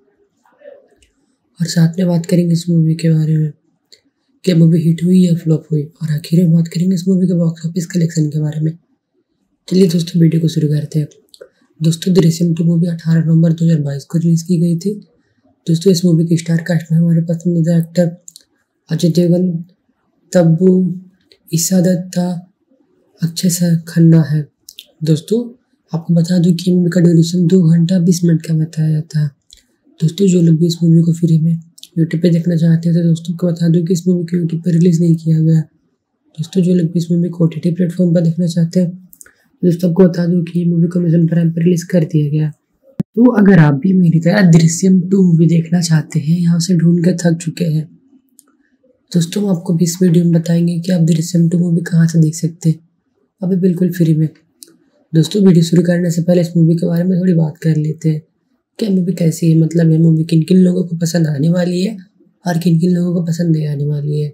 और साथ में बात करेंगे इस मूवी के बारे में कि मूवी हिट हुई या फ्लॉप हुई, और आखिर में बात करेंगे इस मूवी के बॉक्स ऑफिस कलेक्शन के बारे में। चलिए दोस्तों वीडियो को शुरू करते हैं। दोस्तों दृश्यम टू मूवी अठारह नवंबर दो हज़ार बाईस को रिलीज की गई थी। दोस्तों इस मूवी की स्टार कास्ट में हमारे पसंदीदा एक्टर अजय देवगन, तब्बू, ईशा दत्ता, अक्षय खन्ना है। दोस्तों आपको बता दूं कि मूवी का ड्यूरेशन दो घंटा बीस मिनट का बताया था। दोस्तों जो लोग भी इस मूवी को फ्री में यूट्यूब पे देखना चाहते हैं तो दोस्तों को बता दूं कि इस मूवी को यूट्यूब पर रिलीज नहीं किया गया। दोस्तों जो लोग भी इस मूवी को ओटीटी प्लेटफॉर्म पर देखना चाहते हैं दोस्तों आपको बता दूं कि मूवी को अमेज़न प्राइम पर रिलीज कर दिया गया। तो अगर आप भी मेरी तरह दृश्यम टू मूवी देखना चाहते हैं, यहाँ से ढूंढ कर थक चुके हैं, दोस्तों हम आपको इस वीडियो में बताएंगे कि आप दृश्यम टू मूवी कहाँ से देख सकते हैं, अभी बिल्कुल फ्री में। दोस्तों वीडियो शुरू करने से पहले इस मूवी के बारे में थोड़ी बात कर लेते हैं कि मूवी कैसी है, मतलब ये मूवी किन किन लोगों को पसंद आने वाली है और किन किन लोगों को पसंद नहीं आने वाली है,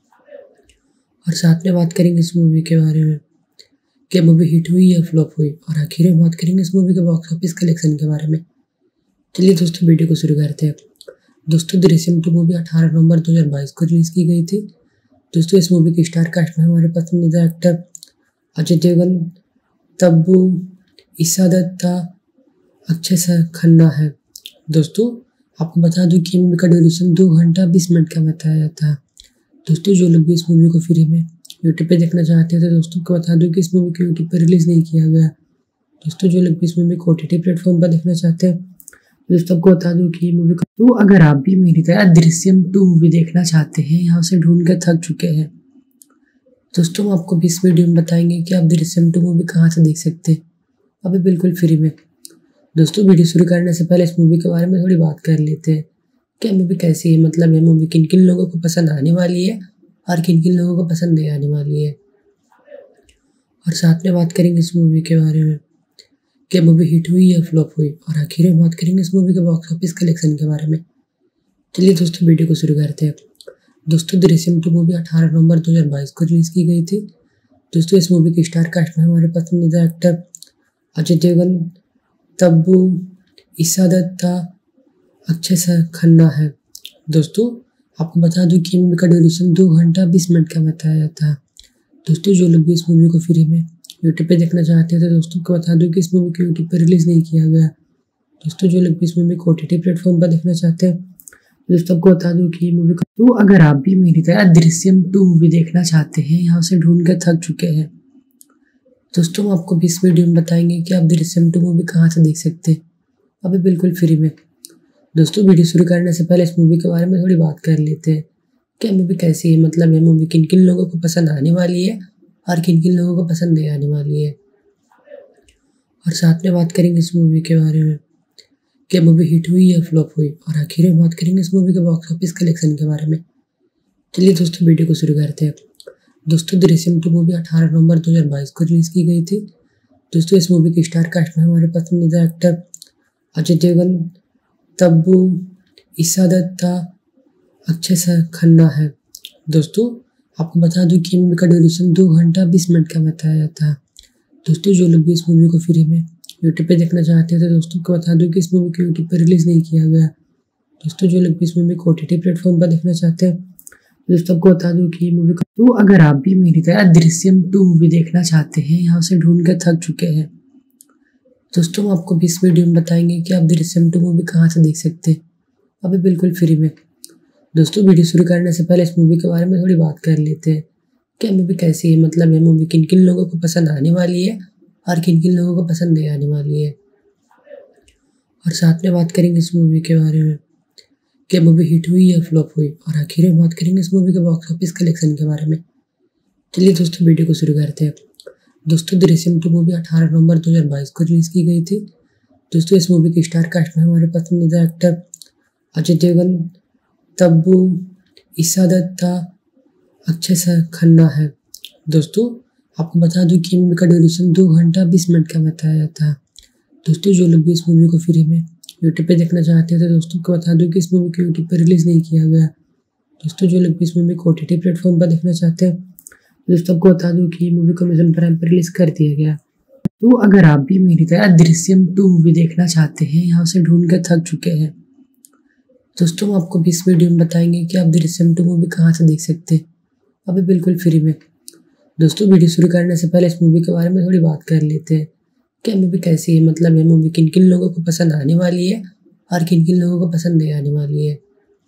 और साथ में बात करेंगे इस मूवी के बारे में कि मूवी हिट हुई या फ्लॉप हुई, और आखिर में बात करेंगे इस मूवी के बॉक्स ऑफिस कलेक्शन के बारे में। चलिए दोस्तों वीडियो को शुरू करते हैं। दोस्तों दृश्यम टू मूवी अठारह नवंबर दो हज़ार बाईस को रिलीज की गई थी। दोस्तों इस मूवी की स्टार कास्ट में हमारे पसंदीदा एक्टर अजय देवगन, तब्बू, ईशा दत्ता, अक्षय खन्ना है। दोस्तों आपको बता दूं कि मूवी का ड्यूरेशन दो घंटा बीस मिनट का बताया था। दोस्तों जो लोग भी इस मूवी को फ्री में यूट्यूब पे देखना चाहते हैं तो दोस्तों को बता दूं कि इस मूवी को यूट्यूब पर रिलीज नहीं किया गया। दोस्तों जो लोग भी इस मूवी को ओटीटी प्लेटफॉर्म पर देखना चाहते हैं दोस्तों आपको बता दूं कि मूवी का तो अगर आप भी मेरी तरह दृश्यम टू मूवी देखना चाहते हैं, यहाँ से ढूंढ कर थक चुके हैं, दोस्तों हम आपको इस वीडियो में बताएंगे कि आप दृश्यम टू मूवी कहाँ से देख सकते हैं, अभी बिल्कुल फ्री में। दोस्तों वीडियो शुरू करने से पहले इस मूवी के बारे में थोड़ी बात कर लेते हैं कि मूवी कैसी है, मतलब ये मूवी किन किन लोगों को पसंद आने वाली है और किन किन लोगों को पसंद नहीं आने वाली है, और साथ में बात करेंगे इस मूवी के बारे में कि मूवी हिट हुई या फ्लॉप हुई, और आखिर में बात करेंगे इस मूवी के बॉक्स ऑफिस कलेक्शन के बारे में। चलिए दोस्तों वीडियो को शुरू करते हैं। दोस्तों दृश्यम टू मूवी अठारह नवंबर दो हज़ार बाईस को रिलीज की गई थी। दोस्तों इस मूवी की स्टार कास्ट में हमारे पसंदीदा एक्टर अजय देवगन, तब्बू, ईशा दत्ता, अक्षय खन्ना है। दोस्तों आपको बता दूं कि मूवी का ड्यूरेशन दो घंटा बीस मिनट का बताया था। दोस्तों जो लोग भी इस मूवी को फ्री में यूट्यूब पे देखना चाहते हैं तो दोस्तों को बता दूं कि इस मूवी को यूट्यूब पे रिलीज़ नहीं किया गया। दोस्तों जो लोग भी इस मूवी को ओटीटी प्लेटफॉर्म पर देखना चाहते हैं दोस्तों आपको बता दूं कि मूवी का तो अगर आप भी मेरी तरह दृश्यम टू मूवी देखना चाहते हैं, यहाँ से ढूंढ कर थक चुके हैं, दोस्तों हम आपको भी इस वीडियो में बताएंगे कि आप दृश्यम टू मूवी कहाँ से देख सकते हैं, अभी बिल्कुल फ्री में। दोस्तों वीडियो शुरू करने से पहले इस मूवी के बारे में थोड़ी बात कर लेते हैं। क्या मूवी कैसी है, मतलब ये मूवी किन किन लोगों को पसंद आने वाली है और किन किन लोगों को पसंद नहीं आने वाली है, और साथ में बात करेंगे इस मूवी के बारे में क्या मूवी हिट हुई या फ्लॉप हुई, और आखिर में बात करेंगे इस मूवी के बॉक्स ऑफिस कलेक्शन के बारे में। चलिए दोस्तों वीडियो को शुरू करते हैं। दोस्तों दृश्यम टू मूवी अठारह नवंबर दो हज़ार बाईस को रिलीज की गई थी। दोस्तों इस मूवी के स्टार कास्ट में हमारे पसंदीदा एक्टर अजय देवगन, तब्बू, ईशा दत्ता, अक्षय खन्ना है। दोस्तों आपको बता दूं कि मूवी का ड्यूरेशन दो घंटा बीस मिनट का बताया था। दोस्तों जो लोग भी इस मूवी को फ्री में यूट्यूब पे देखना चाहते हैं तो दोस्तों को बता दूं कि इस मूवी को यूट्यूब पर रिलीज़ नहीं किया गया। दोस्तों जो लोग भी इस मूवी को ओटीटी प्लेटफॉर्म पर देखना चाहते हैं दोस्तों आपको बता दूं कि मूवी का तो अगर आप भी मेरी तरह दृश्यम टू मूवी देखना चाहते हैं, यहाँ से ढूंढ कर थक चुके हैं, दोस्तों हम आपको भी इस वीडियो में बताएंगे कि आप दृश्यम टू मूवी कहाँ से देख सकते हैं, अभी बिल्कुल फ्री में। दोस्तों वीडियो शुरू करने से पहले इस मूवी के बारे में थोड़ी बात कर लेते हैं। क्या मूवी कैसी है, मतलब ये मूवी किन किन लोगों को पसंद आने वाली है और किन किन लोगों को पसंद नहीं आने वाली है, और साथ में बात करेंगे इस मूवी के बारे में क्या मूवी हिट हुई या फ्लॉप हुई, और आखिर में बात करेंगे इस मूवी के बॉक्स ऑफिस कलेक्शन के बारे में। चलिए दोस्तों वीडियो को शुरू करते हैं। दोस्तों दृश्यम टू मूवी अठारह नवंबर दो हज़ार बाईस को रिलीज की गई थी। दोस्तों इस मूवी के स्टार कास्ट में हमारे पसंदीदा एक्टर अजय देवगन, तब्बू, ईशा दत्ता, अक्षय खन्ना है। दोस्तों आपको बता दूं कि मूवी का ड्यूरेशन दो घंटा बीस मिनट का बताया था। दोस्तों जो लोग भी इस मूवी को फ्री में यूट्यूब पे देखना चाहते हैं तो दोस्तों को बता दूं कि इस मूवी को यूट्यूब पर रिलीज़ नहीं किया गया। दोस्तों जो लोग भी इस मूवी को ओटीटी प्लेटफॉर्म पर देखना चाहते हैं दोस्तों आपको बता दूं कि मूवी को अमेज़न प्राइम पर रिलीज़ कर दिया गया। तो अगर आप भी मेरी तरह दृश्यम टू मूवी देखना चाहते हैं, यहाँ से ढूंढ कर थक चुके हैं, दोस्तों हम आपको भी इस वीडियो में बताएंगे कि आप दृश्यम टू मूवी कहाँ से देख सकते हैं, अभी बिल्कुल फ्री में। दोस्तों वीडियो शुरू करने से पहले इस मूवी के बारे में थोड़ी बात कर लेते हैं। क्या मूवी कैसी है, मतलब ये मूवी किन किन लोगों को पसंद आने वाली है और किन किन लोगों को पसंद नहीं आने वाली है,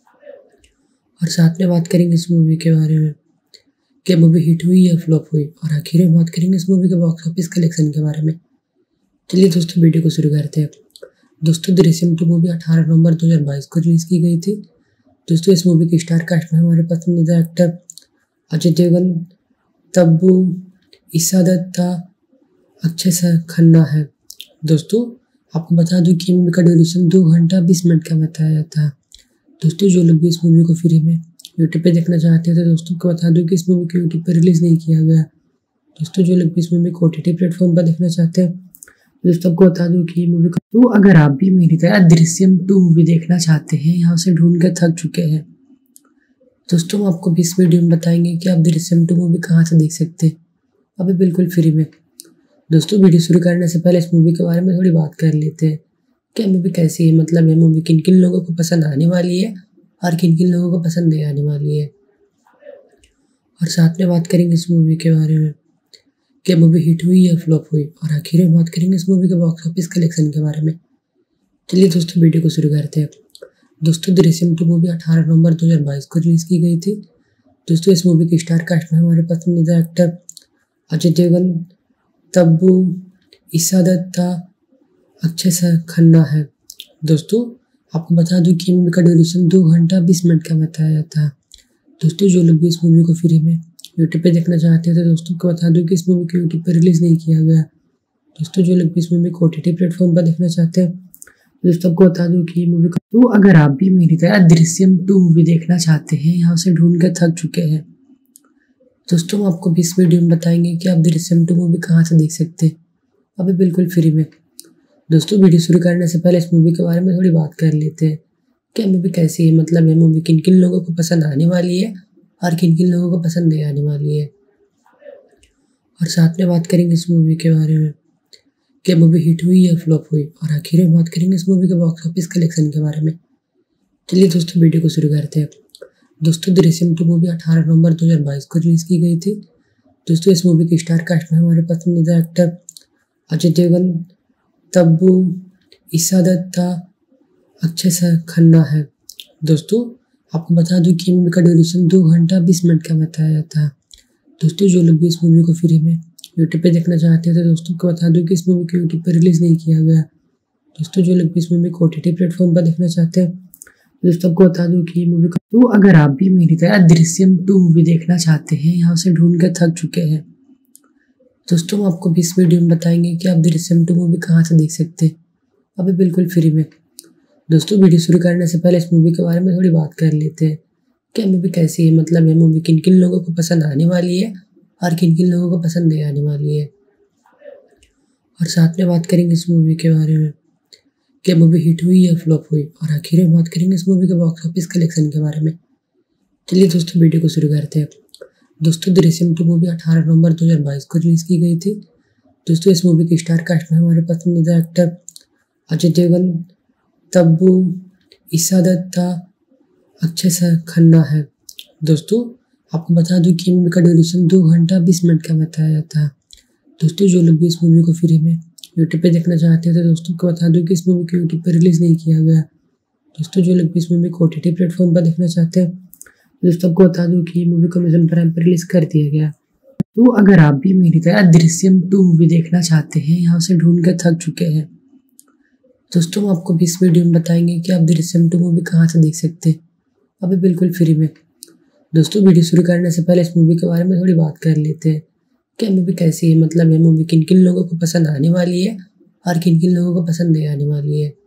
और साथ में बात करेंगे इस मूवी के बारे में क्या मूवी हिट हुई या फ्लॉप हुई, और आखिर में बात करेंगे इस मूवी के बॉक्स ऑफिस कलेक्शन के बारे में। चलिए दोस्तों वीडियो को शुरू करते हैं। दोस्तों दृश्यम टू मूवी अठारह नवंबर दो हज़ार बाईस को रिलीज की गई थी। दोस्तों इस मूवी के स्टार कास्ट में हमारे पसंदीदा एक्टर अजय देवगन, तब्बू, ईशा दत्ता, अक्षय खन्ना है। दोस्तों आपको बता दूं कि मूवी का ड्यूरेशन दो घंटा बीस मिनट का बताया था। दोस्तों जो लोग भी इस मूवी को फ्री में यूट्यूब पे देखना चाहते हैं तो दोस्तों को बता दूं कि इस मूवी को यूट्यूब पर रिलीज़ नहीं किया गया। दोस्तों जो लोग भी इस मूवी को ओटीटी प्लेटफॉर्म पर देखना चाहते हैं दोस्तों आपको बता दूं कि मूवी का तो अगर आप भी मेरी तरह दृश्यम टू मूवी देखना चाहते हैं, यहाँ से ढूंढ कर थक चुके हैं, दोस्तों हम आपको भी इस वीडियो में बताएंगे कि आप दृश्यम टू मूवी कहाँ से देख सकते हैं, अभी बिल्कुल फ्री में। दोस्तों वीडियो शुरू करने से पहले इस मूवी के बारे में थोड़ी बात कर लेते हैं। क्या मूवी कैसी है, मतलब ये मूवी किन किन लोगों को पसंद आने वाली है और किन किन लोगों को पसंद नहीं आने वाली है, और साथ में बात करेंगे इस मूवी के बारे में क्या मूवी हिट हुई या फ्लॉप हुई, और आखिर में बात करेंगे इस मूवी के बॉक्स ऑफिस कलेक्शन के बारे में। चलिए दोस्तों वीडियो को शुरू करते हैं। दोस्तों दृश्यम टू मूवी अठारह नवंबर दो हज़ार बाईस को रिलीज की गई थी। दोस्तों इस मूवी के स्टार कास्ट में हमारे पसंदीदा एक्टर अजय देवगन, तब्बू, ईशा दत्ता, अक्षय खन्ना है। दोस्तों आपको बता दूं कि मूवी का ड्यूरेशन दो घंटा बीस मिनट का बताया था। दोस्तों जो लोग भी इस मूवी को फ्री में यूट्यूब पे देखना चाहते हैं तो दोस्तों को बता दूं कि इस मूवी को यूट्यूब पर रिलीज़ नहीं किया गया। दोस्तों जो लोग भी इस मूवी को ओटीटी प्लेटफॉर्म पर देखना चाहते हैं दोस्तों आपको बता दूं कि मूवी का तो अगर आप भी मेरी तरह दृश्यम टू मूवी देखना चाहते हैं, यहाँ से ढूंढ कर थक चुके हैं, दोस्तों हम आपको भी इस वीडियो में बताएंगे कि आप दृश्यम टू मूवी कहाँ से देख सकते हैं, अभी बिल्कुल फ्री में। दोस्तों वीडियो शुरू करने से पहले इस मूवी के बारे में थोड़ी बात कर लेते हैं। क्या मूवी कैसी है, मतलब ये मूवी किन किन लोगों को पसंद आने वाली है और किन किन लोगों को पसंद नहीं आने वाली है, और साथ में बात करेंगे इस मूवी के बारे में क्या मूवी हिट हुई या फ्लॉप हुई, और आखिर में बात करेंगे इस मूवी के बॉक्स ऑफिस कलेक्शन के बारे में। चलिए दोस्तों वीडियो को शुरू करते हैं। दोस्तों दृश्यम टू मूवी अठारह नवंबर दो हज़ार बाईस को रिलीज की गई थी। दोस्तों इस मूवी की स्टार कास्ट में हमारे पसंदीदा एक्टर अजय देवगन, तब्बू, ईशा दत्ता, अक्षय खन्ना है। दोस्तों आपको बता दूं कि मूवी का ड्यूरेशन दो घंटा बीस मिनट का बताया था। दोस्तों जो लोग भी इस मूवी को फ्री में यूट्यूब पे देखना चाहते हैं तो दोस्तों को बता दूं कि इस मूवी को यूट्यूब पे रिलीज नहीं किया गया। दोस्तों जो लोग भी इस मूवी को ओटीटी प्लेटफॉर्म पर देखना चाहते हैं दोस्तों को बता दूं कि मूवी का तो अगर आप भी मेरी तरह दृश्यम टू मूवी देखना चाहते हैं, यहाँ से ढूंढ कर थक चुके हैं, दोस्तों हम आपको भी इस वीडियो में बताएंगे कि आप दृश्यम टू मूवी कहाँ से देख सकते हैं, अभी बिल्कुल फ्री में। दोस्तों वीडियो शुरू करने से पहले इस मूवी के बारे में थोड़ी बात कर लेते हैं। क्या मूवी कैसी है, मतलब ये मूवी किन किन लोगों को पसंद आने वाली है और किन किन लोगों को पसंद नहीं आने वाली है, और साथ में बात करेंगे इस मूवी के बारे में क्या मूवी हिट हुई या फ्लॉप हुई, और आखिर में बात करेंगे इस मूवी के बॉक्स ऑफिस कलेक्शन के बारे में। चलिए दोस्तों वीडियो को शुरू करते हैं। दोस्तों दृश्यम टू मूवी अठारह नवंबर दो हज़ार बाईस को रिलीज की गई थी। दोस्तों इस मूवी की स्टार कास्ट में हमारे पसंदीदा एक्टर अजय देवगन, तब्बू, ईशा दत्ता, अक्षय खन्ना है। दोस्तों आपको बता दूं कि मूवी का ड्यूरेशन दो घंटा बीस मिनट का बताया था। दोस्तों जो लोग भी इस मूवी को फ्री में यूट्यूब पे देखना चाहते हैं तो दोस्तों को बता दूं कि इस मूवी को यूट्यूब पे रिलीज नहीं किया गया। दोस्तों जो लोग भी इस मूवी को ओटीटी प्लेटफॉर्म पर देखना चाहते हैं दोस्तों को बता दूं कि मूवी को अमेज़न प्राइम पर रिलीज कर दिया गया। तो अगर आप भी मेरी तरह दृश्यम टू मूवी देखना चाहते हैं, यहाँ से ढूंढ कर थक चुके हैं, दोस्तों हम आपको भी इस वीडियो में बताएंगे कि आप दृश्यम टू मूवी कहाँ से देख सकते हैं, अभी बिल्कुल फ्री में। दोस्तों वीडियो शुरू करने से पहले इस मूवी के बारे में थोड़ी बात कर लेते हैं। क्या मूवी कैसी है, मतलब ये मूवी किन किन लोगों को पसंद आने वाली है और किन किन लोगों को पसंद नहीं आने वाली है,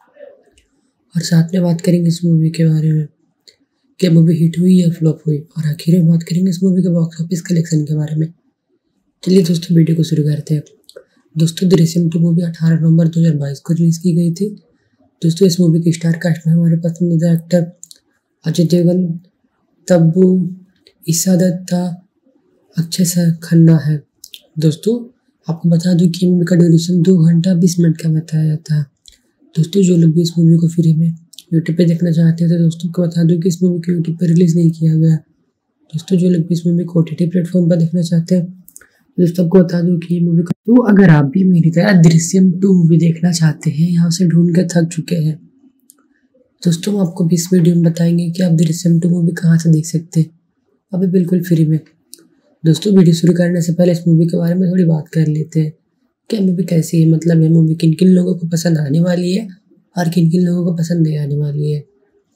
और साथ में बात करेंगे इस मूवी के बारे में क्या मूवी हिट हुई या फ्लॉप हुई, और आखिर में बात करेंगे इस मूवी के बॉक्स ऑफिस कलेक्शन के बारे में। चलिए दोस्तों वीडियो को शुरू करते हैं। दोस्तों दृश्यम टू मूवी अठारह नवंबर दो हज़ार बाईस को रिलीज की गई थी। दोस्तों इस मूवी की स्टार कास्ट में हमारे पसंदीदा एक्टर अजय देवगन, तब्बू, ईशा दत्ता, अक्षय खन्ना है। दोस्तों आपको बता दूं कि मूवी का ड्यूरेशन दो घंटा बीस मिनट का बताया था। दोस्तों जो लोग भी इस मूवी को फ्री में यूट्यूब पे देखना चाहते हैं तो दोस्तों को बता दूं कि इस मूवी को यूट्यूब पे रिलीज नहीं किया गया। दोस्तों जो लोग भी इस मूवी को ओटीटी प्लेटफॉर्म पर देखना चाहते हैं दोस्तों को बता दूं कि मूवी का तो अगर आप भी मेरी तरह दृश्यम टू मूवी देखना चाहते हैं, यहाँ से ढूंढ कर थक चुके हैं, दोस्तों हम आपको भी इस वीडियो में बताएंगे कि आप दृश्यम टू मूवी कहाँ से देख सकते हैं, अभी बिल्कुल फ्री में। दोस्तों वीडियो शुरू करने से पहले इस मूवी के बारे में थोड़ी बात कर लेते हैं। क्या मूवी कैसी है, मतलब ये मूवी किन किन लोगों को पसंद आने वाली है और किन किन लोगों को पसंद नहीं आने वाली है,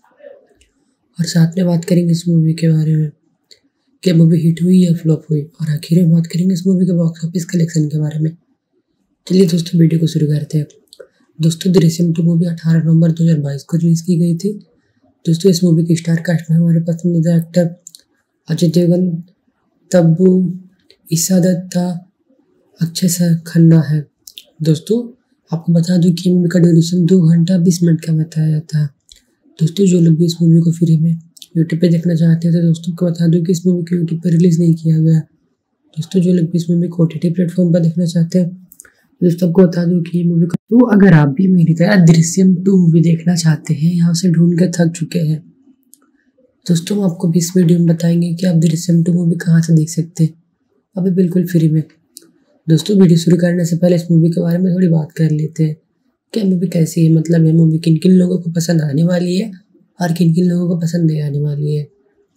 और साथ में बात करेंगे इस मूवी के बारे में क्या मूवी हिट हुई या फ्लॉप हुई, और आखिर में बात करेंगे इस मूवी के बॉक्स ऑफिस कलेक्शन के बारे में। चलिए दोस्तों वीडियो को शुरू करते हैं। दोस्तों दृश्यम टू मूवी अठारह नवंबर दो हज़ार बाईस को रिलीज की गई थी। दोस्तों इस मूवी की स्टार कास्ट में हमारे पसंदीदा एक्टर अजय देवगन, तब्बू, ईशा दत्ता, अक्षय खन्ना है। दोस्तों आपको बता दूं कि मूवी का ड्यूरेशन दो घंटा बीस मिनट का बताया था। दोस्तों जो लोग भी इस मूवी को फ्री में यूट्यूब पे देखना चाहते हैं तो दोस्तों को बता दूं कि इस मूवी को यूट्यूब पे रिलीज नहीं किया गया। दोस्तों जो लोग भी इस मूवी को ओटीटी प्लेटफॉर्म पर देखना चाहते हैं दोस्तों को बता दूं कि मूवी का तो अगर आप भी मेरी तरह दृश्यम टू मूवी देखना चाहते हैं, यहाँ से ढूंढ कर थक चुके हैं, दोस्तों हम आपको भी इस वीडियो में बताएंगे कि आप दृश्यम टू मूवी कहाँ से देख सकते हैं, अभी बिल्कुल फ्री में। दोस्तों वीडियो शुरू करने से पहले इस मूवी के बारे में थोड़ी बात कर लेते हैं। क्या मूवी कैसी है, मतलब ये मूवी किन किन लोगों को पसंद आने वाली है और किन किन लोगों को पसंद नहीं आने वाली है,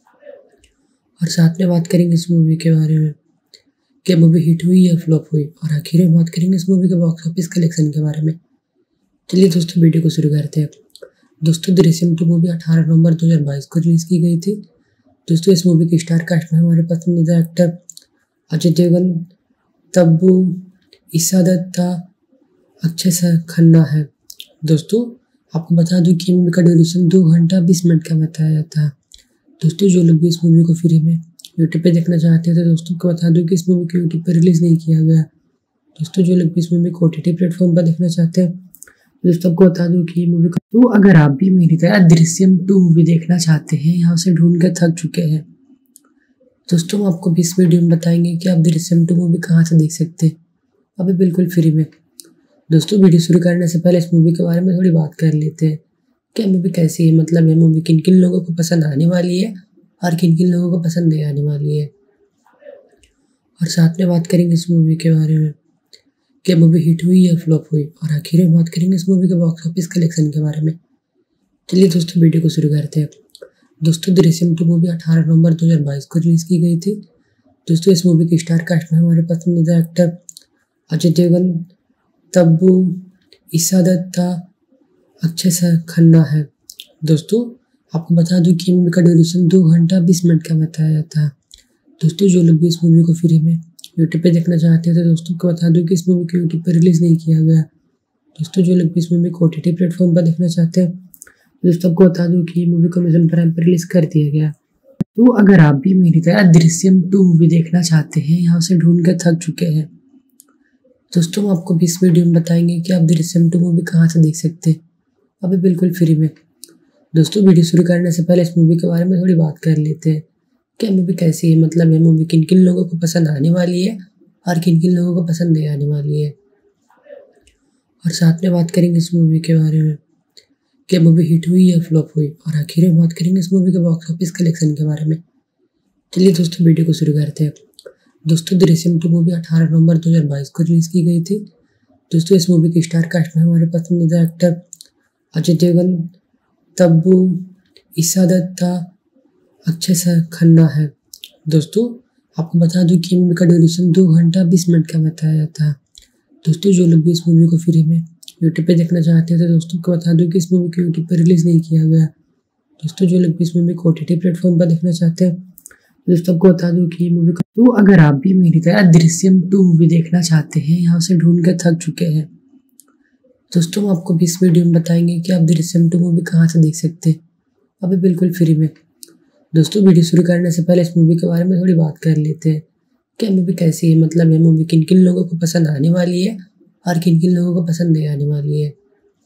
और साथ में बात करेंगे इस मूवी के बारे में क्या मूवी हिट हुई या फ्लॉप हुई, और आखिर में बात करेंगे इस मूवी के बॉक्स ऑफिस कलेक्शन के बारे में। चलिए दोस्तों वीडियो को शुरू करते हैं। दोस्तों दृश्यम टू मूवी अठारह नवंबर दो हज़ार बाईस को रिलीज की गई थी। दोस्तों इस मूवी की स्टार कास्ट में हमारे पसंदीदा एक्टर अजय देवगन, तब्बू, ईशा दत्ता, अक्षय खन्ना है। दोस्तों आपको बता दूं कि मूवी का ड्यूरेशन दो घंटा बीस मिनट का बताया था। दोस्तों जो लोग भी इस मूवी को फ्री में यूट्यूब पे देखना चाहते हैं तो दोस्तों को बता दूं कि इस मूवी को यूट्यूब पे रिलीज नहीं किया गया। दोस्तों जो लोग भी इस मूवी को ओटीटी प्लेटफॉर्म पर देखना चाहते हैं दोस्तों को बता दूं कि मूवी का तो अगर आप भी मेरी तरह दृश्यम टू मूवी देखना चाहते हैं, यहाँ से ढूंढ कर थक चुके हैं, दोस्तों हम आपको भी इस वीडियो में बताएंगे कि आप दृश्यम टू मूवी कहाँ से देख सकते हैं, अभी बिल्कुल फ्री में। दोस्तों वीडियो शुरू करने से पहले इस मूवी के बारे में थोड़ी बात कर लेते हैं। क्या मूवी कैसी है, मतलब ये मूवी किन किन लोगों को पसंद आने वाली है और किन किन लोगों को पसंद नहीं आने वाली है। और साथ में बात करेंगे इस मूवी के बारे में क्या मूवी हिट हुई या फ्लॉप हुई, और आखिर में बात करेंगे इस मूवी के बॉक्स ऑफिस कलेक्शन के बारे में। चलिए दोस्तों वीडियो को शुरू करते हैं। दोस्तों दृश्यम टू मूवी अठारह नवंबर दो हज़ार बाईस को रिलीज की गई थी। दोस्तों इस मूवी की स्टार कास्ट में हमारे पसंदीदा एक्टर अजय देवगन, तब्बू, ईशा दत्ता, अक्षय खन्ना है। दोस्तों आपको बता दूं कि मूवी का ड्यूरेशन दो घंटा बीस मिनट का बताया था। दोस्तों जो लोग भी इस मूवी को फ्री में यूट्यूब पे देखना चाहते हैं तो दोस्तों को बता दूं कि इस मूवी को यूट्यूब पर रिलीज नहीं किया गया। दोस्तों जो लोग भी इस मूवी को ओटीटी प्लेटफॉर्म पर देखना चाहते हैं दोस्तों आपको बता दूं कि मूवी को अमेज़न प्राइम पर रिलीज कर दिया गया। तो अगर आप भी मेरी तरह दृश्यम टू मूवी देखना चाहते हैं, यहाँ से ढूंढ कर थक चुके हैं, दोस्तों हम आपको भी इस वीडियो में बताएंगे कि आप दृश्यम टू मूवी कहाँ से देख सकते हैं, अभी बिल्कुल फ्री में। दोस्तों वीडियो शुरू करने से पहले इस मूवी के बारे में थोड़ी बात कर लेते हैं। क्या मूवी कैसी है, मतलब ये मूवी किन किन लोगों को पसंद आने वाली है और किन किन लोगों को पसंद नहीं आने वाली है। और साथ में बात करेंगे इस मूवी के बारे में क्या मूवी हिट हुई या फ्लॉप हुई, और आखिर में बात करेंगे इस मूवी के बॉक्स ऑफिस कलेक्शन के बारे में। चलिए दोस्तों वीडियो को शुरू करते हैं। दोस्तों दृश्यम टू मूवी अठारह नवंबर दो हज़ार बाईस को रिलीज की गई थी। दोस्तों इस मूवी की स्टार कास्ट में हमारे पसंदीदा एक्टर अजय देवगन, तब्बू, ईशा दत्ता, अक्षय खन्ना है। दोस्तों आपको बता दूं कि मूवी का ड्यूरेशन दो घंटा बीस मिनट का बताया था। दोस्तों जो लोग भी इस मूवी को फ्री में यूट्यूब पे देखना चाहते हैं तो दोस्तों को बता दूं कि इस मूवी को यूट्यूब पर रिलीज नहीं किया गया। दोस्तों जो लोग भी इस मूवी को ओटीटी प्लेटफॉर्म पर देखना चाहते हैं दोस्तों आपको बता दूं कि मूवी को तो अगर आप भी मेरी तरह दृश्यम टू मूवी देखना चाहते हैं, यहाँ से ढूंढ कर थक चुके हैं, दोस्तों हम आपको भी इस वीडियो में बताएंगे कि आप दृश्यम टू मूवी कहाँ से देख सकते हैं, अभी बिल्कुल फ्री में। दोस्तों वीडियो शुरू करने से पहले इस मूवी के बारे में थोड़ी बात कर लेते हैं। क्या मूवी कैसी है, मतलब ये मूवी किन किन लोगों को पसंद आने वाली है और किन किन लोगों को पसंद नहीं आने वाली है।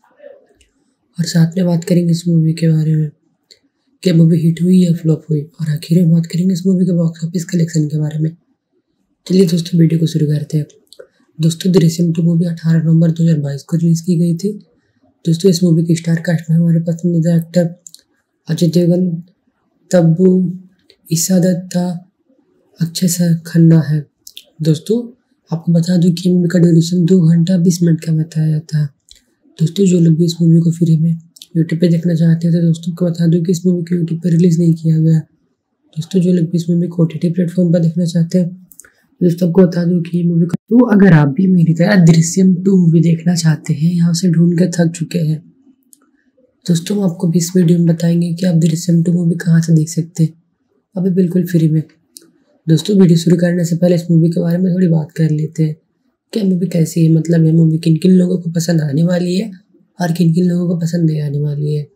और साथ में बात करेंगे इस मूवी के बारे में क्या मूवी हिट हुई या फ्लॉप हुई, और आखिर में बात करेंगे इस मूवी के बॉक्स ऑफिस कलेक्शन के बारे में। चलिए दोस्तों वीडियो को शुरू करते हैं। दोस्तों दृश्यम टू मूवी अठारह नवंबर दो हज़ार बाईस को रिलीज की गई थी। दोस्तों इस मूवी की स्टार कास्ट में हमारे पसंदीदा एक्टर अजय देवगन, तब्बू, ईशा दत्ता, अक्षय खन्ना है। दोस्तों आपको बता दूं कि मूवी का ड्यूरेशन दो घंटा बीस मिनट का बताया था। दोस्तों जो लोग भी इस मूवी को फ्री में यूट्यूब पे देखना चाहते हैं तो दोस्तों को बता दूं कि इस मूवी को यूट्यूब पर रिलीज नहीं किया गया। दोस्तों जो लोग भी इस मूवी को ओटीटी प्लेटफॉर्म पर देखना चाहते हैं दोस्तों आपको बता दूं कि मूवी को तो अगर आप भी मेरी तरह दृश्यम टू मूवी देखना चाहते हैं, यहाँ से ढूंढ कर थक चुके हैं, दोस्तों हम आपको भी इस वीडियो में बताएंगे कि आप दृश्यम टू मूवी कहाँ से देख सकते हैं, अभी बिल्कुल फ्री में। दोस्तों वीडियो शुरू करने से पहले इस मूवी के बारे में थोड़ी बात कर लेते हैं। क्या मूवी कैसी है, मतलब ये मूवी किन किन लोगों को पसंद आने वाली है और किन किन लोगों को पसंद नहीं आने वाली है।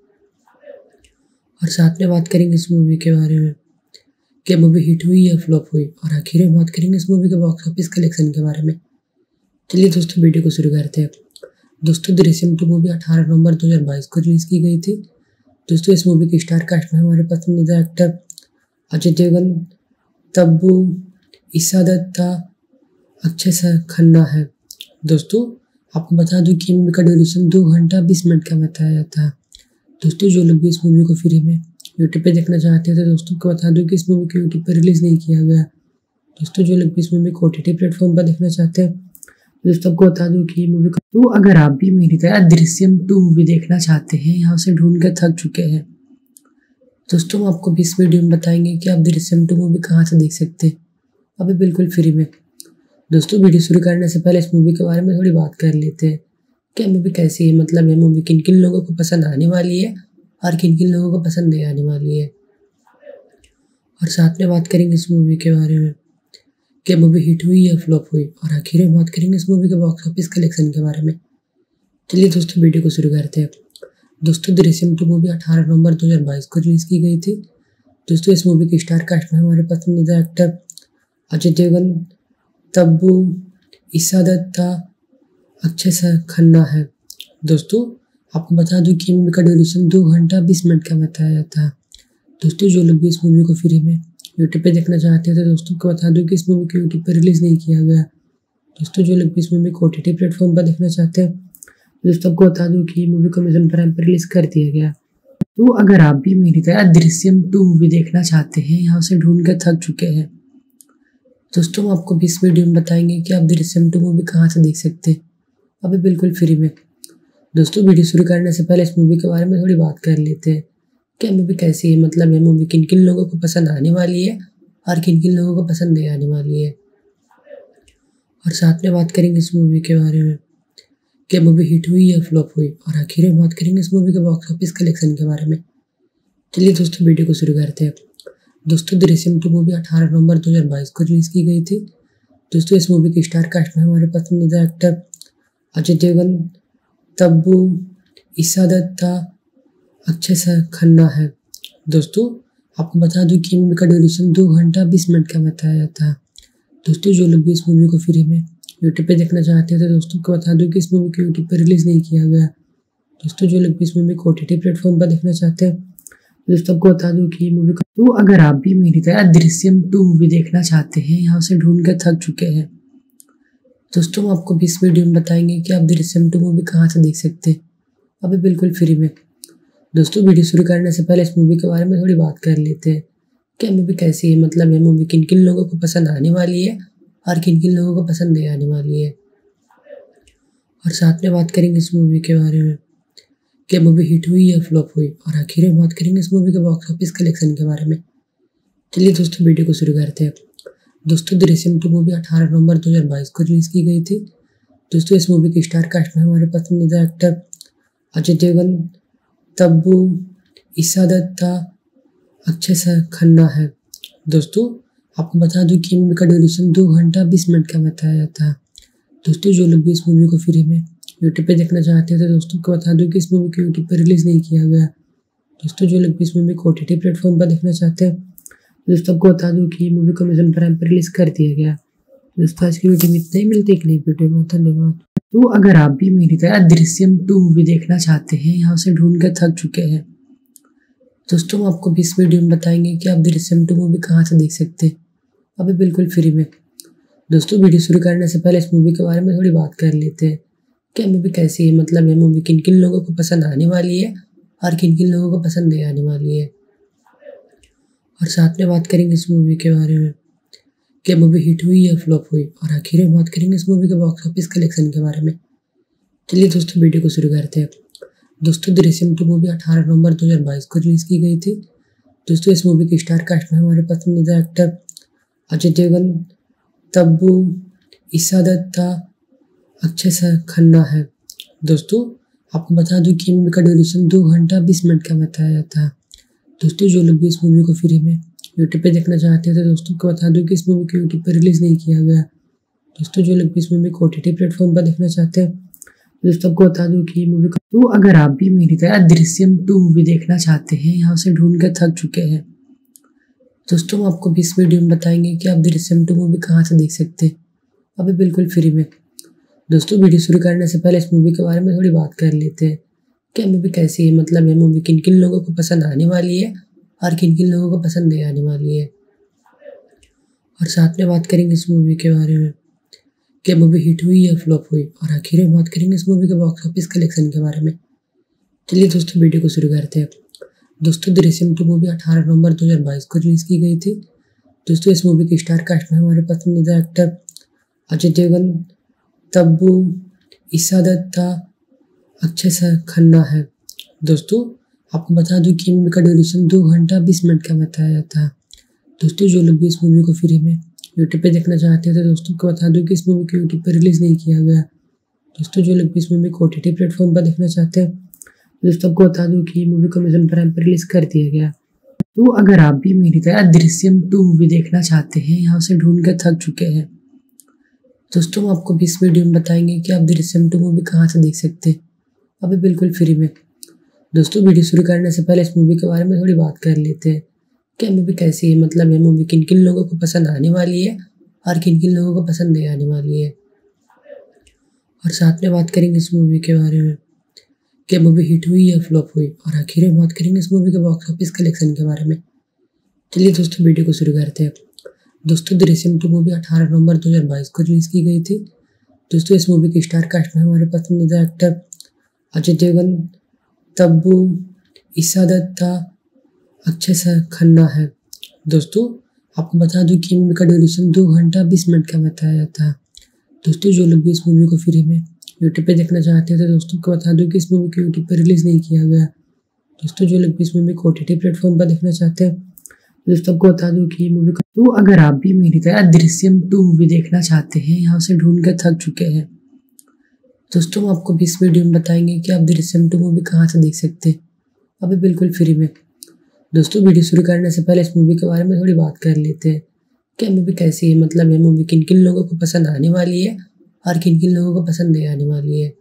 और साथ में बात करेंगे इस मूवी के बारे में क्या मूवी हिट हुई या फ्लॉप हुई, और आखिर में बात करेंगे इस मूवी के बॉक्स ऑफिस कलेक्शन के बारे में। चलिए दोस्तों वीडियो को शुरू करते हैं। दोस्तों दृश्यम टू मूवी अठारह नवंबर दो हज़ार बाईस को रिलीज की गई थी। दोस्तों इस मूवी की स्टार कास्ट में हमारे पसंदीदा एक्टर अजय देवगन, तब्बू, ईशा दत्ता, अक्षय खन्ना है। दोस्तों आपको बता दूं कि मूवी का ड्यूरेशन दो घंटा बीस मिनट का बताया था। दोस्तों जो लोग भी इस मूवी को फ्री में यूट्यूब पे देखना चाहते हैं तो दोस्तों को बता दूं कि इस मूवी को यूट्यूब पर रिलीज नहीं किया गया। दोस्तों जो लोग भी इस मूवी को ओटीटी प्लेटफॉर्म पर देखना चाहते हैं दोस्तों आपको बता दूं कि मूवी को तो अगर आप भी मेरी तरह दृश्यम टू मूवी देखना चाहते हैं, यहाँ से ढूंढ कर थक चुके हैं, दोस्तों हम आपको भी इस वीडियो में बताएंगे कि आप दृश्यम टू मूवी कहाँ से देख सकते हैं, अभी बिल्कुल फ्री में। दोस्तों वीडियो शुरू करने से पहले इस मूवी के बारे में थोड़ी बात कर लेते हैं। क्या मूवी कैसी है, मतलब ये मूवी किन किन लोगों को पसंद आने वाली है और किन किन लोगों को पसंद नहीं आने वाली है। और साथ में बात करेंगे इस मूवी के बारे में क्या मूवी हिट हुई या फ्लॉप हुई, और आखिर में बात करेंगे इस मूवी के बॉक्स ऑफिस कलेक्शन के बारे में। चलिए दोस्तों वीडियो को शुरू करते हैं। दोस्तों दृश्यम टू मूवी अठारह नवंबर दो हज़ार बाईस को रिलीज की गई थी। दोस्तों इस मूवी की स्टार कास्ट में हमारे पसंदीदा एक्टर अजय देवगन, तब्बू, ईशा दत्ता, अक्षय खन्ना है। दोस्तों आपको बता दूं कि मूवी का ड्यूरेशन दो घंटा बीस मिनट का बताया था। दोस्तों जो लोग भी इस मूवी को फ्री में यूट्यूब पे देखना चाहते हैं तो दोस्तों को बता दूं कि इस मूवी को यूट्यूब पर रिलीज नहीं किया गया। दोस्तों जो लोग भी इस मूवी को ओटीटी प्लेटफॉर्म पर देखना चाहते हैं दोस्तों आपको बता दूं कि मूवी को अमेज़न प्राइम पर रिलीज कर दिया गया। तो अगर आप भी मेरी तरह दृश्यम टू मूवी देखना चाहते हैं, यहाँ से ढूंढ कर थक चुके हैं, दोस्तों हम आपको भी इस वीडियो में बताएंगे कि आप दृश्यम टू मूवी कहाँ से देख सकते हैं, अभी बिल्कुल फ्री में। दोस्तों वीडियो शुरू करने से पहले इस मूवी के बारे में थोड़ी बात कर लेते हैं कि यह मूवी कैसी है, मतलब यह मूवी किन किन लोगों को पसंद आने वाली है और किन किन लोगों को पसंद नहीं आने वाली है। और साथ में बात करेंगे इस मूवी के बारे में कि मूवी हिट हुई या फ्लॉप हुई, और आखिर में बात करेंगे इस मूवी के बॉक्स ऑफिस कलेक्शन के बारे में। चलिए दोस्तों वीडियो को शुरू करते हैं। दोस्तों दृश्यम टू मूवी अठारह नवंबर दो हज़ार बाईस को रिलीज की गई थी। दोस्तों इस मूवी के स्टार कास्ट में हमारे पसंदीदा एक्टर अजय देवगन, तब्बू, ईशा दत्ता, अक्षय खन्ना है। दोस्तों आपको बता दूं कि मूवी का ड्यूरेशन दो घंटा बीस मिनट का बताया था। दोस्तों जो लोग भी इस मूवी को फ्री में यूट्यूब पे देखना चाहते थे, दोस्तों को बता दूं कि इस मूवी को यूट्यूब पे रिलीज नहीं किया गया। दोस्तों जो लोग भी इस मूवी को ओटीटी प्लेटफॉर्म पर देखना चाहते हैं, दोस्तों आपको बता दूं कि मूवी का तो अगर आप भी मेरी तरह दृश्यम टू मूवी देखना चाहते हैं, यहाँ से ढूंढ कर थक चुके हैं, दोस्तों हम आपको भी इस वीडियो में बताएंगे कि आप दृश्यम टू मूवी कहाँ से देख सकते हैं, अभी बिल्कुल फ्री में। दोस्तों वीडियो शुरू करने से पहले इस मूवी के बारे में थोड़ी बात कर लेते हैं कि यह मूवी कैसी है, मतलब यह मूवी किन किन लोगों को पसंद आने वाली है और किन किन लोगों को पसंद नहीं आने वाली है। और साथ में बात करेंगे इस मूवी के बारे में कि मूवी हिट हुई या फ्लॉप हुई, और आखिर में बात करेंगे इस मूवी के बॉक्स ऑफिस कलेक्शन के बारे में। चलिए दोस्तों वीडियो को शुरू करते हैं। दोस्तों दृश्यम टू मूवी अठारह नवंबर दो हज़ार बाईस को रिलीज की गई थी। दोस्तों इस मूवी के स्टार कास्ट में हमारे पसंदीदा एक्टर अजय देवगन, तब्बू, ईशा दत्ता, अक्षय खन्ना है। दोस्तों आपको बता दूं कि मूवी का ड्यूरेशन दो घंटा बीस मिनट का बताया था। दोस्तों जो लोग भी इस मूवी को फ्री में यूट्यूब पे देखना चाहते थे, दोस्तों को बता दूं कि इस मूवी को यूट्यूब पे रिलीज नहीं किया गया। दोस्तों जो लोग भी इस मूवी को ओटीटी प्लेटफॉर्म पर देखना चाहते हैं, दोस्तों आपको बता दूं कि मूवी को अमेज़न प्राइम पर रिलीज कर दिया गया। दोस्तों आज की वीडियो में इतना ही, मिलते एक नई वीडियो में, धन्यवाद। तो अगर आप भी मेरी तरह दृश्यम टू मूवी देखना चाहते हैं, यहाँ से ढूंढ कर थक चुके हैं, दोस्तों हम आपको भी इस वीडियो में बताएंगे कि आप दृश्यम टू मूवी कहाँ से देख सकते हैं, अभी बिल्कुल फ्री में। दोस्तों वीडियो शुरू करने से पहले इस मूवी के बारे में थोड़ी बात कर लेते हैं कि यह मूवी कैसी है, मतलब यह मूवी किन किन लोगों को पसंद आने वाली है और किन किन लोगों को पसंद नहीं आने वाली है। और साथ में बात करेंगे इस मूवी के बारे में कि मूवी हिट हुई या फ्लॉप हुई, और आखिर में बात करेंगे इस मूवी के बॉक्स ऑफिस कलेक्शन के बारे में। चलिए दोस्तों वीडियो को शुरू करते हैं। दोस्तों दृश्यम टू मूवी अठारह नवंबर दो हज़ार बाईस को रिलीज की गई थी। दोस्तों इस मूवी के स्टार कास्ट में हमारे पसंदीदा एक्टर अजय देवगन, तब्बू, ईशा दत्ता, अक्षय खन्ना है। दोस्तों आपको बता दूं कि मूवी का ड्यूरेशन दो घंटा बीस मिनट का बताया था। दोस्तों जो लोग भी इस मूवी को फ्री में यूट्यूब पे देखना चाहते थे, दोस्तों को बता दूं कि इस मूवी को यूट्यूब पर रिलीज नहीं किया गया। दोस्तों जो लोग भी इस मूवी को ओटीटी प्लेटफॉर्म पर देखना चाहते हैं, दोस्तों आपको बता दूं कि मूवी का तो अगर आप भी मेरी तरह दृश्यम टू मूवी देखना चाहते हैं, यहाँ से ढूंढ कर थक चुके हैं, दोस्तों हम आपको भी इस वीडियो में बताएंगे कि आप दृश्यम टू मूवी कहाँ से देख सकते हैं, अभी बिल्कुल फ्री में। दोस्तों वीडियो शुरू करने से पहले इस मूवी के बारे में थोड़ी बात कर लेते हैं कि यह मूवी कैसी है, मतलब यह मूवी किन किन लोगों को पसंद आने वाली है और किन किन लोगों को पसंद नहीं आने वाली है। और साथ में बात करेंगे इस मूवी के बारे में कि मूवी हिट हुई या फ्लॉप हुई, और आखिर में बात करेंगे इस मूवी के बॉक्स ऑफिस कलेक्शन के बारे में। चलिए दोस्तों वीडियो को शुरू करते हैं। दोस्तों दृश्यम टू मूवी अठारह नवंबर दो हज़ार बाईस को रिलीज की गई थी। दोस्तों इस मूवी के स्टार कास्ट में हमारे पसंदीदा एक्टर अजय देवगन, तब्बू, ईशा दत्ता, अक्षय खन्ना है। दोस्तों आपको बता दूं कि मूवी का ड्यूरेशन दो घंटा बीस मिनट का बताया था। दोस्तों जो लोग भी इस मूवी को फ्री में यूट्यूब पे देखना चाहते थे, दोस्तों को बता दूं कि इस मूवी को यूट्यूब पर रिलीज नहीं किया गया। दोस्तों जो लोग भी इस मूवी को ओटीटी प्लेटफॉर्म पर देखना चाहते हैं, दोस्तों आपको बता दूं कि मूवी को अमेज़न प्राइम पर रिलीज कर दिया गया। तो अगर आप भी मेरी तरह दृश्यम टू मूवी देखना चाहते हैं, यहाँ से ढूंढ कर थक चुके हैं, दोस्तों हम आपको भी इस वीडियो में बताएंगे कि आप दृश्यम टू मूवी कहाँ से देख सकते हैं, अभी बिल्कुल फ्री में। दोस्तों वीडियो शुरू करने से पहले इस मूवी के बारे में थोड़ी बात कर लेते हैं कि यह मूवी कैसी है, मतलब यह मूवी किन किन लोगों को पसंद आने वाली है और किन किन लोगों को पसंद नहीं आने वाली है। और साथ में बात करेंगे इस मूवी के बारे में कि मूवी हिट हुई या फ्लॉप हुई, और आखिर में बात करेंगे इस मूवी के बॉक्स ऑफिस कलेक्शन के बारे में। चलिए दोस्तों वीडियो को शुरू करते हैं। दोस्तों दृश्यम टू मूवी अठारह नवंबर दो हज़ार बाईस को रिलीज की गई थी। दोस्तों इस मूवी के स्टार कास्ट में हमारे पसंदीदा एक्टर अजय देवगन, तब्बू, ईशा दत्ता, अक्षय खन्ना है। दोस्तों आपको बता दूं कि मूवी का ड्यूरेशन दो घंटा बीस मिनट का बताया था। दोस्तों जो लोग भी इस मूवी को फ्री में यूट्यूब पे देखना चाहते हैं तो दोस्तों को बता दूं कि इस मूवी को यूट्यूब पर रिलीज़ नहीं किया गया। दोस्तों जो लोग भी इस मूवी को ओटीटी प्लेटफॉर्म पर देखना चाहते हैं दोस्तों आपको बता दूं कि मूवी का तो अगर आप भी मेरी तरह दृश्यम टू मूवी देखना चाहते हैं, यहाँ से ढूंढ कर थक चुके हैं, दोस्तों हम आपको भी इस वीडियो में बताएंगे कि आप दृश्यम टू मूवी कहाँ से देख सकते हैं, अभी बिल्कुल फ्री में। दोस्तों वीडियो शुरू करने से पहले इस मूवी के बारे में थोड़ी बात कर लेते हैं। क्या मूवी कैसी है, मतलब ये मूवी किन किन लोगों को पसंद आने वाली है और किन किन लोगों को पसंद नहीं आने वाली है,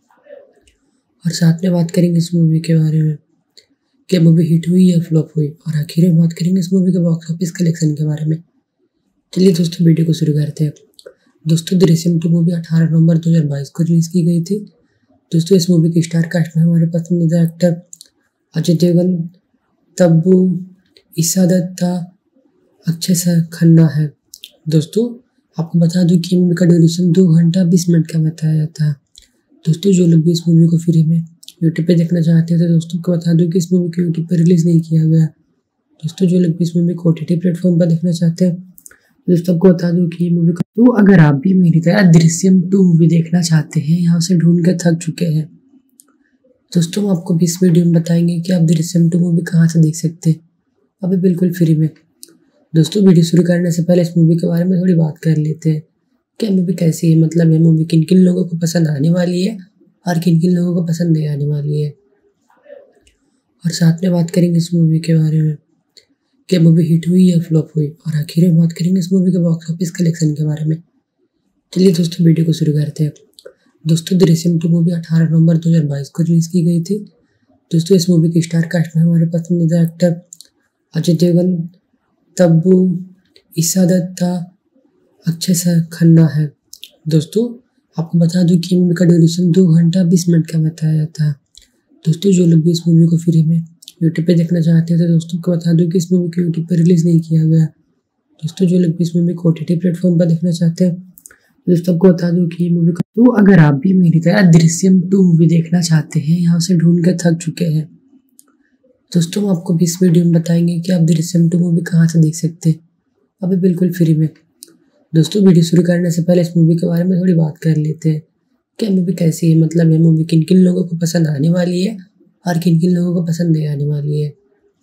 और साथ में बात करेंगे इस मूवी के बारे में क्या मूवी हिट हुई या फ्लॉप हुई, और आखिर में बात करेंगे इस मूवी के बॉक्स ऑफिस कलेक्शन के बारे में। चलिए दोस्तों वीडियो को शुरू करते हैं। दोस्तों दृश्यम टू मूवी अठारह नवंबर दो हज़ार बाईस को रिलीज की गई थी। दोस्तों इस मूवी के स्टार कास्ट में हमारे पसंदीदा एक्टर अजय देवगन, तब्बू, ईशा दत्ता, अक्षय खन्ना है। दोस्तों आपको बता दूं कि मूवी का ड्यूरेशन दो घंटा बीस मिनट का बताया था। दोस्तों जो लोग भी इस मूवी को फ्री में यूट्यूब पे देखना चाहते हैं तो दोस्तों को बता दूं कि इस मूवी को यूट्यूब पर रिलीज़ नहीं किया गया। दोस्तों जो लोग भी इस मूवी को ओटीटी प्लेटफॉर्म पर देखना चाहते हैं दोस्तों आपको बता दूं कि मूवी का तो अगर आप भी मेरी तरह दृश्यम टू मूवी देखना चाहते हैं, यहाँ से ढूंढ कर थक चुके हैं, दोस्तों हम आपको भी इस वीडियो में बताएंगे कि आप दृश्यम टू मूवी कहाँ से देख सकते हैं, अभी बिल्कुल फ्री में। दोस्तों वीडियो शुरू करने से पहले इस मूवी के बारे में थोड़ी बात कर लेते हैं। क्या मूवी कैसी है, मतलब ये मूवी किन किन लोगों को पसंद आने वाली है और किन किन लोगों को पसंद नहीं आने वाली है, और साथ में बात करेंगे इस मूवी के बारे में क्या मूवी हिट हुई या फ्लॉप हुई, और आखिर में बात करेंगे इस मूवी के बॉक्स ऑफिस कलेक्शन के बारे में। चलिए दोस्तों वीडियो को शुरू करते हैं। दोस्तों दृश्यम टू मूवी अठारह नवंबर दो हज़ार बाईस को रिलीज की गई थी। दोस्तों इस मूवी के स्टार कास्ट में हमारे पसंदीदा एक्टर अजय देवगन, तब्बू, ईशा दत्ता, अक्षय खन्ना है। दोस्तों आपको बता दूं कि मूवी का ड्यूरेशन दो घंटा बीस मिनट का बताया था। दोस्तों जो लोग भी इस मूवी को फ्री में यूट्यूब पे देखना चाहते हैं तो दोस्तों को बता दूं कि इस मूवी को यूट्यूब पर रिलीज़ नहीं किया गया। दोस्तों जो लोग भी इस मूवी को ओटीटी प्लेटफॉर्म पर देखना चाहते हैं दोस्तों आपको बता दूं कि मूवी का तो अगर आप भी मेरी तरह दृश्यम टू मूवी देखना चाहते हैं, यहाँ से ढूंढ कर थक चुके हैं, दोस्तों हम आपको भी इस वीडियो में बताएंगे कि आप दृश्यम टू मूवी कहाँ से देख सकते हैं, अभी बिल्कुल फ्री में। दोस्तों वीडियो शुरू करने से पहले इस मूवी के बारे में थोड़ी बात कर लेते हैं। क्या मूवी कैसी है, मतलब ये मूवी किन किन लोगों को पसंद आने वाली है और किन किन लोगों को पसंद नहीं आने वाली है,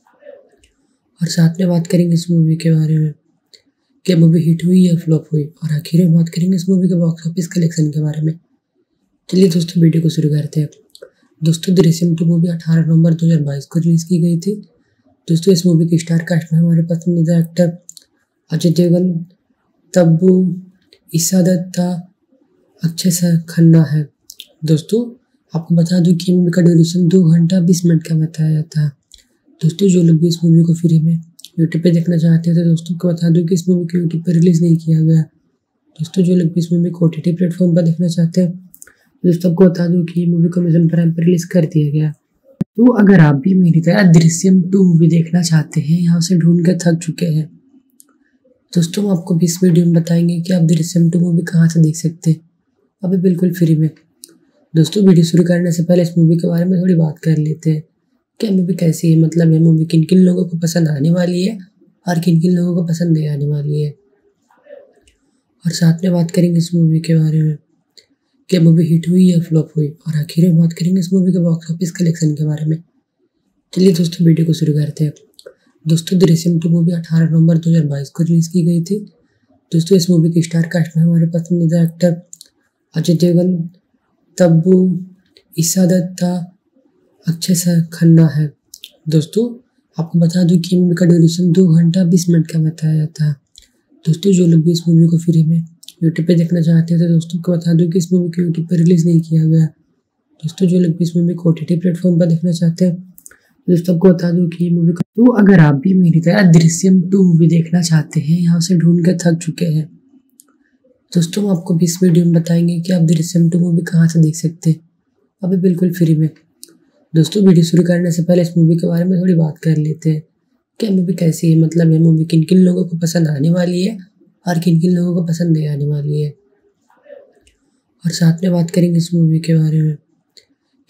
और साथ में बात करेंगे इस मूवी के बारे में क्या मूवी हिट हुई या फ्लॉप हुई, और आखिर में बात करेंगे इस मूवी के बॉक्स ऑफिस कलेक्शन के बारे में। चलिए दोस्तों वीडियो को शुरू करते हैं। दोस्तों दृश्यम टू मूवी अठारह नवंबर दो हज़ार बाईस को रिलीज की गई थी। दोस्तों इस मूवी के स्टार कास्ट में हमारे पसंदीदा एक्टर अजय देवगन, तब्बू, ईशा दत्ता, अक्षय खन्ना है। दोस्तों आपको बता दूं कि मूवी का ड्यूरेशन दो घंटा बीस मिनट का बताया था। दोस्तों जो लोग भी इस मूवी को फ्री में यूट्यूब पे देखना चाहते हैं तो दोस्तों को बता दूं कि इस मूवी को यूट्यूब पर रिलीज़ नहीं किया गया। दोस्तों जो लोग भी इस मूवी को ओटीटी प्लेटफॉर्म पर देखना चाहते हैं दोस्तों आपको बता दूं कि मूवी को अमेज़न प्राइम पर रिलीज़ कर दिया गया। तो अगर आप भी मेरी तरह दृश्यम टू मूवी देखना चाहते हैं, यहाँ से ढूंढ कर थक चुके हैं, दोस्तों हम आपको भी इस वीडियो में बताएंगे कि आप दृश्यम टू मूवी कहाँ से देख सकते हैं, अभी बिल्कुल फ्री में। दोस्तों वीडियो शुरू करने से पहले इस मूवी के बारे में थोड़ी बात कर लेते हैं। क्या मूवी कैसी है, मतलब ये मूवी किन किन लोगों को पसंद आने वाली है और किन किन लोगों को पसंद नहीं आने वाली है, और साथ में बात करेंगे इस मूवी के बारे में क्या मूवी हिट हुई या फ्लॉप हुई, और आखिर में बात करेंगे इस मूवी के बॉक्स ऑफिस कलेक्शन के बारे में। चलिए दोस्तों वीडियो को शुरू करते हैं। दोस्तों दृश्यम टू मूवी अठारह नवंबर दो हज़ार बाईस को रिलीज की गई थी। दोस्तों इस मूवी के स्टार कास्ट में हमारे पसंदीदा एक्टर अजय देवगन, तब्बू, ईशा दत्ता, अक्षय खन्ना है। दोस्तों आपको बता दूं कि मूवी का ड्यूरेशन दो घंटा बीस मिनट का बताया था। दोस्तों जो लोग भी इस मूवी को फ्री में यूट्यूब पे देखना चाहते हैं तो दोस्तों को बता दूं कि इस मूवी को यूट्यूब पर रिलीज़ नहीं किया गया। दोस्तों जो लोग भी इस मूवी को ओटीटी प्लेटफॉर्म पर देखना चाहते हैं दोस्तों आपको बता दूं कि मूवी का तो अगर आप भी मेरी तरह दृश्यम टू मूवी देखना चाहते हैं, यहाँ से ढूंढ कर थक चुके हैं, दोस्तों हम आपको भी इस वीडियो में बताएंगे कि आप दृश्यम टू मूवी कहाँ से देख सकते हैं, अभी बिल्कुल फ्री में। दोस्तों वीडियो शुरू करने से पहले इस मूवी के बारे में थोड़ी बात कर लेते हैं। क्या मूवी कैसी है, मतलब ये मूवी किन किन लोगों को पसंद आने वाली है और किन किन लोगों को पसंद नहीं आने वाली है, और साथ में बात करेंगे इस मूवी के बारे में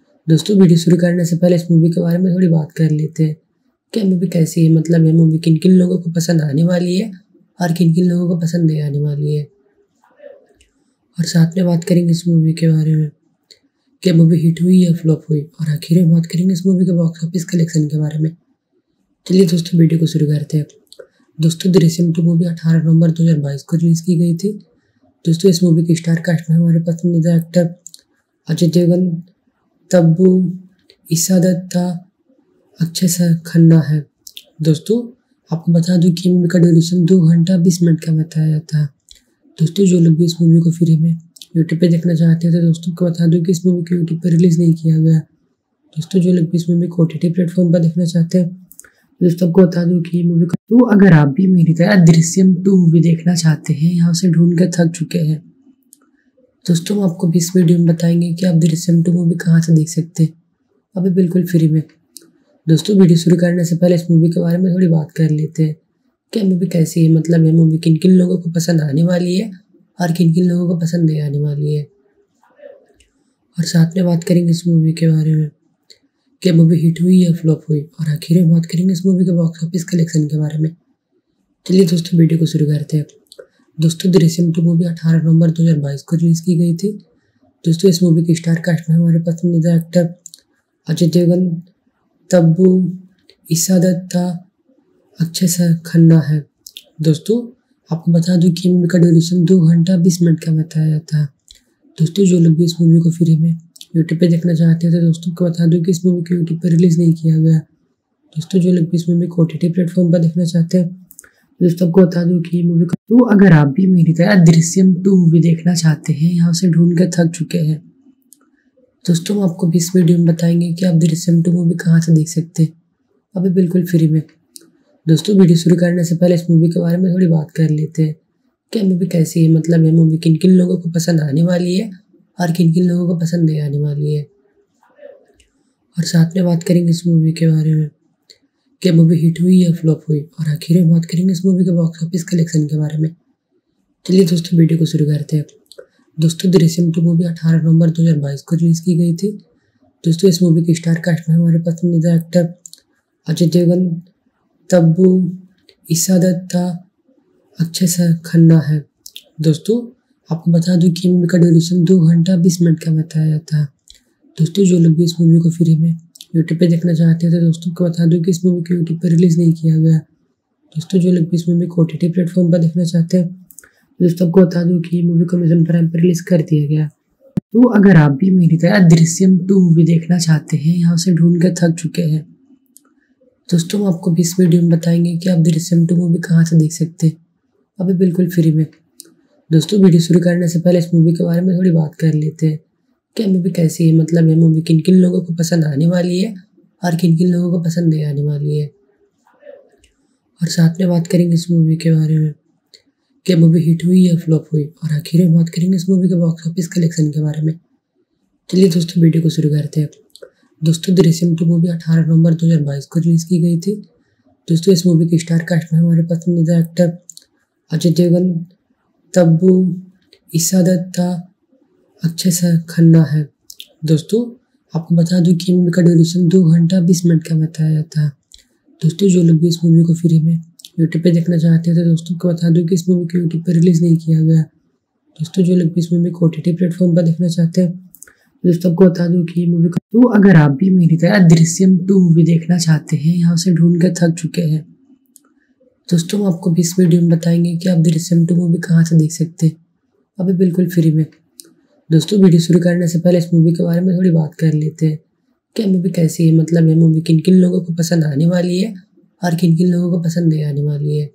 दोस्तों वीडियो शुरू करने से पहले इस मूवी के बारे में थोड़ी बात कर लेते हैं। क्या मूवी कैसी है, मतलब ये मूवी किन किन लोगों को पसंद आने वाली है और किन किन लोगों को पसंद नहीं आने वाली है, और साथ में बात करेंगे इस मूवी के बारे में क्या मूवी हिट हुई या फ्लॉप हुई, और आखिर में बात करेंगे इस मूवी के बॉक्स ऑफिस कलेक्शन के बारे में। चलिए दोस्तों वीडियो को शुरू करते हैं। दोस्तों दृश्यम टू मूवी अठारह नवंबर दो हज़ार बाईस को रिलीज की गई थी। दोस्तों इस मूवी के स्टार कास्ट में हमारे पसंदीदा एक्टर अजय देवगन, तब्बू, ईशा दत्ता, अक्षय खन्ना है। दोस्तों आपको बता दूं कि मूवी का ड्यूरेशन दो घंटा बीस मिनट का बताया था। दोस्तों जो लोग भी इस मूवी को फ्री में यूट्यूब पे देखना चाहते हैं तो दोस्तों को बता दूं कि इस मूवी को यूट्यूब पे रिलीज नहीं किया गया। दोस्तों जो लोग भी इस मूवी को ओटीटी प्लेटफॉर्म पर देखना चाहते हैं दोस्तों आपको बता दूं कि मूवी को, तो अगर आप भी मेरी तरह दृश्यम टू मूवी देखना चाहते हैं, यहाँ से ढूंढ के थक चुके हैं, दोस्तों हम आपको इस वीडियो में बताएंगे कि आप दृश्यम टू मूवी कहाँ से देख सकते हैं, अभी बिल्कुल फ्री में। दोस्तों वीडियो शुरू करने से पहले इस मूवी के बारे में थोड़ी बात कर लेते हैं कि ये मूवी कैसी है, मतलब ये मूवी किन किन लोगों को पसंद आने वाली है और किन किन लोगों को पसंद नहीं आने वाली है। और साथ में बात करेंगे इस मूवी के बारे में कि मूवी हिट हुई या फ्लॉप हुई, और आखिर में बात करेंगे इस मूवी के बॉक्स ऑफिस कलेक्शन के बारे में। चलिए दोस्तों वीडियो को शुरू करते हैं। दोस्तों दृश्यम टू मूवी अठारह नवंबर दो हज़ार बाईस को रिलीज की गई थी। दोस्तों इस मूवी की स्टार कास्ट में हमारे पसंदीदा एक्टर अजय देवगन, तब्बू, ईशा दत्ता, अक्षय खन्ना है। दोस्तों आपको बता दूं कि मूवी का ड्यूरेशन दो घंटा बीस मिनट का बताया था। दोस्तों जो लोग भी इस मूवी को फ्री में यूट्यूब पे देखना चाहते हैं तो दोस्तों को बता दूं कि इस मूवी को यूट्यूब पर रिलीज नहीं किया गया। दोस्तों जो लोग भी इस मूवी को ओटीटी प्लेटफॉर्म पर देखना चाहते हैं दोस्तों आपको बता दूं कि मूवी को, तो अगर आप भी मेरी तरह दृश्यम टू मूवी देखना चाहते हैं, यहाँ से ढूंढ कर थक चुके हैं, दोस्तों हम आपको इस वीडियो में बताएंगे कि आप दृश्यम टू मूवी कहाँ से देख सकते हैं, अभी बिल्कुल फ्री में। दोस्तों वीडियो शुरू करने से पहले इस मूवी के बारे में थोड़ी बात कर लेते हैं कि ये मूवी कैसी है, मतलब ये मूवी किन किन लोगों को पसंद आने वाली है और किन किन लोगों को पसंद नहीं आने वाली है। और साथ में बात करेंगे इस मूवी के बारे में कि मूवी हिट हुई या फ्लॉप हुई, और आखिर में बात करेंगे इस मूवी के बॉक्स ऑफिस कलेक्शन के बारे में। चलिए दोस्तों वीडियो को शुरू करते हैं। दोस्तों दृश्यम टू मूवी अठारह नवंबर दो हज़ार बाईस को रिलीज की गई थी। दोस्तों इस मूवी की स्टार कास्ट में हमारे पसंदीदा एक्टर अजय देवगन, तब्बू, ईशा दत्ता, अक्षय खन्ना है। दोस्तों आपको बता दूं कि मूवी का ड्यूरेशन दो घंटा बीस मिनट का बताया था। दोस्तों जो लोग भी इस मूवी को फ्री में यूट्यूब पे देखना चाहते हैं तो दोस्तों को बता दूं कि इस मूवी को यूट्यूब पर रिलीज नहीं किया गया। दोस्तों जो लोग भी इस मूवी को ओटीटी प्लेटफॉर्म पर देखना चाहते हैं दोस्तों आपको बता दूं कि मूवी को अमेज़न प्राइम पर रिलीज कर दिया गया। तो अगर आप भी मेरी तरह दृश्यम टू मूवी देखना चाहते हैं, यहाँ से ढूंढ कर थक चुके हैं, दोस्तों हम आपको इस वीडियो में बताएंगे कि आप दृश्यम टू मूवी कहाँ से देख सकते हैं, अभी बिल्कुल फ्री में। दोस्तों वीडियो शुरू करने से पहले इस मूवी के बारे में थोड़ी बात कर लेते हैं कि मूवी कैसी है, मतलब ये मूवी किन किन लोगों को पसंद आने वाली है और किन किन लोगों को पसंद नहीं आने वाली है। और साथ में बात करेंगे इस मूवी के बारे में कि मूवी हिट हुई या फ्लॉप हुई, और आखिर में बात करेंगे इस मूवी के बॉक्स ऑफिस कलेक्शन के बारे में। चलिए दोस्तों वीडियो को शुरू करते हैं। दोस्तों दृश्यम टू मूवी अठारह नवंबर दो हज़ार बाईस को रिलीज की गई थी। दोस्तों इस मूवी की स्टार कास्ट में हमारे पसंदीदा एक्टर अजय देवगन, तब्बू, ईशा दत्ता, अक्षय खन्ना है। दोस्तों आपको बता दूं कि मूवी का ड्यूरेशन दो घंटा बीस मिनट का बताया था। दोस्तों जो लोग भी इस मूवी को फ्री में यूट्यूब पे देखना चाहते हैं तो दोस्तों को बता दूं कि इस मूवी को यूट्यूब पर रिलीज नहीं किया गया। दोस्तों जो लोग भी इस मूवी को ओटीटी प्लेटफॉर्म पर देखना चाहते हैं दोस्तों आपको बता दूं कि मूवी को, तो अगर आप भी मेरी तरह दृश्यम टू मूवी देखना चाहते हैं, यहाँ से ढूंढ कर थक चुके हैं, दोस्तों हम आपको इस वीडियो में बताएंगे कि आप दृश्यम टू मूवी कहाँ से देख सकते हैं, अभी बिल्कुल फ्री में। दोस्तों वीडियो शुरू करने से पहले इस मूवी के बारे में थोड़ी बात कर लेते हैं कि मूवी कैसी है, मतलब ये मूवी किन किन लोगों को पसंद आने वाली है और किन किन लोगों को पसंद नहीं आने वाली है।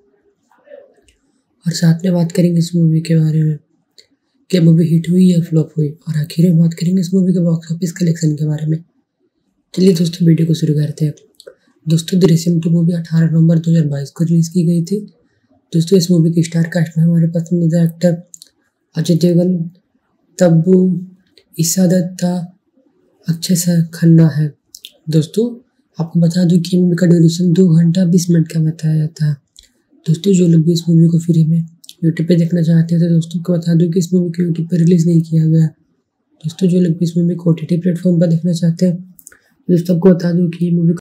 और साथ में बात करेंगे इस मूवी के बारे में कि मूवी हिट हुई या फ्लॉप हुई, और आखिर में बात करेंगे इस मूवी के बॉक्स ऑफिस कलेक्शन के बारे में। चलिए दोस्तों वीडियो को शुरू करते हैं। दोस्तों दृश्यम टू मूवी अठारह नवंबर दो हज़ार बाईस को रिलीज की गई थी। दोस्तों इस मूवी की स्टार कास्ट में हमारे पसंदीदा एक्टर अजय देवगन, तब्बू, ईशा दत्ता, अक्षय खन्ना है। दोस्तों आपको बता दूं कि मूवी का ड्यूरेशन दो घंटा बीस मिनट का बताया था। दोस्तों जो लोग भी इस मूवी को फ्री में यूट्यूब पे देखना चाहते हैं तो दोस्तों को बता दूं कि इस मूवी को यूट्यूब पर रिलीज नहीं किया गया। दोस्तों जो लोग भी इस मूवी को ओटीटी प्लेटफॉर्म पर देखना चाहते हैं दोस्तों आपको बता दूं कि मूवी